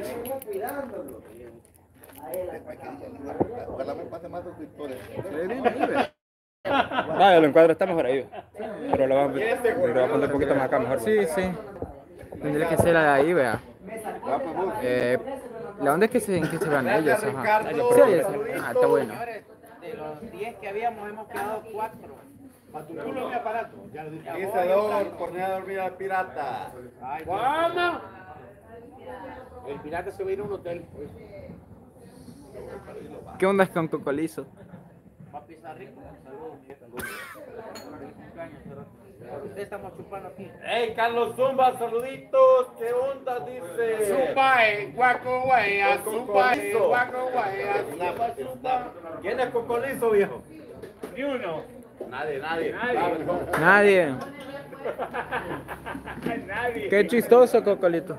Ojalá me pase más de tu historia. Vaya, el encuadro está mejor ahí. Pero lo vamos a poner un poquito más acá, mejor. Sí, sí. Tendría que ser la de ahí, vea. ¿La onda es que en que se van ellos? Ajá. Sí, ahí está. Ah, está bueno. Señores, de los 10 que habíamos, hemos quedado 4. A tu culo mi aparato. Ya lo dije. Dice Dogor, por no dormir al pirata. ¿Cómo? El pirata se va a ir a un hotel. ¿Qué onda con Cocolizo? Papi Sarrico, saludos, mi viejo. Feliz cumpleaños, cerote. Ustedes estamos chupando aquí. Hey, Carlos Zumba, saluditos. ¿Qué onda, dice? Zumbae, guaco guaya, zumbae, guaco guaya, zumba, zumba. ¿Quién es Cocolizo, viejo? Ni uno. Nadie. Nadie. Nadie. Qué chistoso, Cocolito.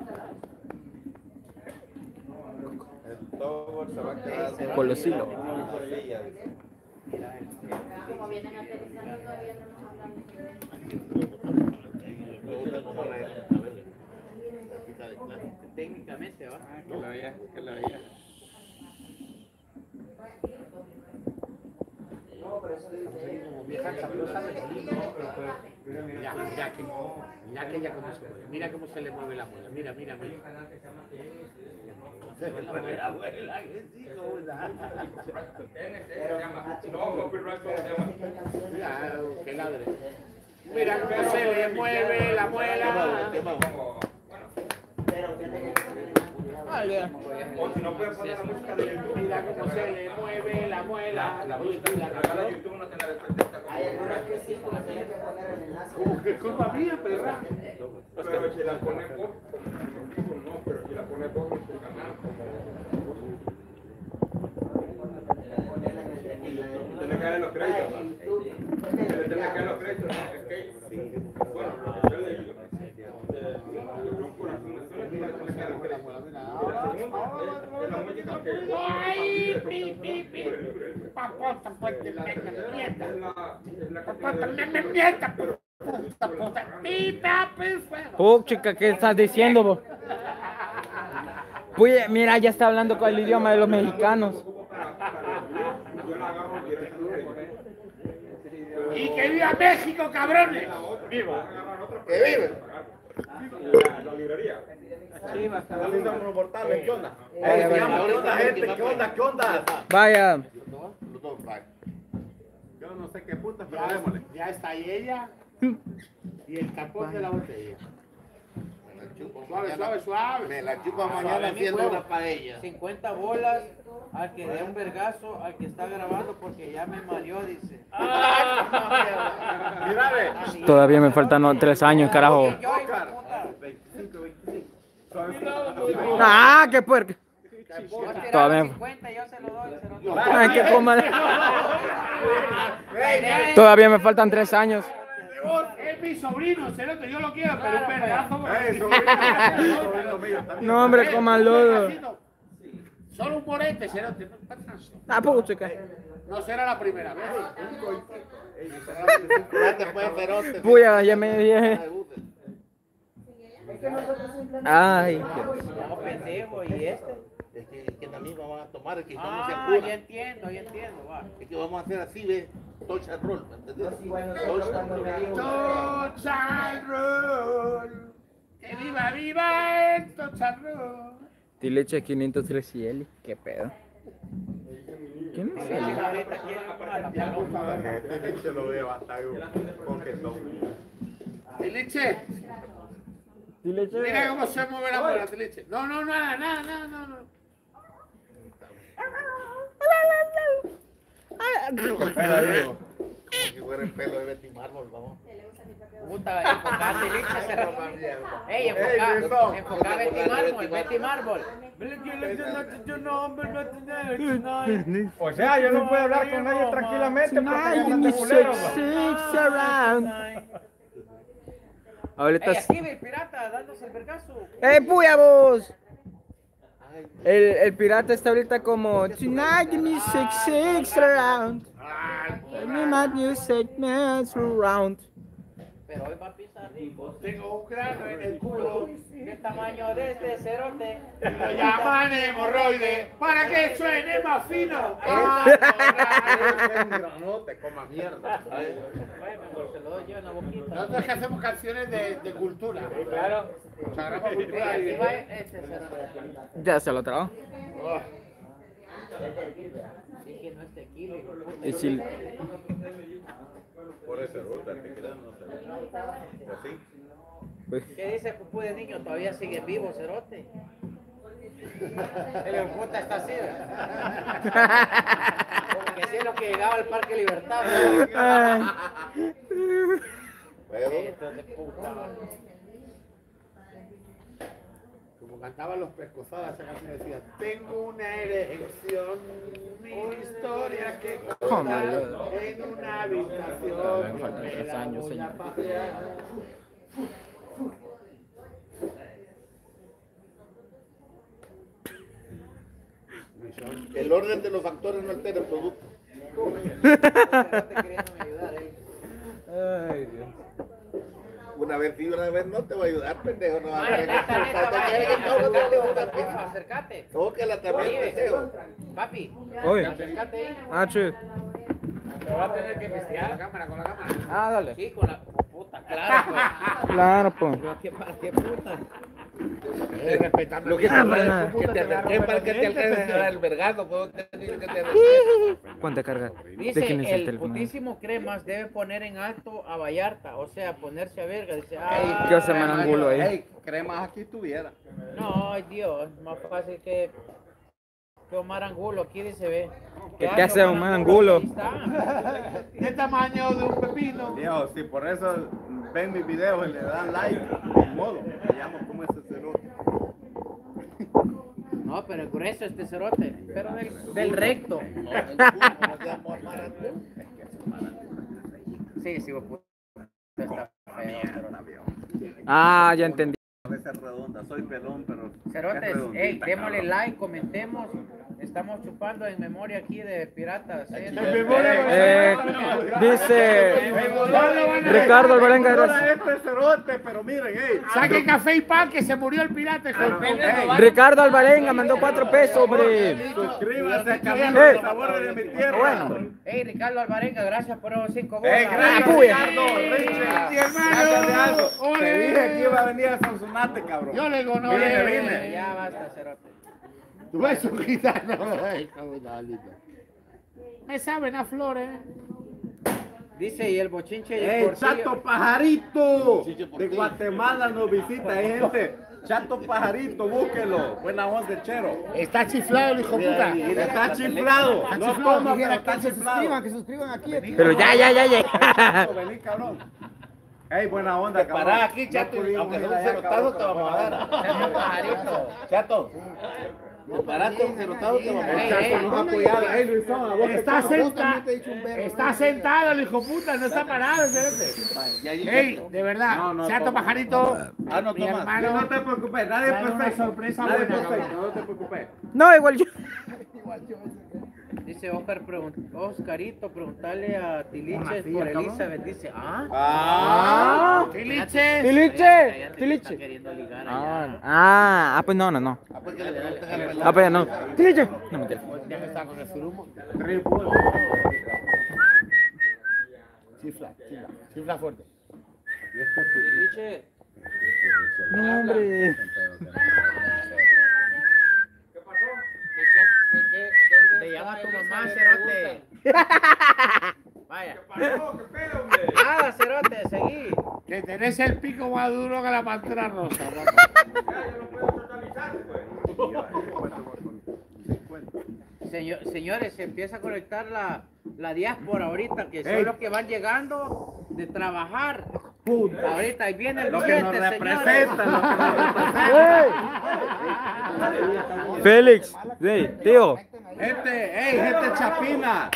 El Dogor se va a quedar. Colosilo. Como vienen aterrizando todavía no nos hablan. Técnicamente, va. Que la veía. Como vieja sabrosa de Colima. Mira que ella cómo se mueve. Mira cómo se le mueve la muela. Mira. Se le mueve la muela. Mira, que ladre. Mira cómo se le mueve la muela. O si no puedes poner la música de YouTube. Mira cómo se le mueve la muela. La música de YouTube no te la desperdista. ¿Qué culpa mía, perra? Pero si la pones por YouTube, no, pero si la pones por tu canal, tiene que dar los créditos. Tiene que dar los créditos. Es que, bueno, yo le digo. ¡Ay, pi, pi, pi! Papota, pues, te mierda. Papota, mierda. Puta, puta, pita, pues, Oh, chica, ¿qué estás diciendo vos? Pues, mira, ya está hablando con el idioma de los mexicanos. ¡Y que viva México, cabrones! ¡Viva! ¡Que vive! La librería. Así somos los mortales, ¿qué onda? Vaya, ¿Qué vaya. onda, gente? ¿Qué onda? ¿Qué onda? Vaya. Yo no sé qué puta, pero démosle. Ya está ahí ella y el tapón de la botella. Suave, suave, suave. Me la chupa mañana haciendo una paella. 50 bolas al que dé un vergazo, al que está grabando porque ya me mareó, dice. Mira, ve. Todavía me faltan 3 años, carajo. 25, 25. Ah, qué puerca. Todavía. 50, yo se lo doy. Ay, qué coma. Todavía me faltan 3 años. Es mi sobrino, cerote, yo lo quiero, pero un vergazo. No, hombre, coma lodo. Solo un morete, cerote. Ah, pues, chica. No será la primera vez. Ya te fue feroz. Puya, ya me dije. Ay, No, pendejo, ¿y este? Es que también vamos a tomar, que no se Ah, apura. ya entiendo, va. Es que vamos a hacer así, ve, touch and roll, ¿entendés? Touch and roll. Touch and roll. Que viva, viva el touch and roll. Tileche 503 y Eli. ¿Qué pedo? ¿Quién es Eli? Se lo veo hasta con que son. Tiliche. Mira cómo se mueve la bola, Tiliche. No, no, nada, nada, nada, no, no. Como si fuera el pelo de Betty Mármol, vamos. Puta, enfocate, Licha, se roba. Ey, enfocá Betty Mármol. O sea, yo no puedo hablar con nadie tranquilamente porque me matan culeros. Ahorita. Ey, aquí ve el pirata dándose el vergazo. Puya vos! El pirata está ahorita como Tonight give me 6 around. Give me my music around. Pero hoy va a pisar rico. Tengo un grano en el culo. ¿Qué tamaño de este cerote? Lo llaman hemorroide para que suene más fino. Un granote, coma mierda. Se lo doy yo en la boquita. Nosotros que hacemos canciones de cultura. Claro. Sagrada cultura. Aquí va este cerote. Ya se lo trago. Sí que no es tequila. Y si- Por eso, ruta, te quedan, no sé. Así. ¿Qué dice Pupú de niño? Todavía sigue vivo, cerote. El puta está así. Que sí es lo que llegaba al Parque Libertad. Entonces, puta. Como cantaban los pescozadas, esa canción decía: tengo una erección, mi historia que contar en una habitación. Me faltan 3 años, señor. El orden de los factores no altera el producto. Ay, Dios. Una vez sí, una vez no te va a ayudar, pendejo. No va a Acércate. Tócala también, deseo. Papi, Oye. acércate ahí. Ah, che. Te va a tener que pistear la cámara con la cámara. Ah, dale. Sí, con la puta, claro, pues. Claro, pues. Pero ¿para qué puta? Respetando Lo que para nada. te acerques para que te alcances a dar el vergazo. Puedo decir que te ¿Cuánta carga? Dice, ¿De quién es el el teléfono? putísimo Cremas debe poner en alto a Vallarta, o sea, ponerse a verga. Dice, ¿Qué hace Marangulo ahí? Ey, cremas aquí estuviera. no, ay Dios, más fácil que Omar Angulo, aquí dice, ve. ¿Qué hace Omar Angulo? Ahí está. ¿Qué tamaño de un pepino? Viejo, si por eso ven mis videos y le dan like, ni modo, me llamo como ese cerote. No, pero es grueso este cerote, pero del recto. Sí, sí, vos está feo, pero... Ah, ya entendí. A veces redonda, soy pelón, pero... Cerotes, es redondita, hey, démosle cabrón. like, comentemos. Estamos chupando en memoria aquí de piratas. Dice Ricardo Alvarenga, gracias. Este cerote, pero miren, ey. Saquen café y pan que se murió el pirata. Ricardo Alvarenga mandó 4 pesos, hombre. Suscríbase al canal Ey. de Sabores de mi Tierra. Bueno. Hey, Ricardo Alvarenga, gracias por esos 5 Ey, bolas. gracias, puya. Ricardo. Richie, hermano. hágale algo. Ole. Te dije que iba a venir a Sonsonate, cabrón. Yo le conozco. Vine. Ya basta, cerote. Tú ves un gitano. Me saben a flores. Dice, y el bochinche y el ¡Ey, portillo. Chato Pajarito! De Guatemala nos visita, hay gente. Chato Pajarito, búsquelo. Buena voz de Chero. Está chiflado el hijo puta. Está chiflado. Está No chiflado. toma, pero Dijera está que se suscriban, chiflado. que se suscriban aquí. Pero ya. Vení, cabrón. Ey, buena onda, cabrón. Pará aquí, Chato, No pudimos aunque ir sea un allá, cerotado cabrón, te vamos a dar. Chato Pajarito. Chato, te paraste un cerotado te vamos a dar. Chato nos ha apoyado. Ey, Luisón, a vos te Está cago. sentado. Está sentado el hijo puta, no está parado. Ey, de verdad, No, no, Chato toma. Pajarito, Ah, no, mi toma. hermano. No te preocupes, nadie es Trae una perfecto. sorpresa Nadie es buena, perfecto, cabrón. no te preocupes. No, igual yo. Dice Oscarito, preguntarle a Tiliches por Elizabeth. Dice, Tiliche. Tiliche. queriendo ligar Pues no. Pues ya no. Tiliche. No, mentira. Ya está con el surumo. Chifla fuerte. Tiliche, No, hombre. te llama tu mamá, cerote. Vaya. Nada, cerote, seguí. Que tenés el pico más duro que la pantera rosa. Señores, se empieza a conectar la diáspora ahorita, que son los que van llegando de trabajar. Ahorita ahí viene el Lo que nos billete, representa, señores. lo que nos representa. Félix, tío. Gente chapina.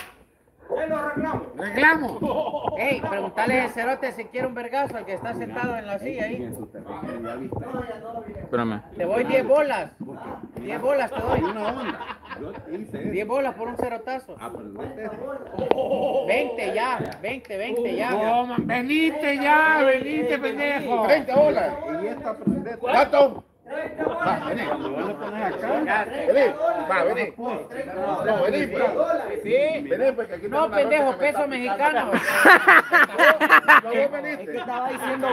Reclamo. Ey, preguntale al cerote si quiere un vergazo al que está sentado en la silla ahí. Espérame. Te voy 10 bolas. 10 bolas te doy. Una onda. Yo hice 10 bolas por un cerotazo. eso. 20 ya, 20 ya. Toma, venite ya, venite, pendejo. 30 bolas. Y esta presidenta. Chato, Cuando vos le pones acá. vení. Va, vení. No, vení, pues. Sí. Vení, porque aquí No, tengo una pendejo, rosa que me peso está mexicano. picando. No, vos veniste. Estaba diciendo,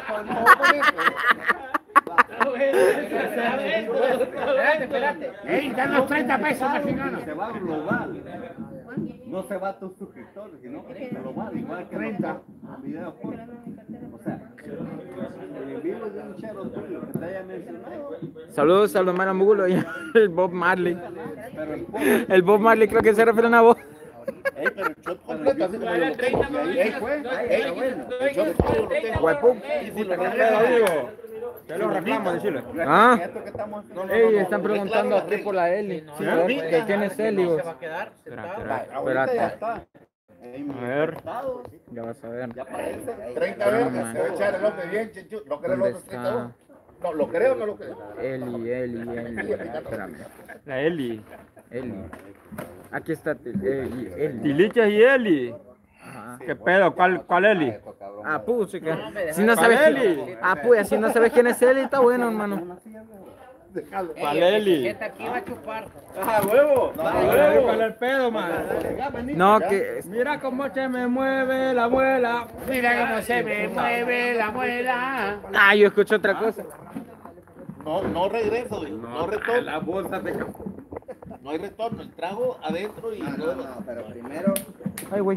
Espérate. Ey, dan los 30 pesos mexicanos. Se va global. No se va a tus suscriptores, sino global. Igual que 30 videos por. O sea, el vivo de un chero tuyo que te haya mencionado. Saludos a los Marangulo y el Bob Marley. Pero el El Bob Marley creo que se refiere a vos. Ey, pero el shot completo, así como yo lo tengo. Ey, fue. Ey, el shot completo lo tengo. Huepup. Y si lo tengo, Te lo reclamo, decirle. Ah. esto que estamos Ey, están preguntando aquí por la Eli. Sí, ¿de quién es Eli vos? Se va a quedar sentado. ahorita ya Espérate. está. A ver. Ya vas a ver. 30 veces se va a echar el hombre bien, chinchu. ¿Lo crees los ¿Dónde otros 30 está? No, ¿lo creo o no lo creo? Eli. Espérame. La Eli. Eli. Aquí está Eli. Tiliches y Eli. Ajá. ¿Qué pedo? ¿Cuál Eli? Ah, chica. Si no sabes quién. Ah, pues, si no sabes quién es Eli, está bueno, hermano. ¿Cuál Eli? Esta aquí va a chupar. ¡Ah, huevo! ¿Cuál es el pedo, man? No, que. Mira cómo se me mueve la abuela. Mira cómo se me mueve la muela. Ah, yo escucho otra cosa. no regreso, no retorno. La bolsa de No hay retorno, el trago adentro y luego. No, pero primero. Ay, güey.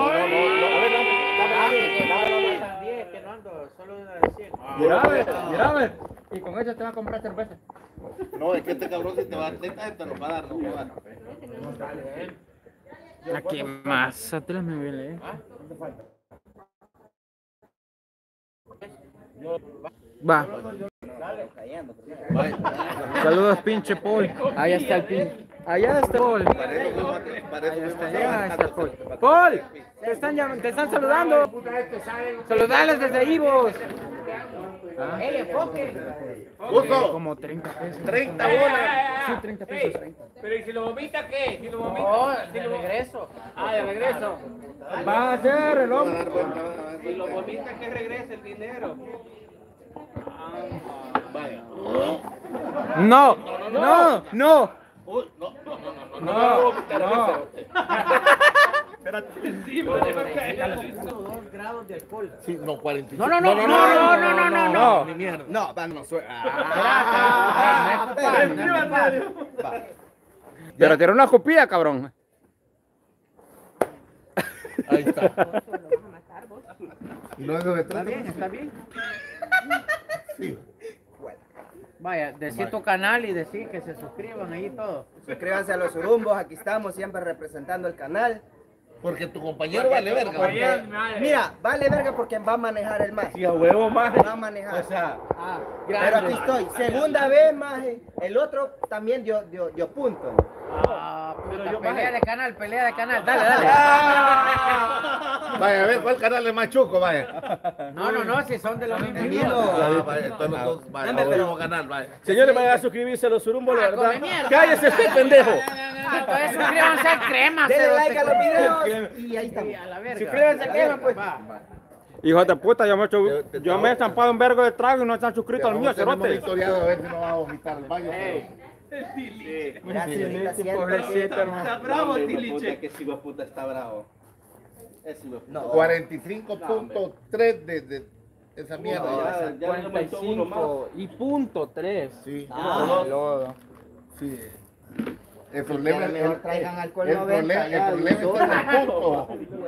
Mira, a ver. Y con eso te va a comprar cerveza. No, es que este cabrón si te va a dar teta, te lo va a dar, no va a dar. Aquí más. Atrás me viene, Va. Saludos, pinche Paul. Allá está el pinche. Allá está Paul. Allá está Paul. Paul, te están saludando. Saludales desde ahí vos. Como 30 pesos. 30 bolas. Sí, 30 pesos. 30. Pero ¿y si lo vomita qué? Si lo vomita. No, de regreso. Ah, de regreso. Va a ser el hombre. Si lo vomita que regrese el dinero. Vaya. No, no, no. No. Grados de alcohol. Sí, no, 45. No. Ni mierda. No, van, no suena. Pero tiene una copia, cabrón. Ahí está. Y luego de Está bien, está bien. Sí. Vaya, decir tu canal y decir que se suscriban ahí todo. Suscríbanse a los Surumbos, aquí estamos siempre representando el canal. Porque tu compañero vale verga. Mira, vale verga porque va a manejar el maje. Sí, a huevo, maje. Va a manejar. O sea, pero aquí estoy, segunda vez, maje. El otro también dio punto. Pero pelea de canal, dale. Vaya, a ver cuál canal es más chuco, vaya. No, si son de los mismos. Vaya, entonces los dos, vaya, el mismo canal, vaya. Señores, vayan a suscribirse a los Surumbos, la verdad. come mierda. Cállese este pendejo. Entonces suscríbanse al crema. Denle like a los videos y ahí estamos. A la verga. Suscríbanse al crema, pues. Hijo de puta, yo me he estampado un vergo de trago y no están suscritos al mío, Tenemos cerote. monitoreado a ver si no va a vomitar el baño. Pobrecito, hermano. Está bravo, Tiliche. Que si puta está bravo. No. 45.3 de esa mierda. Ya 45 y punto 3. Sí. Lodo. Sí. El problema mejor traigan alcohol el 90, problema ya, está en el punto.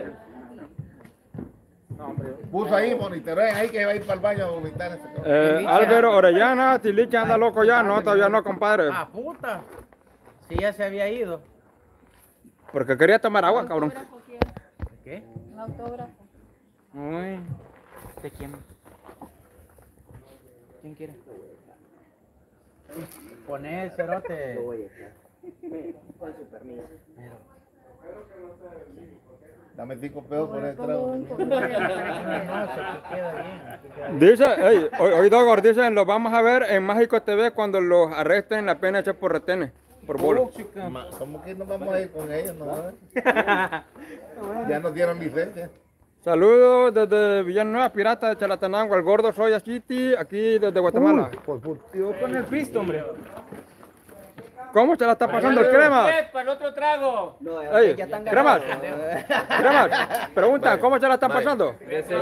Puso ahí, monitorea ahí que va a ir para el baño a vomitar ese cabrón. Álvaro Orellana, Tiliche anda loco ya, no, todavía no, compadre. Ah, puta. Si ya se había ido. Porque quería tomar agua, cabrón. ¿Qué? Un autógrafo. Uy, ¿de quién? ¿Quién quiere? Poné el cerote. Con su permiso. Dame 5 pesos por el trago. Dice, hoy Dogor, dicen, los vamos a ver en Mágico TV cuando los arresten la pena hecha por retenes, por bolos. ¿Cómo que nos vamos a ir con ellos? No? Ya nos dieron licencia. Saludos desde Villanueva, Pirata de Chalatenango, el gordo Soya City, aquí desde Guatemala. Yo con el pisto, hombre. ¿Cómo se la está pasando el crema? Para el otro trago. No, Ey, ya están cremas, ganando. pregunta, ¿cómo se la está pasando?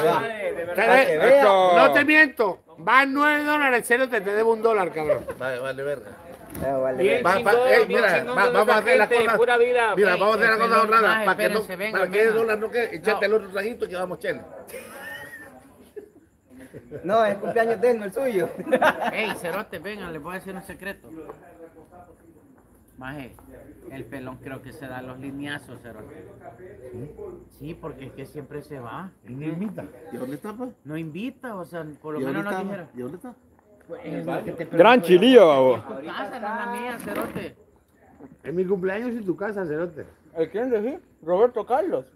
No te miento. Van $9, cero te debo $1, cabrón. Vale, verga. Bien Mira, chingón, vamos a hacer la gente, cosa. pura vida. Mira, vamos a hacer la cosa honrada. Para que no, espérense, venga, para que venga. el dólar no quede. Echate el otro traguito y que vamos chelo. No, es cumpleaños de él, no el suyo. Ey, cerote, vengan, les voy a decir un secreto. Maje, el pelón creo que se da los lineazos, cerote. Sí, porque es que siempre se va. ¿Y no invita? ¿Y dónde está, pues? No invita, o sea, por lo ¿Y dónde menos no está? dijera. ¿Y dónde está? Gran chilillo, babo. Tu casa, no es la mía, cerote. Es mi cumpleaños y tu casa, cerote. ¿El quién decir? Roberto Carlos.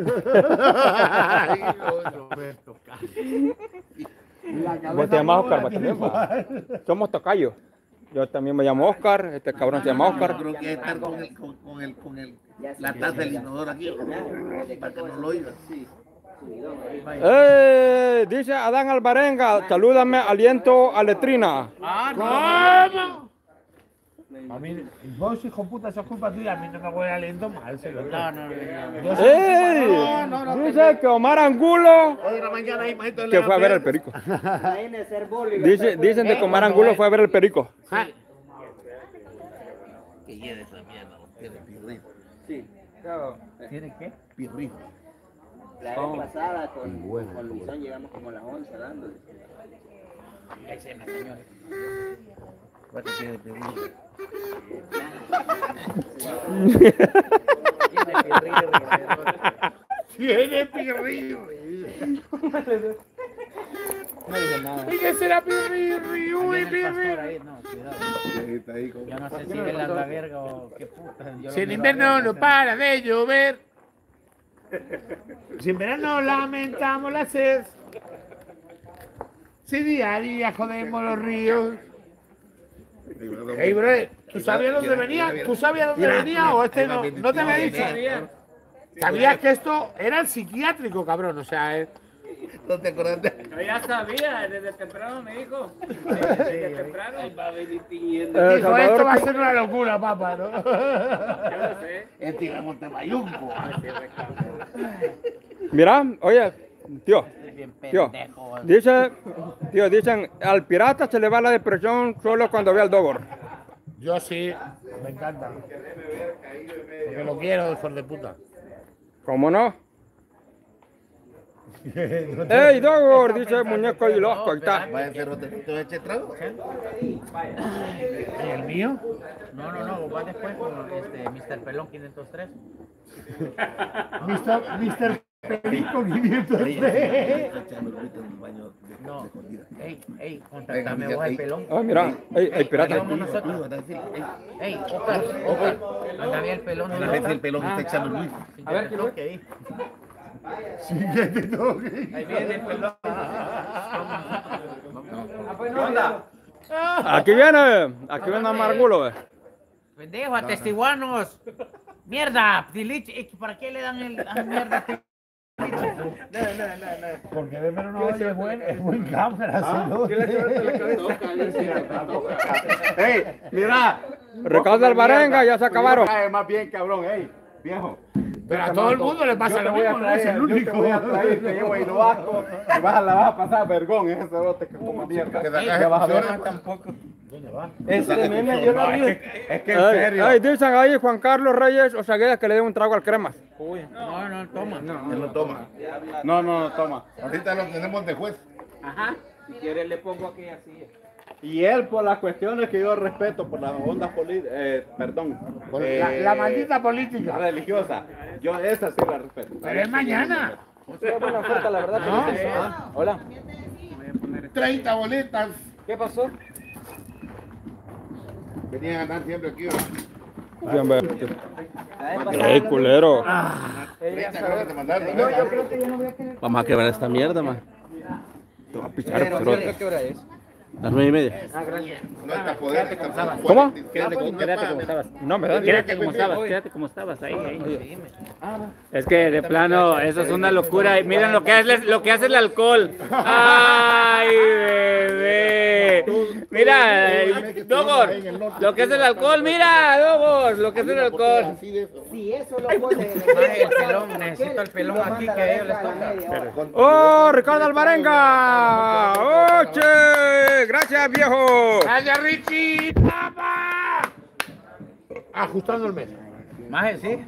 Ay, Roberto Carlos. Vos te llamas Oscar, vos también, va. Somos tocayos. Yo también me llamo Oscar, este cabrón se llama Oscar. Creo que estar con la taza del inodoro aquí, para que no lo oigan. Dice Adán Alvarenga, salúdame, aliento a letrina. Ah, no. A mí, vos hijo puta, eso es culpa tuya, a mí no me huele aliento mal, se lo No. ¡Ey! Dice que Omar Angulo, que fue a ver el perico. Dicen de que Omar Angulo fue a ver el perico. Que lleve esa mierda, tiene pirrijo. Sí. ¿Tiene qué? Pirrijo. La vez pasada con Luisón llegamos como a las 11 dándole. ¿Cuánto tiene pirrijo? Tiene pirrijo. No dije nada. ¿Y qué será pirrijo? Viene el pastor ahí, no, cuidado. Yo no sé si es la verga o qué puta. Si en invierno no para de llover, si en verano lamentamos la sed, si día a día jodemos los ríos. Ey, bro, ¿tú sabías dónde venía? ¿Tú sabías dónde venía o este no te lo he dicho? ¿Sabías que esto era el psiquiátrico, cabrón? O sea, ¿No te acordás? Yo ya sabía, desde temprano me dijo. Desde temprano va a venir pidiendo. Dijo, esto va a ser una locura, papá, ¿no? Yo lo sé. Este iba a Montemayunco. Mira, oye, tío, dicen, al pirata se le va la depresión solo cuando ve al Dogor. Yo sí, me encanta. Porque lo quiero, hijo de puta. ¿Cómo no? ¡Ey, Dogor! Dice el muñeco y loco, ahí está. ¿Va a hacer roterito de este trago? ¿Y el mío? No, va después con Mr. Pelón 503. Mr. Perico 503. No, ey, contáctame vos el pelón. Ah, mira, ey, pirata. Vamos nosotros. Ey, Oscar, anda bien el pelón. El pelón está echando Luis. A ver, quiero que ahí. Siguiente toque. Ahí viene el pelón. ¿Qué onda? Aquí viene Amargulo. Pendejo, atestiguanos. Mierda, Tilich, ¿para qué le dan el mierda? Porque de menos no es buen cámara. ¡Ey! Mira. Ricardo Alvarenga, ya se acabaron. Más bien, cabrón, ey, viejo. Pero a todo el mundo le pasa lo mismo, no es el único. Yo te voy a traer, te llevo a Hinoasco y la vas a pasar vergón, ese cerote que toma mierda. Ya vas a ver. Tampoco. ¿Dónde va? Meme, yo no vi. Es que en serio. Ay, dicen ahí Juan Carlos Reyes Osagueda que le dé un trago al Cremas. Uy, no, toma. Él no toma. No, toma. Ahorita lo tenemos de juez. Ajá. Si quieres le pongo aquí así. Y él por las cuestiones que yo respeto, por las ondas La maldita política. religiosa, yo esa sí la respeto. Pero es mañana. Buena oferta, la verdad. Hola. 30 boletas. ¿Qué pasó? Venían a andar siempre aquí. ¡Ey, culero! Vamos a quebrar esta mierda, man. Te va a pichar, cerote. ¿Qué hora es? Las 9:30. Ah, gracias. No está poder. ¿Cómo? Quédate como estabas. No, me da. Quédate como estabas, ahí. Es que de plano, eso es una locura. Y miren lo que hace el alcohol. ¡Ay, bebé! Mira, Dogor, lo que es el alcohol, mira, Dogor, lo que es el alcohol. Si eso lo pone El pelón, necesito el pelón aquí que a ellos les toca. ¡Oh, Ricardo Alvarenga! ¡Oh, che! ¡Gracias, viejo! ¡Gracias, Richie! ¡Papá! Ajustando el mes. Maje, sí.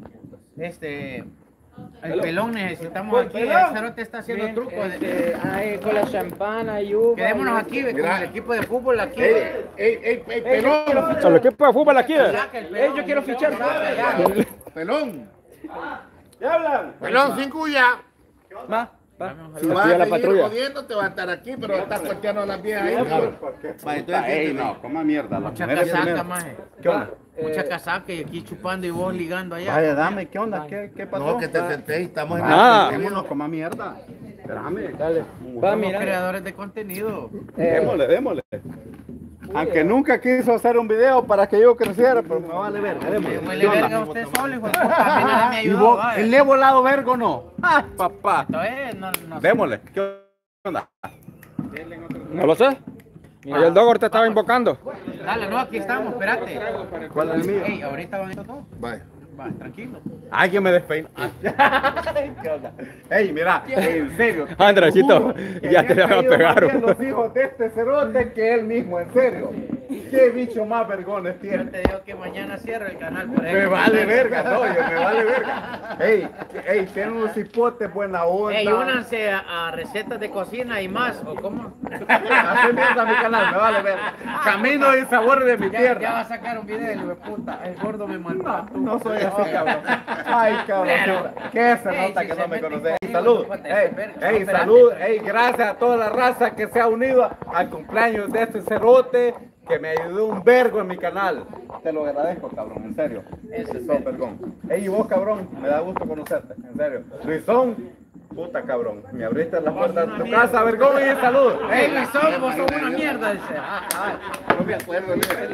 El pelón necesitamos aquí. El cerote está haciendo trucos. Con la champana, yuba. Quedémonos aquí con el equipo de fútbol aquí. ¡Ey, pelón! El equipo de fútbol aquí. Yo quiero fichar. Pelón. ¿Qué hablan? Pelón, sin cuya. Si vas a seguir jodiendo, te va a estar aquí, pero estás cuarteando las viejas ahí. Ey, no, coma mierda. Mucha casaca, maje. ¿Qué onda? Mucha casaca y aquí chupando y vos ligando allá. Vaya, dame, ¿qué onda? ¿Qué pasó? No, que te sentés y estamos en Démonos, coma mierda. Déjame. Dale. Somos creadores de contenido. Démosle. Aunque nunca quiso hacer un video para que yo creciera, pero me vale verga. Me vale verga usted solo, hijo de puta. A mí nadie me ayudó. vaya. ¿El Evo lado vergo no? ¡Ah, papá! No. Démosle. ¿Qué onda? No lo sé. Ahí el Dogor te estaba invocando. Dale, no, aquí estamos, espérate. ¿Cuál es el mío? Ey, ahorita van estos dos. Vaya. Va, tranquilo. Ay, que me despeino. ¿Qué onda? Ey, mira, en serio. Andresito, ya te van a pegar. Los hijos de este cerote que él mismo, en serio. Qué bicho más vergones Yo tiene. te digo que mañana cierro el canal. Por Me vale verga, no, yo me vale verga. Ey, tienen unos hipotes buena onda. Ey, únanse a recetas de cocina y más, ¿o cómo? Hacen mierda a mi canal, me vale verga. Camino y sabor de mi Ya tierra. va a sacar un video, hijo de puta. El gordo me mató. No soy así, cabrón. Ay, cabrón. ¿Qué se nota que no me conoces? Salud. Ey, salud. Ey, gracias a toda la raza que se ha unido al cumpleaños de este cerote que me ayudó un vergo en mi canal. Te lo agradezco, cabrón, en serio. Eso es vergón. Ey, y vos, cabrón, me da gusto conocerte, en serio. Luisón, puta cabrón, me abriste las puertas de tu casa, vergón y salud. Ey, Luisón, vos sos una mierda, dice. No me acuerdo,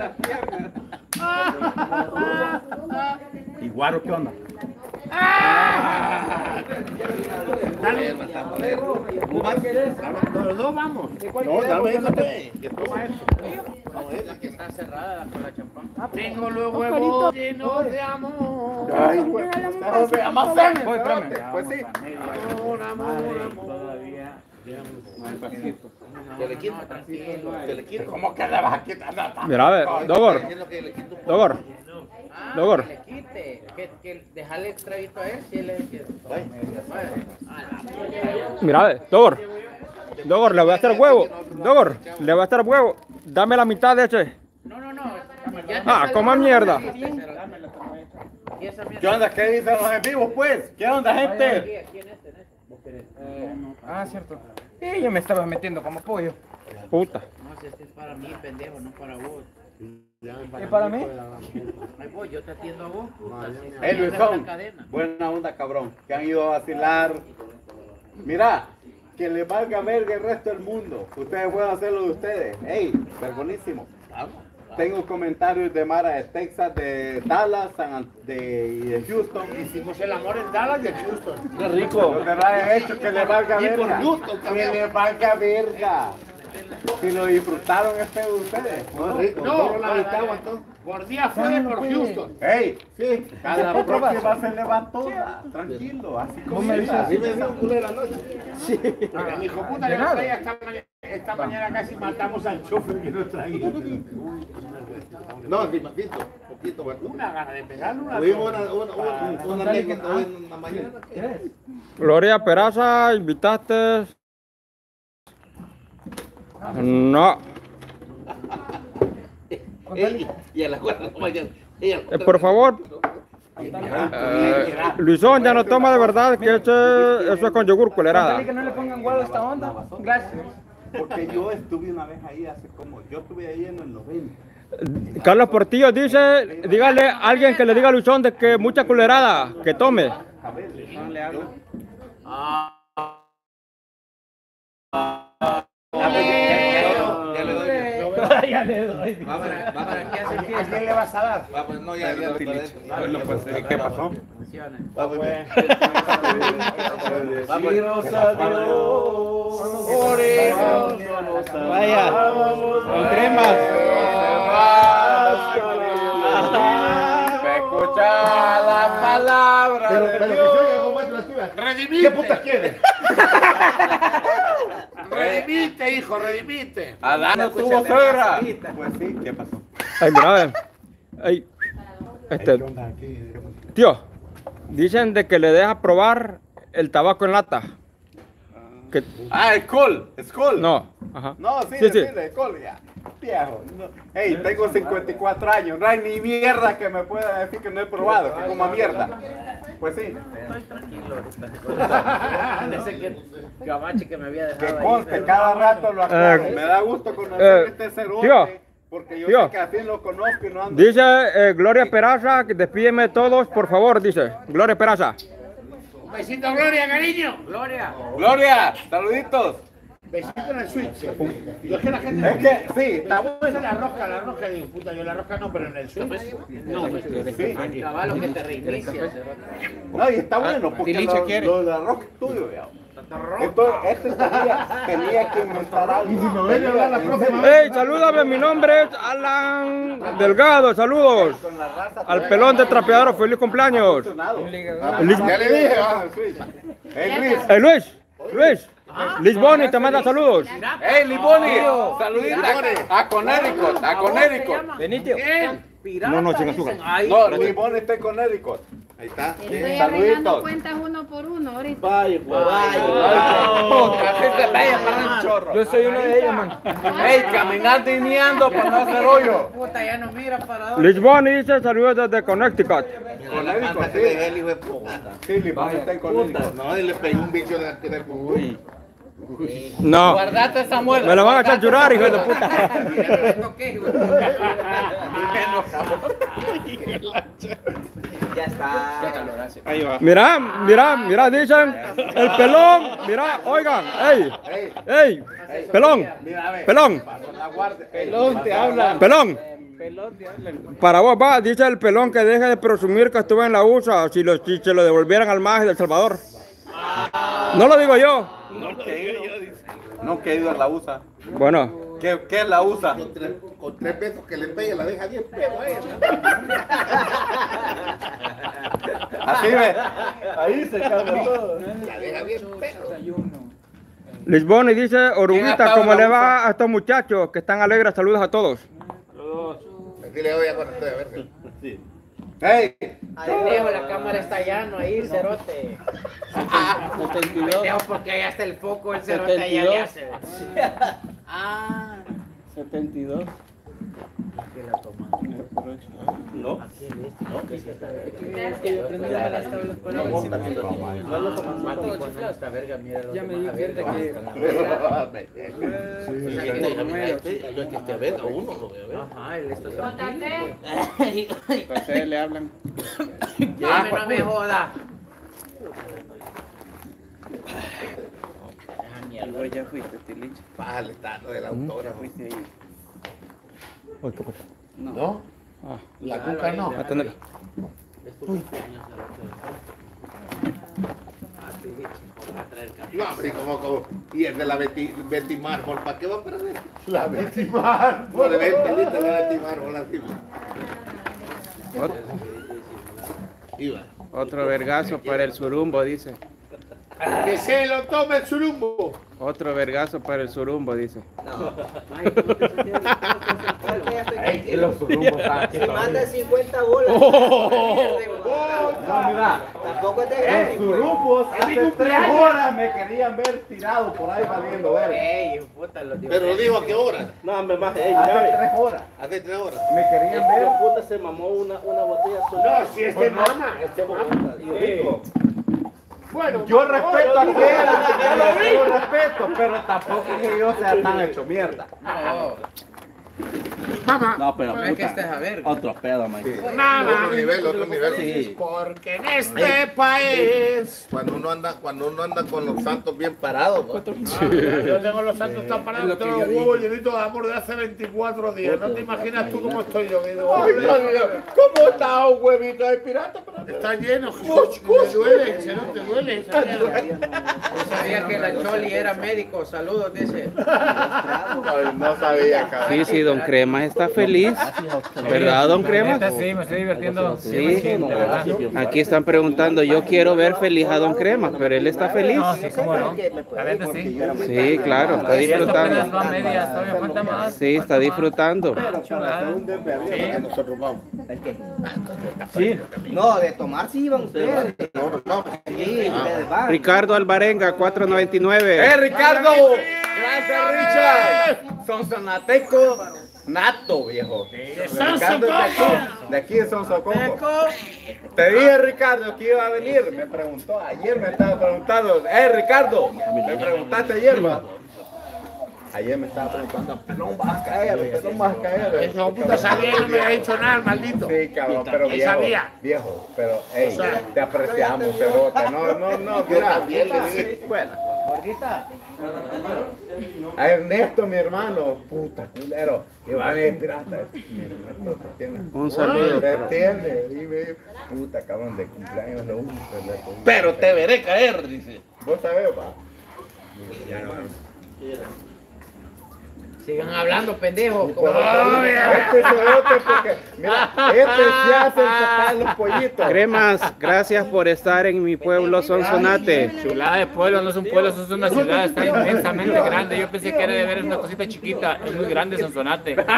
¿Y Guaro qué onda? Los dos vamos. No, dame eso, que toma eso. Que está cerrada con la champán. Tengo los huevos llenos de amor. Ay, güey. No se llama Pues sí. Que le quito, que le quito. ¿Cómo que le vas a quitar? Mira, a ver, Dogor. Dogor. Dogor. Que le quite, que dejarle el traguito a él si él es el que... Mira, a ver, Dogor. Dogor, le voy a hacer huevo. Dogor, le voy a hacer huevo. Dame la mitad de ese. No. Ah, coma mierda. ¿Qué onda? ¿Qué dicen los en vivos, pues? ¿Qué onda, gente? Cierto. Yo me estaba metiendo como pollo. Puta. No, si este es para mí, pendejo, no para vos. ¿Y para mí? Ay, vos, yo te atiendo a vos, puta. Hey, Luisón, buena onda, cabrón. Que han ido a vacilar. Mira, que le valga verga el resto del mundo. Ustedes pueden hacer lo de ustedes. Ey, vergonísimo. Tengo comentarios de Mara de Texas, de Dallas, y de Houston. Hicimos el amor en Dallas y en Houston. Qué rico. Lo que han hecho que le valga verga. Que le valga verga. Si lo disfrutaron es pedo de ustedes. Por día fue por Houston. Ey, sí, cada próxima se le va toda. Tranquilo, así como me dices, así me dio culera, ¿no? Sí. Mi hijo puta le traía esta mañana casi matamos al chofer que nos traía. No, sí, poquito, ¿verdad? Una gana de pegarle una. Tuvimos una anécdota hoy en la mañana. Gloria Peraza, invitaste. No. Y a las 4 de la mañana. Por favor. Luisón, ya no toma de verdad que eso es con yogur culerada. Que no le pongan guado a esta onda. Gracias. Porque yo estuve una vez ahí yo estuve ahí en el 90. Carlos Portillo dice, dígale a alguien que le diga a Luisón de que mucha culerada, que tome. Ya le doy. ¿A quién le vas a dar? No, ya. ¿Qué pasó? Vaya, con cremas. Me escucha la palabra. Redimite. ¿Qué putas quieres? Redimite, hijo, redimite. Adán no tuvo suegra. Pues sí, ¿qué pasó? Ay, mira, ay, tío, dicen de que le deja probar el tabaco en lata. Que... Skol. No, ajá. No, sí, sí. Skol, ya. Viejo. No. Hey, tengo 54 años. No hay ni mierda que me pueda decir que no he probado, que coma mierda. Pues sí. Estoy tranquilo ahorita. que Gamache que me había dejado. Que conste, cada rato lo aclaro. Me da gusto conocer este cerote. Porque yo sé que así lo conozco y no ando. Dice Gloria Peraza, que despídeme de todos, por favor, dice. Gloria Peraza. Un besito, Gloria, cariño. Gloria, saluditos. Besito en el switch. Yo es que la gente... Es que, sí, está bueno. La rosca, digo, puta, yo la rosca no, pero en el switch. No, sí. Caballo que te reinicia. No, y está bueno, porque lo de la rosca es tuyo, ya. Entonces, este tenía que inventar algo. Y si me ven a hablar la próxima vez. Hey, salúdame, mi nombre es Alan Delgado, saludos. Al pelón de trapeador, feliz cumpleaños. Ya le dije, Luis. Lisboni te manda saludos. ¡Ey, Liboni! ¡Saludita! A Connecticut. Benito. No, sin azúcar. No, Liboni está en Connecticut. Ahí está. Estoy arreglando cuentas uno por uno ahorita. Vaya. Yo soy uno de ellos, man. ¡Ey, caminando y miando para no hacer hoyo! Puta, ya no mira para dónde. Lisboni dice saludos desde Connecticut. Connecticut, sí, Liboni está en Connecticut. No, y le pegué un bicho de el No. Guardate esa muela. Me lo van a censurar, hijo de puta. Ya está. Ahí va. Mira, dicen, el pelón, mira, oigan, ey, pelón, Pelón te habla. pelón. Para vos, va, dice el pelón que deje de presumir que estuve en la USA si se lo devolvieran al maje de El Salvador. No lo digo yo. No, que he ido a la USA. Bueno. ¿Qué es la USA? Con 3 pesos que le pegue, la deja 10 pesos a ella. Así ve. Ahí se cambia todo. La deja 10 pesos. Lisboni dice, Oruguita, ¿cómo le va a estos muchachos que están alegres? Saludos a todos. Dile hoy cuando estoy a ver. Sí. ¡Ey! Ahí viejo, la cámara está llano ahí, cerote. 72. Porque allá está el foco, el cerote allá ya se ve. 72. No. Ya me di cuenta que... Yo que te veo, uno lo veo. Ajá, él está Ustedes le hablan. Ya no me joda. Ya fuiste, Tilich. Bájale, está lo del autógrafo. Fuiste ahí. No. La cuca no. No, hombre, como. Y el de la Betty Mármol, ¿para qué va a perder? La Betty Mármol. No, de 20 litros de Betty Mármol, así. Iba. Otro vergazo para el surumbo, dice. Que se lo tome el surumbo. Otro vergazo para el surumbo, dice. Que los surumbos están Si manda 50 bolas. No, mira. Tampoco es de Los gratis. surumbos hace 3 horas me querían ver tirado por ahí valiendo ver. Pero dijo a qué hora. No, hombre, más. Hace 3 horas. Hace 3 horas. Me querían ver. Puta se mamó una botella No, si este mama, Rico. Bueno, Yo respeto a aquel, yo lo respeto, pero tampoco que yo sea tan hecho mierda. mamá. No, pero Es que estés a ver. otro pedo, man. Nada. Otro nivel. Sí. Porque en este país. Cuando uno anda con los santos bien parados, ¿no? Yo tengo los santos tan parados, tengo los huevos llenitos de amor de hace 24 días. No te imaginas tú cómo estoy yo. Ay, Dios mío, ¿cómo está un huevito de pirata? Está lleno. Me duele, se no te duele. Sabía que la Choli era médico. Saludos, dice. No sabía, cabrón. Sí, sí, don Cremas está feliz. ¿Verdad, don Cremas? Sí, me estoy divirtiendo. Sí, aquí están preguntando, yo quiero ver feliz a don Cremas, pero él está feliz. No, sí, cómo no. La neta sí. Sí, claro, está disfrutando. Van medias, todavía falta más. Sí, está disfrutando. Nosotros vamos. Sí. No, de tomar sí iban ustedes. Sí, ustedes van. Ricardo Alvarenga, 499. Ricardo! Gracias, Richard. Sonsonateco nato, viejo. Ricardo de aquí de Sonsococo. Te dije, Ricardo, que iba a venir. Me preguntó, ayer me estaba preguntando. Ricardo, me preguntaste ayer, va. Ayer me estaba preguntando, no vas a caer, no vas a caer. Esa puta sabía y no me había dicho nada, maldito. Sí, cabrón, pero Él sabía. viejo, pero, hey, te apreciamos, Cerote. No, mira. Bueno. A Ernesto, mi hermano, puta, culero. Iván es pirata. Un saludo. Dime, puta, cabrón, de cumpleaños no. Pero te veré caer, dice. Vos sabés, va. Sigan hablando, pendejo. Este cerote porque, mira, este se hace el que está en los pollitos. Cremas, gracias por estar en mi pueblo Sonsonate. Chulada de pueblo, no es un pueblo, eso es una ciudad, está inmensamente grande. Yo pensé que era de ver una cosita chiquita, es muy grande Sonsonate. No.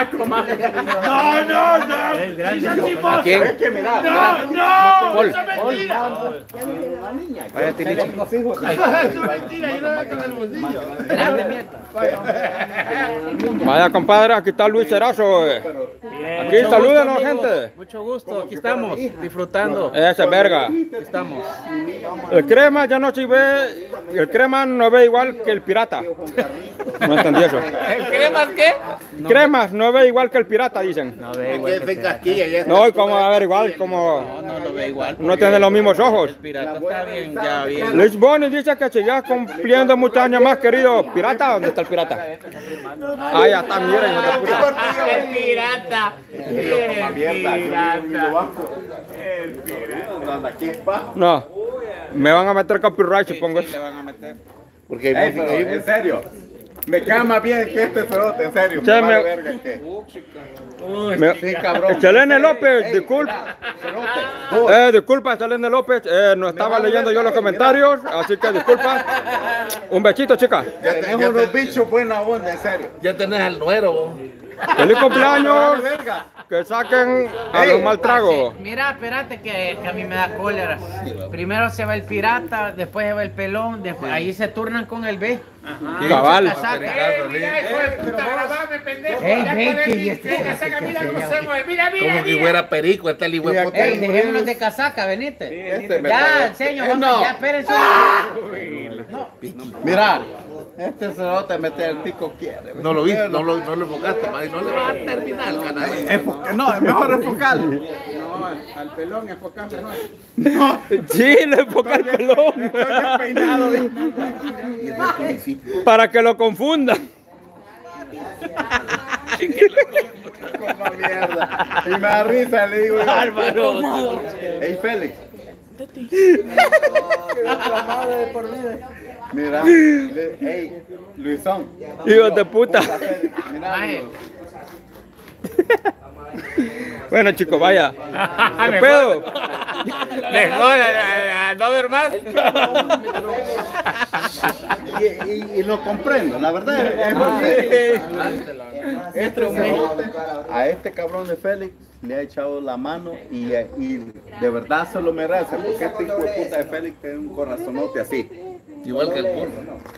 Es grande. ¿A quién? Es que mira, No. Paul. Eso es mentira. Vaya, Tilichi. Eso es mentira. Yo no voy a tener el bolsillo. Vaya, compadre, aquí está Luis Cerazo. Aquí salúdenos, gente. Mucho gusto, aquí estamos, disfrutando. Ese verga. Aquí estamos. El crema ya no se ve, el crema no ve igual que el pirata. No entendí eso. ¿El cremas qué? Cremas no ve igual que el pirata, dicen. No ve igual que No, y como a ver igual, como No lo ve igual. no tiene los mismos ojos. El pirata está bien, ya bien. Luis Boni dice que sigas cumpliendo muchos años más, querido pirata. ¿Dónde está el pirata? Ah, ya está, miren, hijo de puta. El pirata. El pirata. No, me van a meter copyright, supongo. Le van a meter. Porque en serio, me cae más bien que este cerote, en serio. Che, vale me- verga que. Sí, cabrón. Selene López, disculpa. Disculpa, Selene López, no estaba leyendo yo los comentarios, así que disculpa. Un besito, chica. Ya tenemos unos bichos buena onda, en serio. Ya tenés al nuero. Feliz cumpleaños. Que saquen a los mal tragos. Mira, espérate que a mí me da cólera. Primero se va el pirata, después se va el pelón, después ahí se turnan con el B. Cabal. Mira, hijo de puta, grabame, pendejo. Ey, Ya ven, con el que billete, este- saca, mira cómo se mueve. Mira, Como que mira. fuera perico, está el hijo de puta. Ey, dejémonos de casaca, venite. Este me Ya, cae. enseño, vamos, No. ya, espérense. Mira, este cerote mete el pico quiere. No lo viste, no lo enfocaste, madre, no le vas a terminar el canal. No, es mejor enfocarlo. Al pelón, enfocando, ¿no? Sí, le enfoca el pelón. Peinado de... Para que lo confundan. Como mierda. Y me da risa, le digo. Bárbaro. Ey, Félix. Mira, ey, Luisón. Hijos de puta. Mira, Bueno, chicos, vaya. ¿Qué Mejor. pedo? Mejor, no ver más. y lo comprendo, la verdad es porque a este cabrón de Félix le ha echado la mano y de verdad se lo merece, porque este hijo de puta de Félix tiene un corazonote así. Igual que el porro.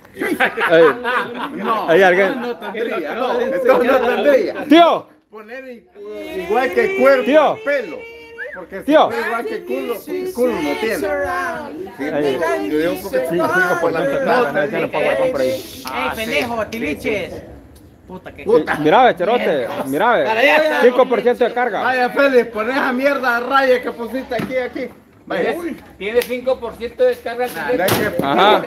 No, ¿Hay alguien? no tendría, no, entonces no tendría. Tío, Poner igual que cuerpo, Tío. pelo. Porque si Tío. fuera igual que culo, pues culo no tiene. Ahí. Yo digo porque Sí, 5% carga, no tiene power por ahí. Ey, pendejo, tiliches. Puta que. Mira, ve, Cherote, mira, ve. 5% de carga. Vaya, Félix, pon esa mierda a raya que pusiste aquí. Vaya. Tiene 5% de descarga. Mira que- Ajá.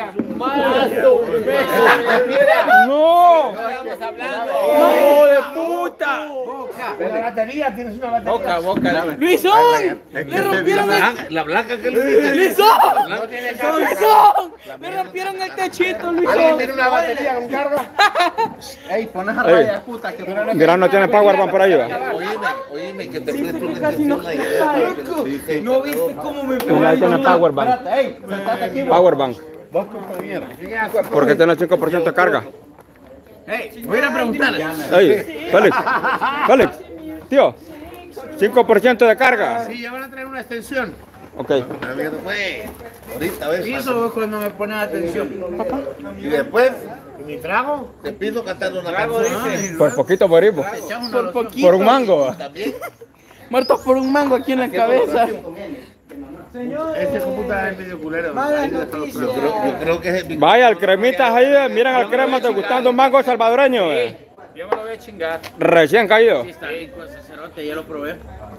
¡No! Estamos hablando. ¡No, de puta! De la batería, tienes una batería. Boca. ¡Luisón! ¡Le rompieron el... La blanca que le dice. ¡Luisón! No tiene ¡Luisón! ¡Le rompieron el techito, Alguien Luisón! tiene una batería con carga. Ey, pon esa raya, puta, que Mira, no tiene power van por ahí, va. Oíme, que te presto una intención ahí. ¿No viste cómo me Mira, ahí tiene power bank. Espérate, ey, sentate aquí. Power bank. Vos compañero. Porque tiene 5% de carga. Ey, voy a ir a preguntarle. Ey, Félix, tío, 5% de carga. Sí, ya van a traer una extensión. Ok. Ahorita, ves. Y eso cuando me pones atención. Y después ¿Mi trago? te pido cantar una canción. Por poquito morimos. Por poquito. Por un mango. También. Muertos por un mango aquí en la cabeza. Este computador es medio culero. Yo creo que es el Vaya, el cremitas ahí, miren al crema degustando un mango salvadoreño. Yo me lo voy a chingar. Recién caído. Está bien con ese cerote, ya lo probé.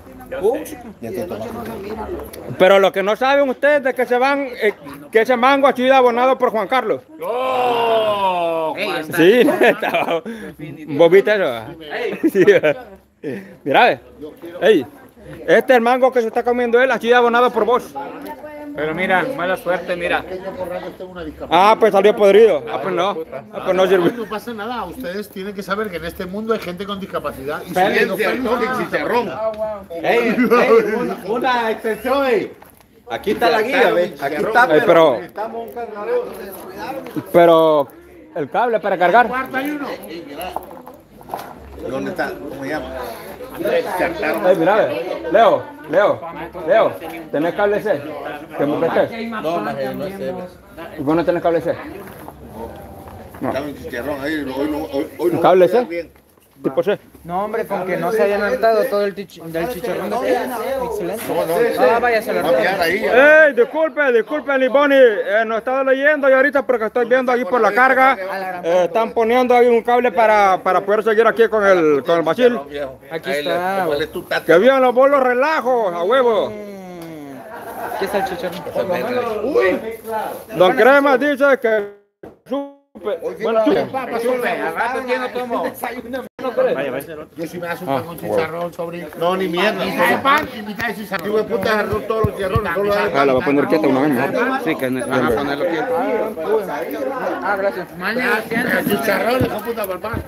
Pero lo que no saben ustedes es que se van, que ese mango ha sido abonado por Juan Carlos. ¡Oh! Ey, está. Sí, estaba. ¿Vos viste eso? Sí. Mira, ey, este es el mango que se está comiendo él, ha sido abonado por vos. Pero mira, mala suerte, mira. Ah, pues salió podrido. Ah, pues no. Ah, pues no sirvió. No pasa nada, ustedes tienen que saber que en este mundo hay gente con discapacidad. Y chicharrón. Una extensión, Aquí está la guía, ¿ves? Aquí está, pero necesitamos un cargador. Pero el cable para cargar. ¿Dónde está? ¿Cómo se llama? Mira, Leo, ¿tenés cable C? ¿Que me prestes? No, no sé. ¿Y vos no tenés cable C? No. Está un chicharrón ahí, hoy ¿Un cable C? ¿Tipo C? No, hombre, con que no se hayan hartado todo el del chicharrón. Excelente. Ah, vaya, se lo ¡Ey, disculpe, Liboni! No estaba leyendo y ahorita porque estoy viendo aquí por la carga. Están poniendo ahí un cable para poder seguir aquí con el bachil. Aquí está. Que bien los bolos relajos, a huevo. Aquí está el chicharrón. Don Crema dice que bueno, al rato yo no tomo. Yo si me das un pan con chicharrón, sobrino. No, ni mierda. Mitad de pan y mitad de chicharrón. Yo me puta agarró todos los chicharrones. Ah, la voy a poner quieta una vez mejor. Sí, que van a ponerlo quieto. Ah, gracias. Chicharrón, hijo puta, por pan.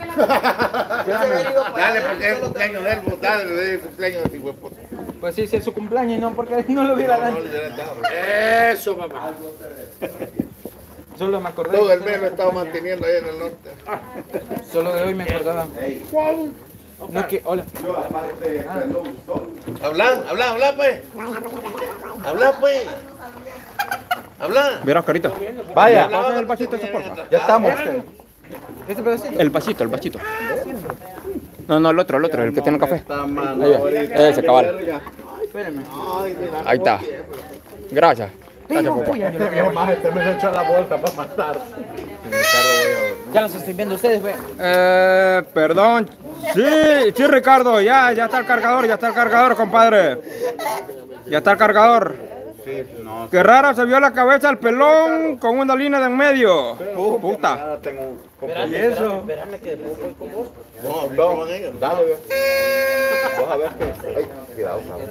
Dale, porque es cumpleaños de él, dale, es cumpleaños de tu puta. Pues sí, es su cumpleaños, no, porque no lo hubiera dado. Eso, papá. Solo me acordé. Todo el mes lo he estado manteniendo ahí en el norte. Solo de hoy me acordaba. No es que, hola. Habla, pues. Habla. Mira, Oscarito. Vaya. El vasito ese, porfa. Ya estamos. ¿Este pedacito? El vasito. No, el otro, el que tiene café. Ahí Ese, cabal. Espérame. Ahí está. Gracias. Gracias, papá. Este me echó la vuelta para matar. Ya los estoy viendo ustedes, güey. Perdón. Sí, Ricardo, ya está el cargador, compadre. Ya está el cargador. Qué raro se vio la cabeza del pelón con una línea de en medio. Puta. ¿Y eso? Espérame que después voy con vos. No, dale. Vamos a ver que... Cuidado, cabrón.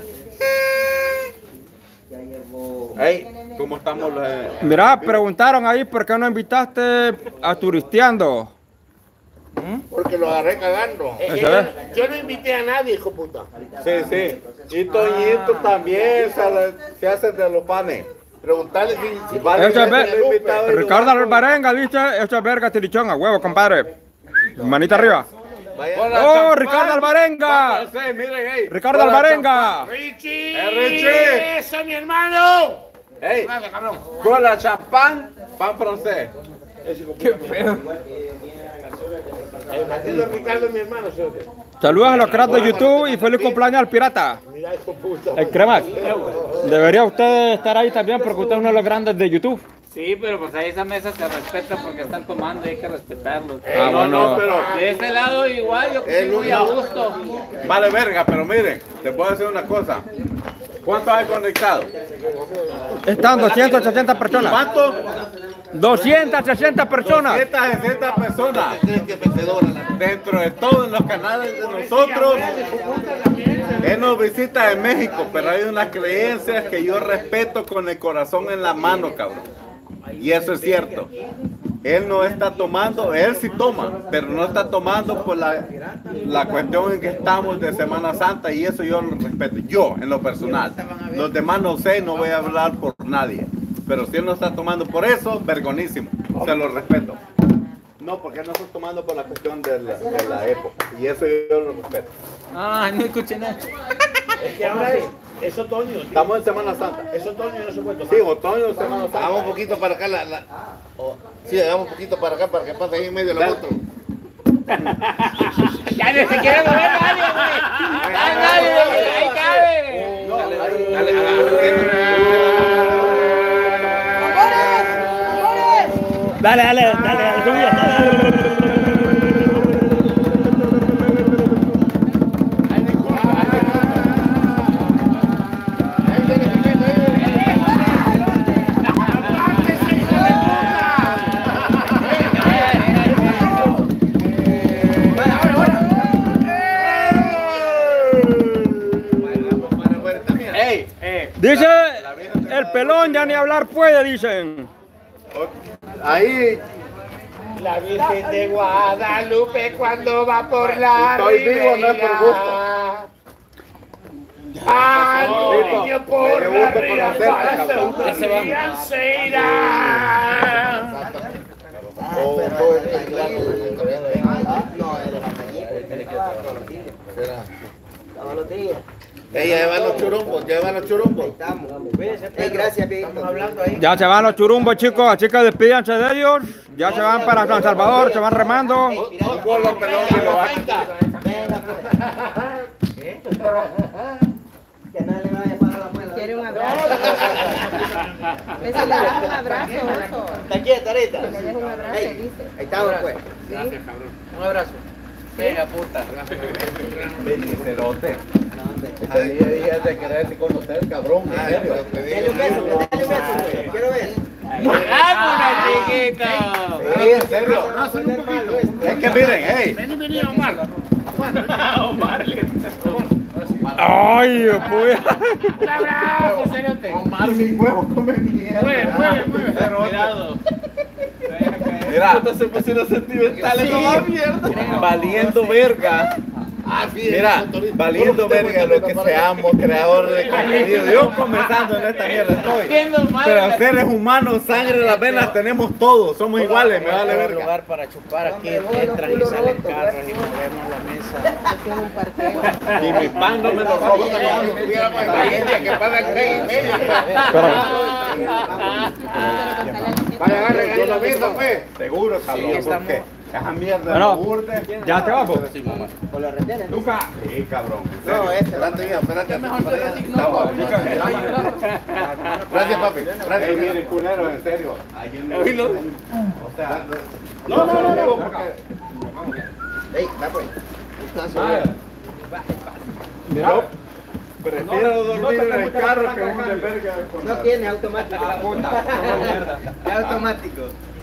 Hey, ¿cómo estamos? Mira, preguntaron ahí por qué no invitaste a Turisteando. Porque lo agarré cagando. Yo no invité a nadie, hijo puta. Sí. Y Toñito también se hace de los panes. Preguntarle si Ricardo Alvarenga dice, esto es verga tirichón, a huevo, compadre. Manita arriba. ¡Oh, Ricardo Alvarenga! ¡Ricardo Alvarenga! ¡Richie! ¡Eso, mi hermano! ¡Ey! Con la champán, pan francés. ¡Qué pedo! Ricardo, mi hermano. Saludos a los cracks de YouTube y feliz cumpleaños al pirata. El Cremax. Debería usted estar ahí también porque usted es uno de los grandes de YouTube. Sí, pero pues ahí esa mesa se respeta porque están tomando y hay que respetarlos. Bueno. Pero De este lado igual, yo estoy muy a gusto. vale verga, pero miren, te puedo decir una cosa. ¿Cuántos hay conectados? Están 260 personas. ¿Cuántos? 260 personas. 260 personas. Dentro de todos los canales de nosotros. Él nos visita de México, pero hay unas creencias que yo respeto con el corazón en la mano, cabrón. Y eso es cierto. Él no está tomando, él sí toma, pero no está tomando por la cuestión en que estamos de Semana Santa y eso yo lo respeto. Yo, en lo personal. Los demás no sé, no voy a hablar por nadie. Pero si él no está tomando por eso, vergonísimo. Se lo respeto. No, porque él no está tomando por la cuestión de la época. Y eso yo lo respeto. Ah, no escuché nada. Es que ahora es otoño. Estamos en Semana Santa. Es otoño y no se puede tomar. Sí, otoño, Semana Santa. Hagamos un poquito para acá. Sí, hagamos un poquito para acá para que pase ahí en medio de la moto. Ya ni se quiere mover nadie, güey. Nadie, ahí cabe. Dale, subida. el pelón ya ni hablar puede, dicen. Ahí. La Virgen de Guadalupe cuando va por la Estoy vivo, no es por gusto. ¡Ay, niño por la ría se irá! Todos los días. Llevan los churumbos, llevan los churumbos. Gracias, Víctor. Hablando ahí. Ya se van los churumbos, chicos, así que despídanse de ellos. Ya se van para San Salvador, se van remando. Que nadie le vaya a parar la puerta. Quiere un abrazo. Ese le da un abrazo, oso. ¿Está quieta ahorita? Que le des un abrazo, dice. Ahí estamos, pues. Gracias, cabrón. Un abrazo. Venga, puta. Benicerote. Ese día de quererte conocer, cabrón. En serio. Dale un beso, dale un beso. Quiero ver. ¡Vámonos, chiquito! Sí, en serio. Es que miren, hey. Vení, Omar. Omar. Ay, pues. Un abrazo, cerote. Omar, mi huevo, come mierda. Mueve. Cuidado. Mira, se pusieron sentimentales, no mierda. Valiendo verga. Mira, valiendo verga lo que seamos, creadores de contenido. Yo comenzando en esta mierda estoy. Pero seres humanos, sangre en las venas tenemos todos, somos iguales, me vale Un verga. lugar para chupar aquí, entran y salen carros y movemos la mesa. Y mi pan no me lo robo. Vaya, agarren lo mismo, pues. Seguro, cabrón, porque esa mierda Bueno, no urde. ya te vamos. ¿Con los retenes? Nunca. Sí, cabrón. No, este. Espérate. Gracias, papi. Gracias, miren, culeros, en serio. O sea, no, digo porque. Ey, va pues. Yo prefiero dormir en el carro que un de verga. No tiene automático. Es automático.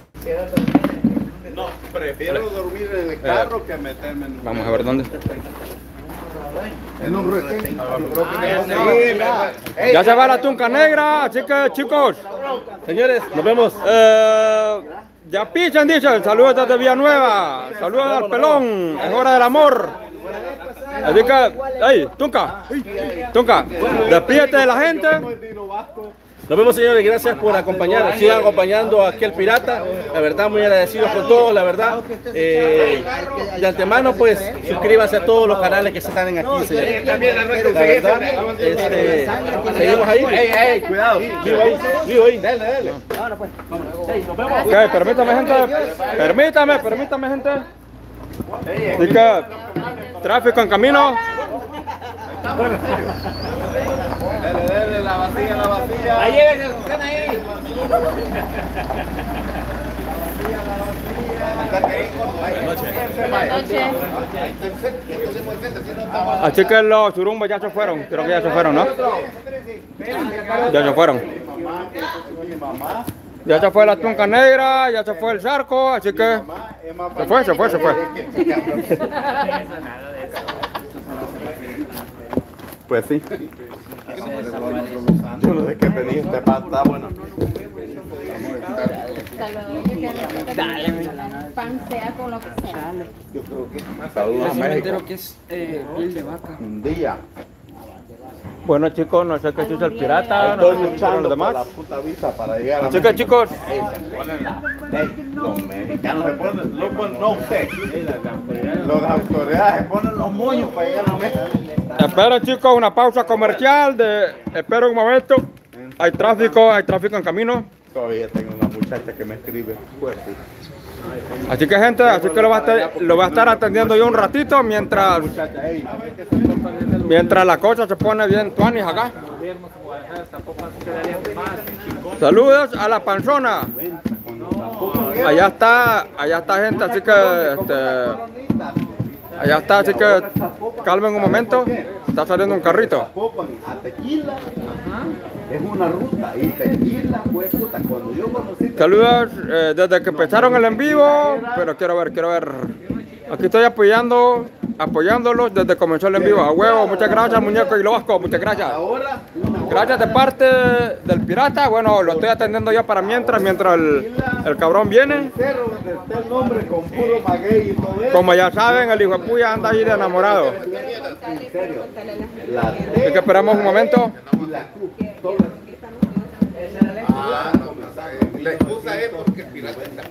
No, prefiero dormir en el carro que meterme en un. Vamos a ver dónde. En un retén. Ya se va la tunca negra, así que chicos, señores, nos vemos. Ya pichan, dicen. Saludos desde Villanueva. Saludos al pelón. Es hora del amor. Así que, hey, Tunca, despídete de la gente. Nos vemos, señores, gracias por acompañar, sigan acompañando aquí al Pirata, la verdad muy agradecidos con todos, la verdad, de antemano pues suscríbanse a todos los canales que se están aquí, señores. La verdad, seguimos ahí. Cuidado, vivo ahí. Dale. Ok, permítame gente. Así que, tráfico en camino. Dale, la vacía. Ahí están ahí. Así que los churumbos ya se fueron, creo que ya se fueron, ¿no? Ya se fueron. Ya se fue la tunca negra, ya se fue el charco, así que se fue. Pues sí. Yo no sé qué tenía este pan, está bueno. Pan sea con lo que sea. Yo creo que saludos a México. Que es piel de vaca. Un día. Bueno chicos, no sé qué hizo el pirata, no Estoy sé qué hicieron luchando los por demás. la puta visa para llegar a Así que chicos, los mexicanos se ponen, no usted, las autoridades ponen los moños para llegar a México. esperen chicos, una pausa comercial esperen un momento. Hay tráfico en camino. Todavía tengo una muchacha que me escribe fuerte. Así que gente, lo voy a estar atendiendo yo un ratito mientras la cosa se pone bien tuanis acá. Saludos a la panzona. Allá está gente, así que calmen un momento. Está saliendo un carrito. A Tequila es una ruta y Tequila fue puta cuando yo conocí. Saludos desde que empezaron el en vivo, pero quiero ver. Aquí estoy apoyándolos desde que comenzó el en vivo. A huevo, muchas gracias, muñeco y lo vasco, muchas gracias. Ahora una Gracias de parte del pirata. Bueno, lo estoy atendiendo ya para mientras el cabrón viene. El nombre con puro maguey y todo eso. Como ya saben, el hijo de puya anda ahí de enamorado. Así que esperamos un momento. La excusa es porque el pirata está.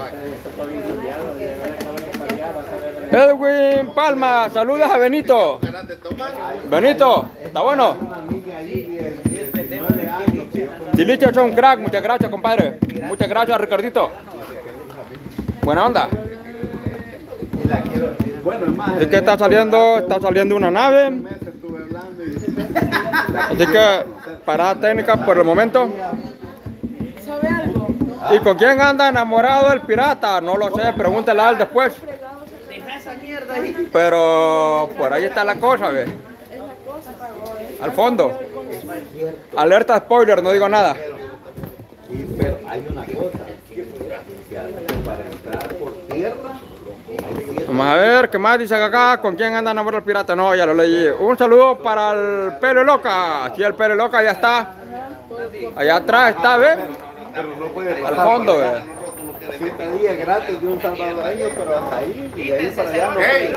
Edwin Palma, saludos a Benito. Benito, ¿está bueno? Tiliche es un crack, muchas gracias, compadre. Muchas gracias, Ricardito. Buena onda. Es que está saliendo una nave. Así que parada técnica por el momento. ¿Sabe algo? ¿Y con quién anda enamorado el pirata? No lo sé, pregúntale a él después. Pero por ahí está la cosa, ¿ves? Al fondo. Alerta spoiler, no digo nada. Pero hay una cosa, para entrar por tierra. Vamos a ver, ¿qué más dice acá? ¿Con quién anda enamorado el pirata? No, ya lo leí. Un saludo para el Pelo Loca. Aquí el Pelo Loca ya está. Allá atrás está, ¿ves? Al fondo, ¿ves? 7 días gratis de un salvadoreño, pero hasta ahí y de ahí para allá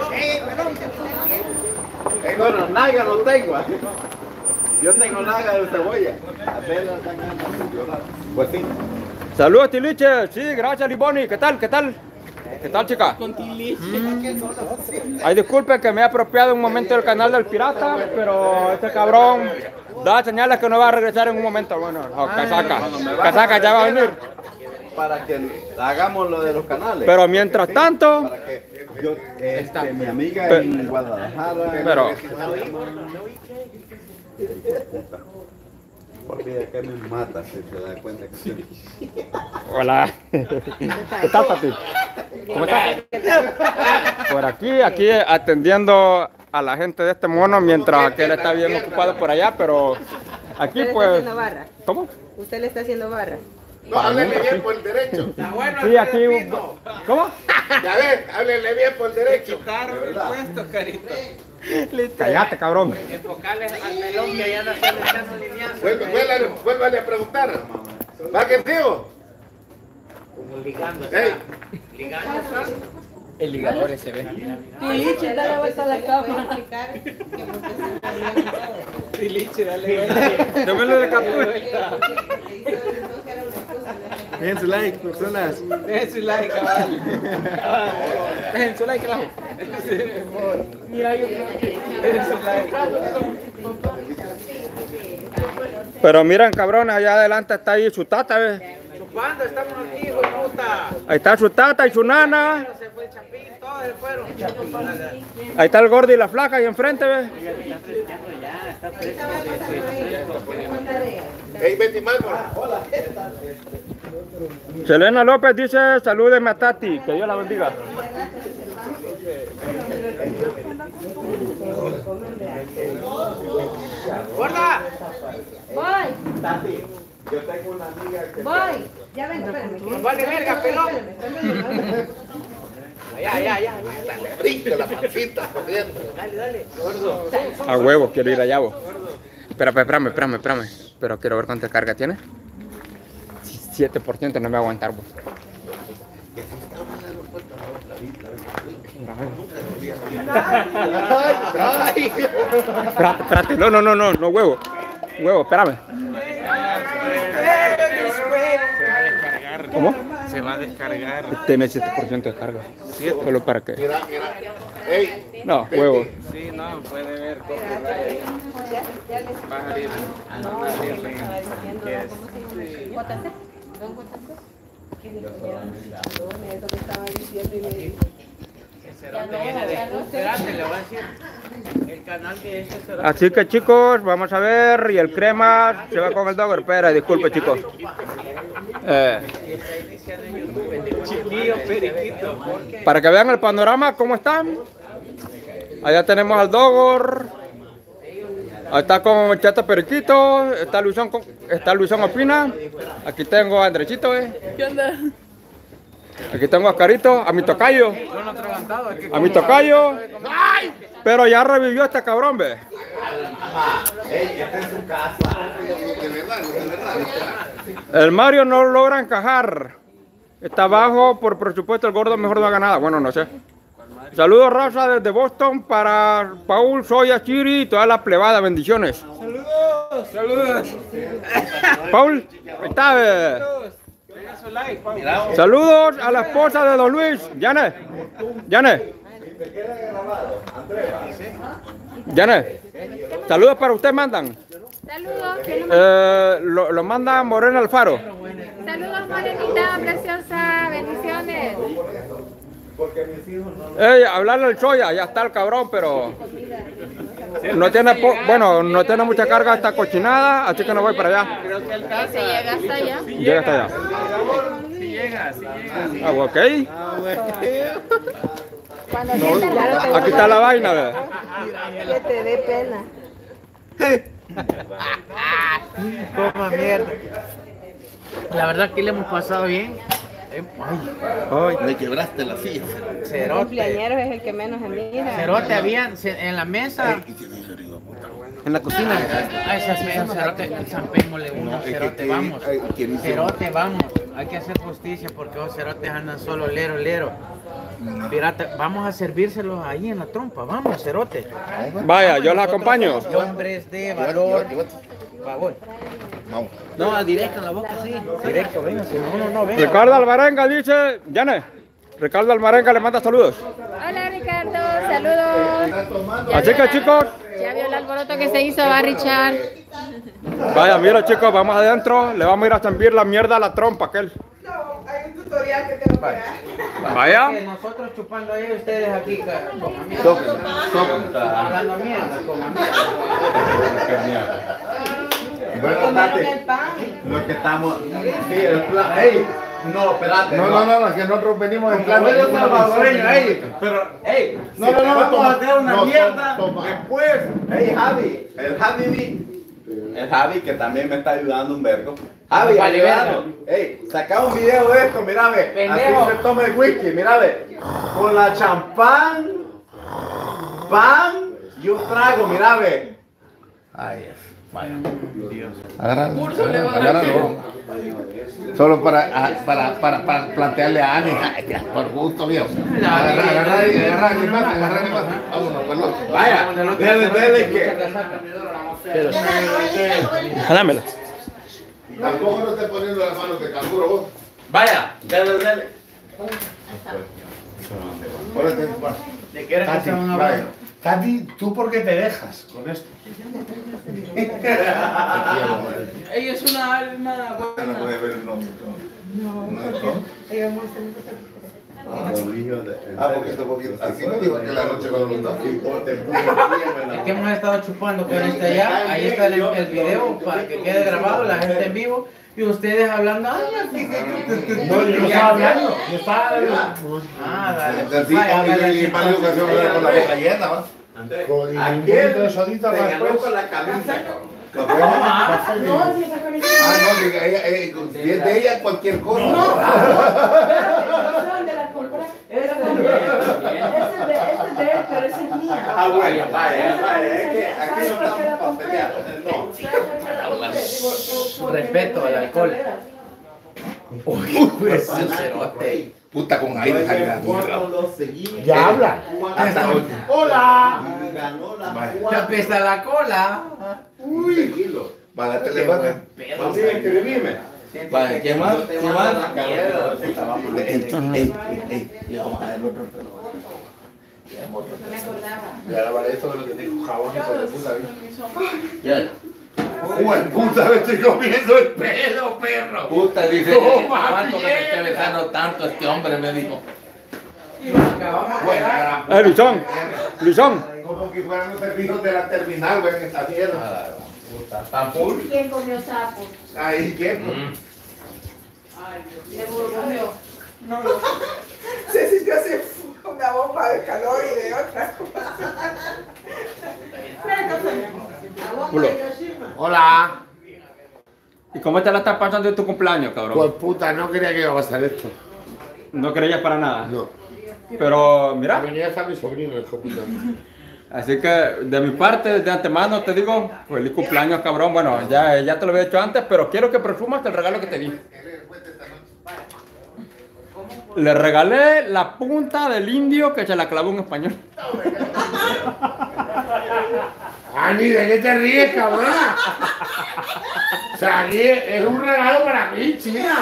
no. Bueno, naga no tengo. Yo tengo naga de cebolla. Pues sí. Saludos, Tiliche. Sí, gracias, Liboni. ¿Qué tal? ¿Qué tal? ¿Qué tal, chica? Ay, disculpen que me he apropiado un momento del canal del pirata, pero este cabrón da señales que no va a regresar en un momento. Bueno, Casaca ya va a venir. Para que hagamos lo de los canales. Pero mientras tanto, para que yo, mi amiga en Guadalajara. Pero olvida que me mata si se da cuenta que sí. Hola. ¿Qué tal, Pati? ¿Cómo estás? Por aquí atendiendo a la gente de este mono mientras aquel está bien ocupado por allá, pero aquí pues. ¿Cómo? ¿Usted le está haciendo barra? No, háblele bien por el derecho. Sí, aquí. ¿Cómo? Ya ves, háblele bien por el derecho. Puesto, carito. Cállate, cabrón. Enfocarle al melón que allá no se le están alineando. Vuélvale a preguntar. ¿Va que tío? Como ligando. Ligando. El ligador se ve. Tiliche, dale vuelta a la cámara. Tiliche, dale vuelta. Tómelo de captura. Dejen su like, personas. Dejen su like, cabal. Dejen su like, abajo. Mira, yo Dejen su like. Pero miren, cabrones, allá adelante está ahí su tata, ¿ves? Chupando, estamos aquí, hijo de puta. Ahí está su tata y su nana. Se fue el chapín, todos se fueron. Ahí está el gordo y la flaca ahí enfrente, ¿ves? Hey, Betty Marco. Selena López dice, salúdeme a Tati, que Dios la bendiga. ¡Gorda! voy. Tati, yo tengo una amiga que. Voy. Ya vengo, espérame. Vale, verga, pelón. Ya. Dale, brinca la pancita, corriendo. Dale, gordo. A huevo, quiero ir allá, vos. Espérame. Pero quiero ver cuánta carga tiene. 7% no me va a aguantar, vos. Espérate, no, huevo. Huevo, espérame. ¿Cómo? Se va a descargar. Tiene 7% de carga. ¿Solo para qué? Mira. Hey. No, huevo. Sí, no, puede ver. Va a salir. Espérate, le voy a decir. El canal de este será. Así que chicos, vamos a ver. Y el crema se va con el dogger. Espera, disculpe chicos. Chiquillo, periquito. Para que vean el panorama, ¿cómo están? Allá tenemos al Dogor. Ahí está con Chata Periquito. Está Luisón Opina. Aquí tengo a Andrechito, ¿Qué onda? Aquí tengo a Carito, a mi tocayo. A mi tocayo. ¡Ay! Pero ya revivió este cabrón, ve. Esta es su casa. De verdad. El Mario no logra encajar. Está bajo por presupuesto, el gordo mejor no haga nada. Bueno, no sé. Saludos, raza, desde Boston para Paul, Soya, Chiri y toda la plebada. Bendiciones. Saludos. Saludos. Paul, ahí está, ve. Saludos a la esposa de Don Luis. Yane. Saludos para usted, mandan. Saludos. ¿Quién lo Lo manda Morena Alfaro. Saludos, Morenita, preciosa. Bendiciones. Hablarle al Soya, ya está el cabrón, pero no tiene, no tiene mucha carga esta cochinada, así que no voy para allá. Creo que se llega hasta allá. Llega hasta allá. Sí llega. Ah, ok. Cuando Aquí está la vaina, ve. Que te dé pena. Coma mierda. La verdad que le hemos pasado bien. Ay, me quebraste la silla. El Cerote. cumpleañero es el que menos se mira. Cerote, habían en la mesa. En la cocina. Esas cerote, zampémosle uno, cerote, vamos. Cerote, vamos. Hay que hacer justicia porque los cerotes andan solo lero. Pirata, vamos a servírselos ahí en la trompa, vamos, cerote. Vaya, yo los acompaño. Hombres de valor. Vamos. No, directo en la boca, sí. Directo, venga, si no, venga. Ricardo Alvarenga dice, Yane. Ricardo Alvarenga le manda saludos. Hola, Ricardo. Saludos. Así que, chicos. Ya vio el alboroto que se hizo, va a Richard. Vaya, mira, chicos, vamos adentro. Le vamos a ir a servir la mierda a la trompa, aquel. Hay un tutorial que tengo que dar. Vaya. Nosotros chupando ahí, ustedes aquí con mierda. Hablando mierda, con Bueno, Tati, lo que estamos. Sí, el plan. ¡Ey! No, espérate. No, que nosotros venimos en plan. Pero salvadoreño, Pero, ey, no, vamos a hacer una mierda. Después, ey, Javi, el Javi que también me está ayudando un vergo. Javi, ayudando. Ey, saca un video de esto, mira, ve. Así se toma el whisky, mira, ve. Con la champán, pan y un trago, mira, ve. Ay, vaya. Agárralo. Solo para plantearle a Ani, por gusto, viejo. Agarra que más. Vámonos, perdón. Vaya, dele que. Dámela. Tampoco no esté poniendo las manos de canguro vos. Vaya, dele. ¿De qué era que se van a hablar? Tati, ¿tú por qué te dejas con esto? Ella es una alma No buena. puede ver el nombre. Porque esto poquito. Así me dijo que la noche cuando lo Es que hemos estado chupando con este allá. Ahí está el video para que quede grabado, la gente en vivo. Y ustedes hablando. No, yo estaba hablando. Yo estaba hablando. Así, y para la educación con la boca llena, ¿va? Con un poquito de sodita para después. con la camisa. No, si es de ella cualquier cosa. Ese es de él, pero ese es mío. Ah, bueno, vaya, es que aquí no estamos para pelear. Respeto al alcohol. Puta con aire Ya habla. Hola. Te apesta la cola. Uy. Para la televisión. Vamos a escribirme. Vale, ¿quién más? Vamos a ver el otro. Ya la vale esto de lo que dijo jabón, hijo de puta. Ya. Puta, me estoy comiendo el pelo, perro. Puta, dice, ¿cuánto que me está besando tanto este hombre? Me dijo. Luisón. Como que fueran los servicios de la terminal, güey, en esta mierda. ¿Quién comió sapo? Ahí, ¿quién? De burbujo. Se sintió así una bomba de calor y de otras cosas. Hola. ¿Y cómo te la estás pasando en tu cumpleaños, cabrón? Pues puta, no quería que iba a pasar esto. No creías para nada. No. Pero, mira. Venía hasta mi sobrino, hijo puta. Así que de mi parte, de antemano te digo, feliz cumpleaños, cabrón. Bueno, ya te lo había hecho antes, pero quiero que presumas el regalo que te di. Le regalé la punta del indio que se la clavó en español. Ani, ¿de qué te ríes, cabrón? O sea, aquí es un regalo para mí, China.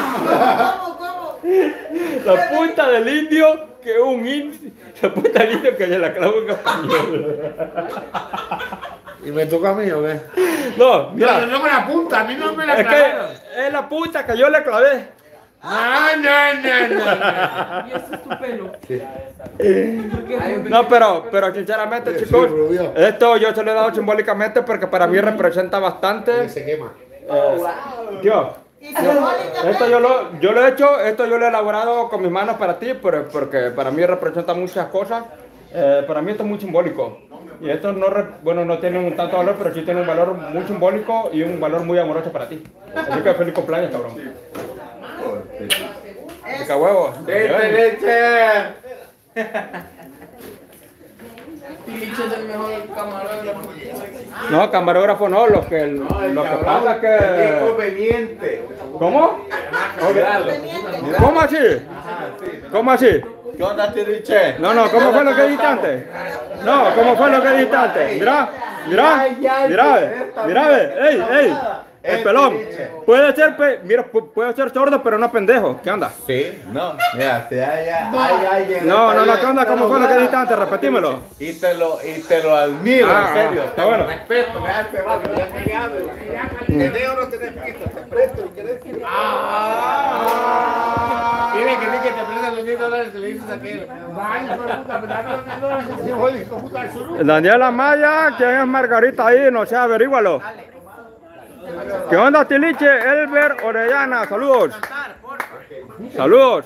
La punta del indio que un indio. La punta del indio que se la clavó en español. ¿Y me toca a mí o qué? No, mira. No me la punta, a mí no me la Es clavaron. que es la punta que yo le clavé. No. Y ese es tu pelo. No, pero sinceramente, chicos, esto yo se lo he dado simbólicamente porque para mí representa bastante. Se quema. Dios. Esto yo lo he hecho, esto yo lo he elaborado con mis manos para ti, porque para mí representa muchas cosas. Para mí esto es muy simbólico. Y esto no tiene un tanto valor, pero sí tiene un valor muy simbólico y un valor muy amoroso para ti. Así que feliz cumpleaños, cabrón. Pica huevo. ¡Leche! Tiliche es el mejor camarógrafo. No, camarógrafo no, lo que pasa es que... ¡Qué conveniente! ¿Cómo? ¿Cómo así? ¿Cómo así? ¿Qué onda, Tiliche? No, ¿cómo fue lo que dijiste antes? No, ¿cómo fue lo que dijiste antes? Mira, ey, el pelón. Puede ser sordo, pero no pendejo. ¿Qué onda? Sí, no, mira, No, ¿qué onda? ¿Cómo fue lo que dijiste antes? Repetímelo. Y te lo admiro, en serio. Está bueno. Respeto, me hace mal, ya que hablo. ¿Tenés o no tenés pito? Te presto, ¿quieres? Dile que te prestan los $10 y le dices a aquel. Vaya, puta, Daniela Maya, ¿quién es Margarita ahí? No sé, averígualo. ¿Qué onda, Tiliche? Elber Orellana, saludos. Saludos.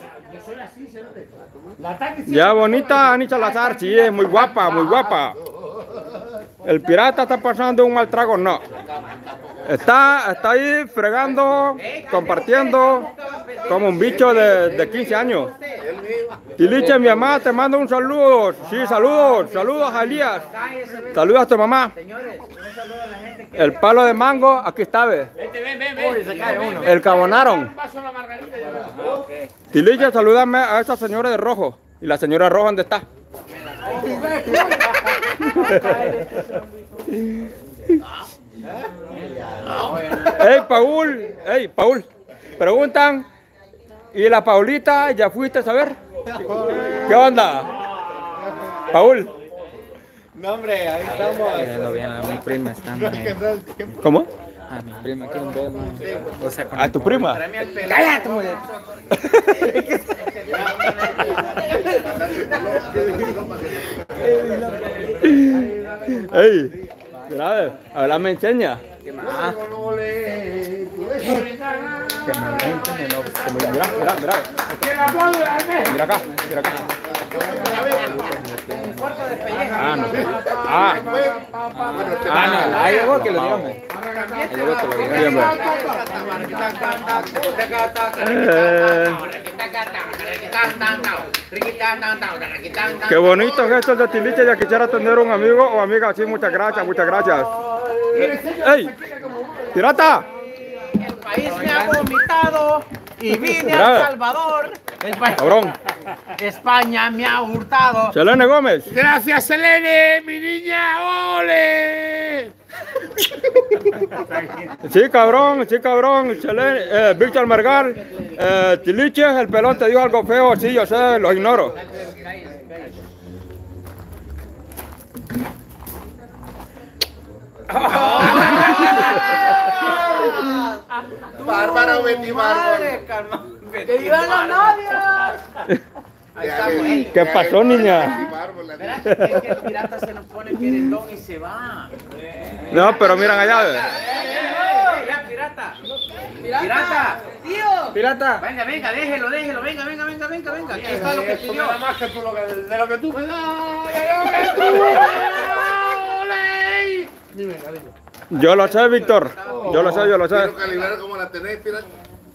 Ya bonita, Ani Salazar, sí, es muy guapa, muy guapa. El pirata está pasando un mal trago, no. Está ahí fregando, compartiendo, como un bicho de 15 años. Tiliche, mi mamá, te mando un saludo. Sí, saludos a Elías. Saludos a tu mamá. El palo de mango, aquí está, ve. El cabonaron. Tiliche, salúdame a esa señora de rojo. ¿Y la señora de rojo dónde está? Ey, Paul, preguntan, ¿y la Paulita ya fuiste a saber? ¿Qué onda? Paul. No, hombre, ahí estamos. Bien, a mi prima estando ahí. ¿Cómo? A mi prima quieren verme. O sea, ¿A tu prima? ¡Cállate, mujer! Ey, grave, ahora me enseña. ¿Qué más? Mira acá. No, ahí llegó que lo dígame. Qué bonito gesto de Tiliche, ya quisiera tener un amigo o amiga así, muchas gracias. ¡Ey! ¡Pirata! El país me ha vomitado y vine a El Salvador. Cabrón. España me ha hurtado. Selene Gómez. Gracias, Selene, mi niña, ole. Sí, cabrón. Selene, Víctor Margal. Tiliche, el pelón te dijo algo feo. Sí, yo sé, lo ignoro. Bárbara, Betty Bárbara. ¡Que vivan los novios! ¿Qué pasó, niña? Es que el pirata se nos pone querendón y se va. No, pero miran allá. Ya, pirata. Pirata. Tío. Pirata. Venga, déjelo. Venga. Aquí está lo que pidió. Nada más que tú de lo que tú me das. Dime, cariño. Yo lo sé, Víctor. Yo lo sé. Quiero calibrar como la tenés, pirata.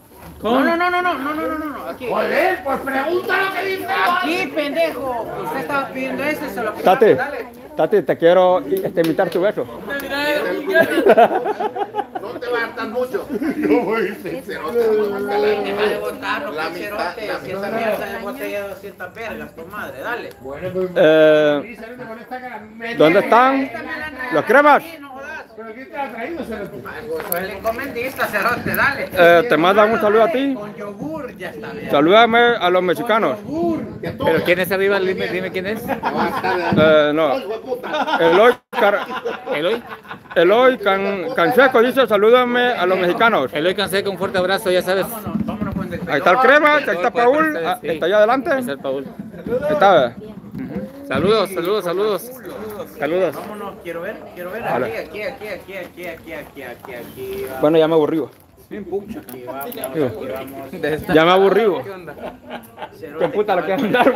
No. Aquí. Joder, pues pregunta lo que dice. Aquí, pendejo. Usted estaba pidiendo ese, se lo pidió. Tate. Dale. Tati, te quiero invitar tu beso. No te va a hartar mucho. No voy a la mitad. Si esa mierda de botella de 200 vergas, tu madre, dale. ¿Dónde están los cremas? ¿Pero quién te ha traído, Cerote? Soy el encomendista, Cerote, dale. Te mandan un saludo a ti. Con yogur, ya está bien. Salúdame a los mexicanos. ¿Pero quién es arriba? Dime quién es. No. Eloy Canseco dice, salúdame a los mexicanos. Eloy Canseco, un fuerte abrazo, ya sabes. Ahí está el crema, ahí está Paul, está allá adelante. Ahí está el Paul. Ahí está. Saludos. Vámonos, quiero ver. Vale. Aquí. Bueno, ya me aburrí. Aquí vamos. Ya me aburrí. ¿Qué puta lo quieren dar?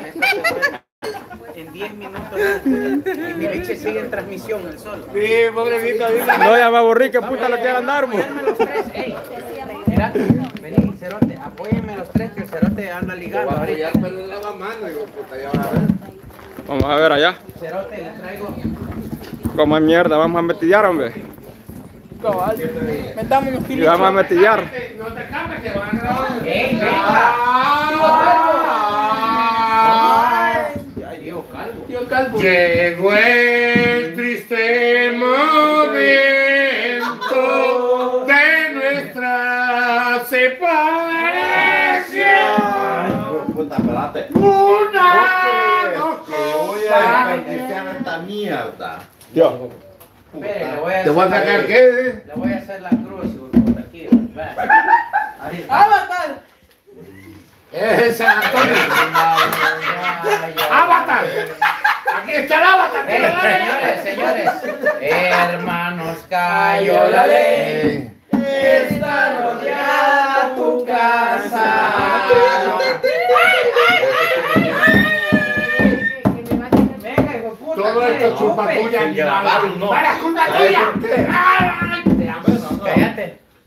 En 10 minutos. Y mi leche sigue en transmisión, el solo. Sí, pobrecito. No, ya me aburrí. ¿Qué puta lo quieren dar? Mira, vení, Cerote, apóyenme los tres que el Cerote anda ligando ahorita. Vamos a ver allá. Cerote, le traigo. Como mierda, vamos a metillar, hombre. Metamos unos Y vamos a metillar. No te cambies que van a grabar. Llegó el triste momento de nuestra separación. Una voy a desperdiciar esta mierda. Yo. Espere, ¿Te voy a sacar qué? Le voy a hacer la cruz, por aquí. Ahí. ¡Avatar! Es San Antonio. ¡Avatar! ¡Aquí está el avatar! Señores, hermanos, cayó la ley. Está rodeada tu casa. Todo esto es chupa tuya, ¡Baracunda tuya! Cállate.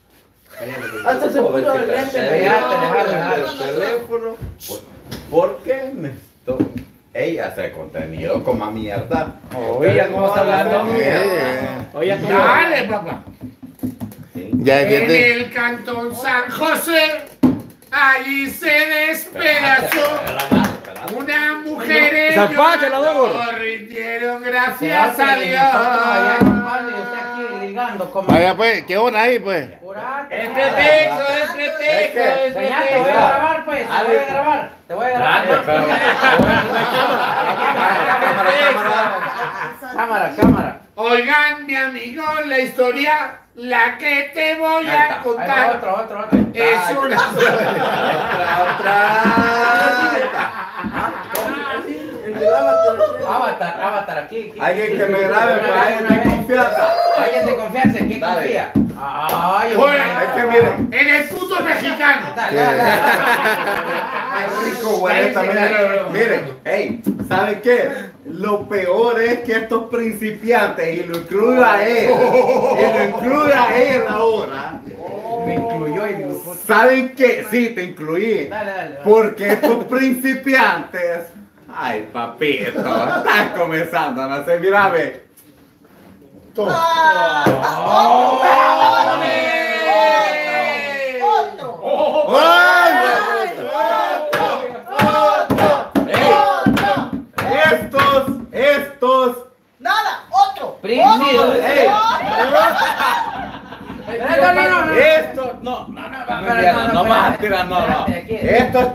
Teléfono. ¿Por qué me estoy? Ella hace contenido como mierda. Oye, ¿cómo está hablando? Oye, Dale, papá. Ya En el cantón San José, allí se despedazó una mujer en rindieron gracias a Dios. Vaya pues, ¿qué onda ahí pues? Es pretexto. Señal, te voy a grabar pues, te voy a grabar. Cámara. Oigan, mi amigo, la historia, la que te voy a contar. Otro. Es una Avatar, aquí. Alguien que me grabe, pues alguien de confianza. Alguien de confianza, ¿quién confía? Ay, bueno, es que miren. en el puto mexicano. Rico, güey, miren, hey, ¿saben qué? Lo peor es que estos principiantes, y lo incluyo a él, ahora. Me incluyó y ¿Saben qué? Sí, te incluí. Dale. Porque estos principiantes, ay papito, están comenzando a nacer, mira, ve. Estos. Nada, otro. Esto, no vas a tirar, no. Esto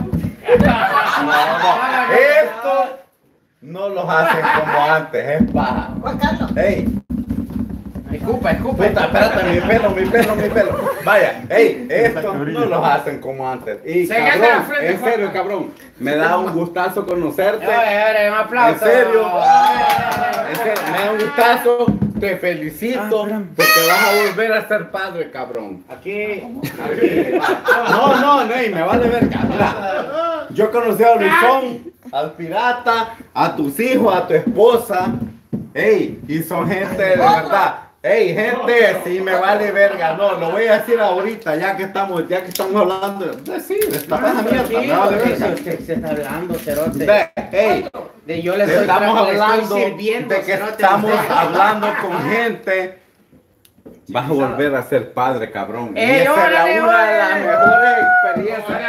no los hacen como antes, es paja. Juan Carlos. Ey, Escupa. espérate, mi pelo. Vaya, ey, estos no los hacen como antes. Y cabrón, en serio, cabrón, me da un gustazo conocerte. Un aplauso. En serio, me da un gustazo. Te felicito porque vas a volver a ser padre, cabrón. Aquí. No, me vale ver, cabrón. Yo conocí a Luisón, al pirata, a tus hijos, a tu esposa. Ey, y son gente de verdad. Hey, gente, sí me vale verga. No, lo voy a decir ahorita, ya que estamos hablando. Sí, esta paja mierda, me vale verga. Se está hablando, cerote. Hey, yo le estoy estamos hablando sirviendo, de que cerote, estamos usted. hablando con gente. Vas a volver a ser padre, cabrón. ¡Ey, esa era órale, una de las órale! mejores experiencias.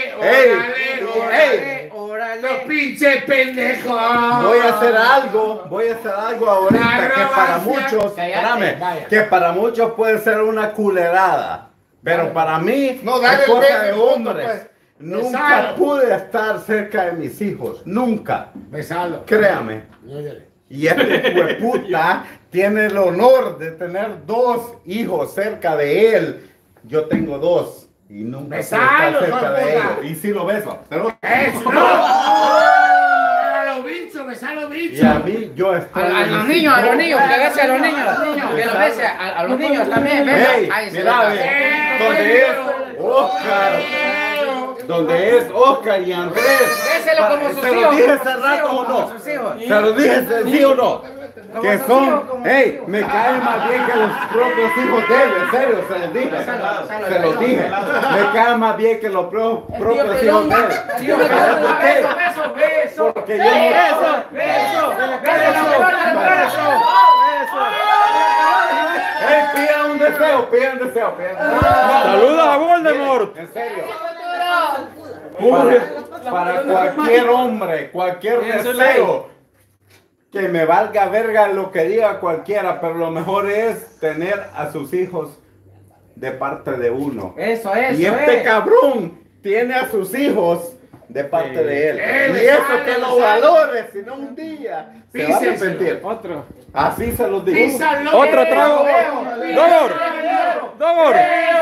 ¡Ey! ¡Los pinches pendejos! Voy a hacer algo ahorita que para muchos, espérame, que para muchos puede ser una culerada, pero para mí No, dale es cosa el de beso, hombres. pues. Nunca Besalo. pude estar cerca de mis hijos, nunca. Besalo. Créame. Y este hueputa tiene el honor de tener 2 hijos cerca de él. Yo tengo 2. Y nunca pude Besalo, estar cerca de hijo de puta. ellos. Y sí lo beso. Pero... ¡Eso! ¡A los bichos! ¡Besalo a los bichos! Y a mí, yo estoy... A los niños, que bese a los niños, que los bese a los niños también, Hey, Ahí se mira, ve. donde es Oscar, donde es Oscar y Andrés. Béselo como sus ¿Se lo hijos, dije como hace sus rato hijos, o como no? sus hijos. ¿Se lo dije, sí o no? Que sus son, hijos, como hey, me caen más bien que los propios hijos de él, en serio, se los dije. Se los dije. Me caen más bien que los propios hijos de él. ¿Por qué? Porque yo Hey, pidan un deseo, pidan un deseo. ¡Saluda a Voldemort! En serio. Para cualquier hombre, cualquier deseo, que me valga verga lo que diga cualquiera, pero lo mejor es tener a sus hijos de parte de uno. Eso, Y este cabrón tiene a sus hijos de parte de él. Y eso que lo valore, si no un día se va a arrepentir. Otro. Así se los digo. Otro trago. Dobor.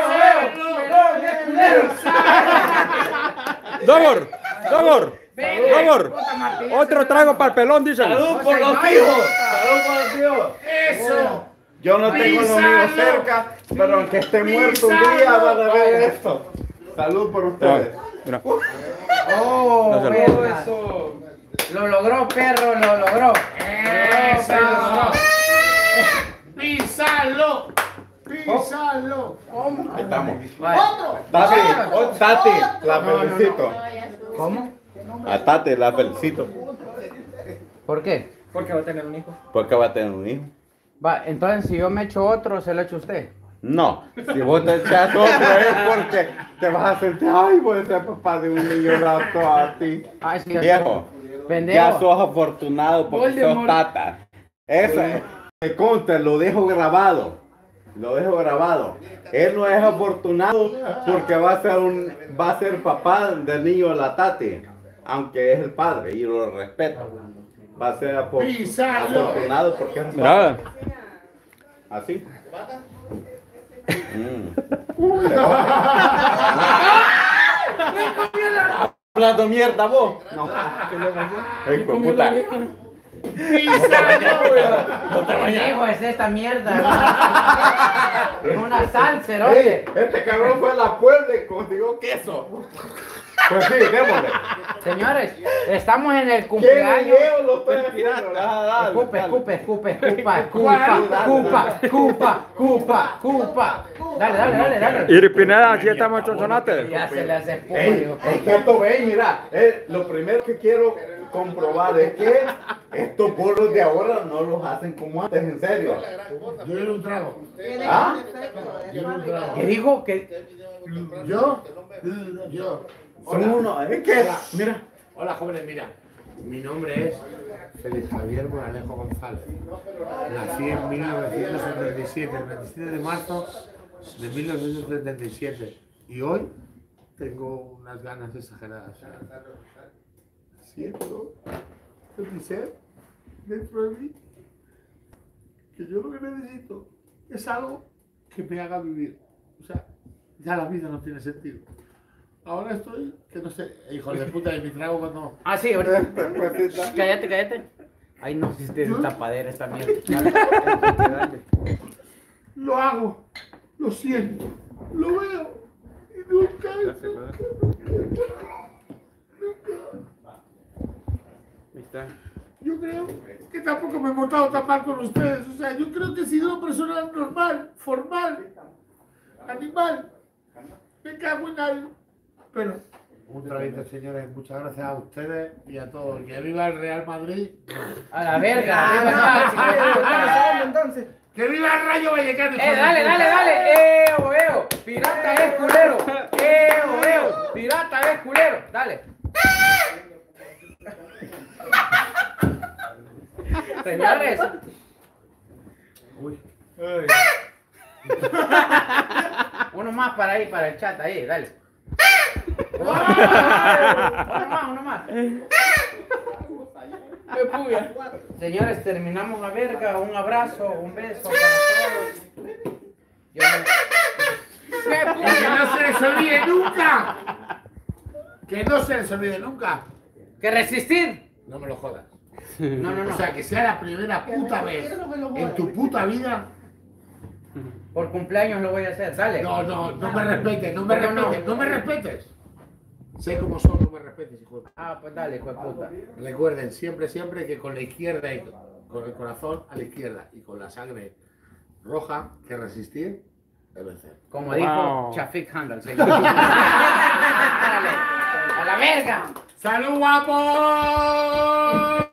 Dobor. Otro trago para el pelón, dicen. ¡Salud por los hijos! ¡Salud por los hijos! ¡Eso! Yo no tengo los míos cerca, pero aunque esté muerto un día van a ver esto. Salud por ustedes. Mira. Oh, No se lo- perro, eso. Lo logró, perro, lo logró. ¡Eso! ¡Písalo! ¡Písalo! Ahí estamos. ¡Otro! Tati, la felicito. ¿Cómo? A Tati la felicito. ¿Por qué? Porque va a tener un hijo. Porque va a tener un hijo. Va, entonces si yo me echo otro, ¿se lo echo usted? No, si vos te echas otro es porque te vas a sentir, ay, voy a ser papá de un niño rato a ti. Ay, sí, Viejo, pendejo. ya sos afortunado porque sos Voldemort. tata. Esa, me consta, lo dejo grabado. Lo dejo grabado. Él no es afortunado porque va a ser papá del niño de la Tati, aunque es el padre y lo respeto. Va a ser afortunado porque es Mira. así. Hablando mierda vos. No. Ay, hijo de puta. ¿Qué hijo es esta mierda? Es una sal, cerote. Este cabrón fue a la Puebla y consiguió queso. Pues sí, démosle. Señores, estamos en el ¿Qué cumpleaños. video lo estoy haciendo? Escupe, escupa. Dale. Iri Pineda, aquí estamos en Chonchonate. Ya se le hace espuma, Ey, digo. es que esto ven, mira, lo primero que quiero comprobar es que estos bolos de ahora no los hacen como antes, en serio. Yo le doy un trago. ¿Ah? Yo le doy un trago. ¿Qué dijo? Que Yo. Son unos, es que, mira. Hola, jóvenes, mira. Mi nombre es Félix Javier Moralejo González. Nací en 1977, el 27 de marzo de 1977. Y hoy tengo unas ganas exageradas. Siento en mi ser, dentro de mí, que yo lo que necesito es algo que me haga vivir. O sea, ya la vida no tiene sentido. Ahora estoy, que no sé, hijo de puta, de mi trago cuando... Ah, sí, ahorita. Cállate. Ay, no, si te tapadera esta mierda. Dale. Lo hago, lo siento, lo veo y nunca. Ahí está. yo creo que tampoco me he portado tan mal con ustedes. O sea, yo creo que he sido una persona normal, formal, animal. Me cago en algo. Pero, otra vez, señores, muchas gracias a ustedes y a todos. Que viva el Real Madrid. A la verga. Entonces. ¡Que viva el Rayo Vallecano! Dale. Oveo. Pirata es culero. Oveo. Pirata es culero. Dale. Señores. Uy. Uno más para ahí, para el chat, ahí, dale. Uno más. Señores, terminamos la verga. Un abrazo, un beso para todos. ¡Que no se les olvide nunca! ¡Que no se les olvide nunca! ¡Que resistir! No me lo jodas. No. O sea, que sea la primera puta vez en tu puta vida. Por cumpleaños lo voy a hacer, dale. No me respetes, no me respetes. Sé cómo son, no me respetes, hijo de puta. Ah, pues dale, hijo de puta. Recuerden siempre que con la izquierda y con el corazón a la izquierda y con la sangre roja, que resistir es vencer. Como dijo Chafik Handel, señor. ¡A la verga! ¡Salud, guapo!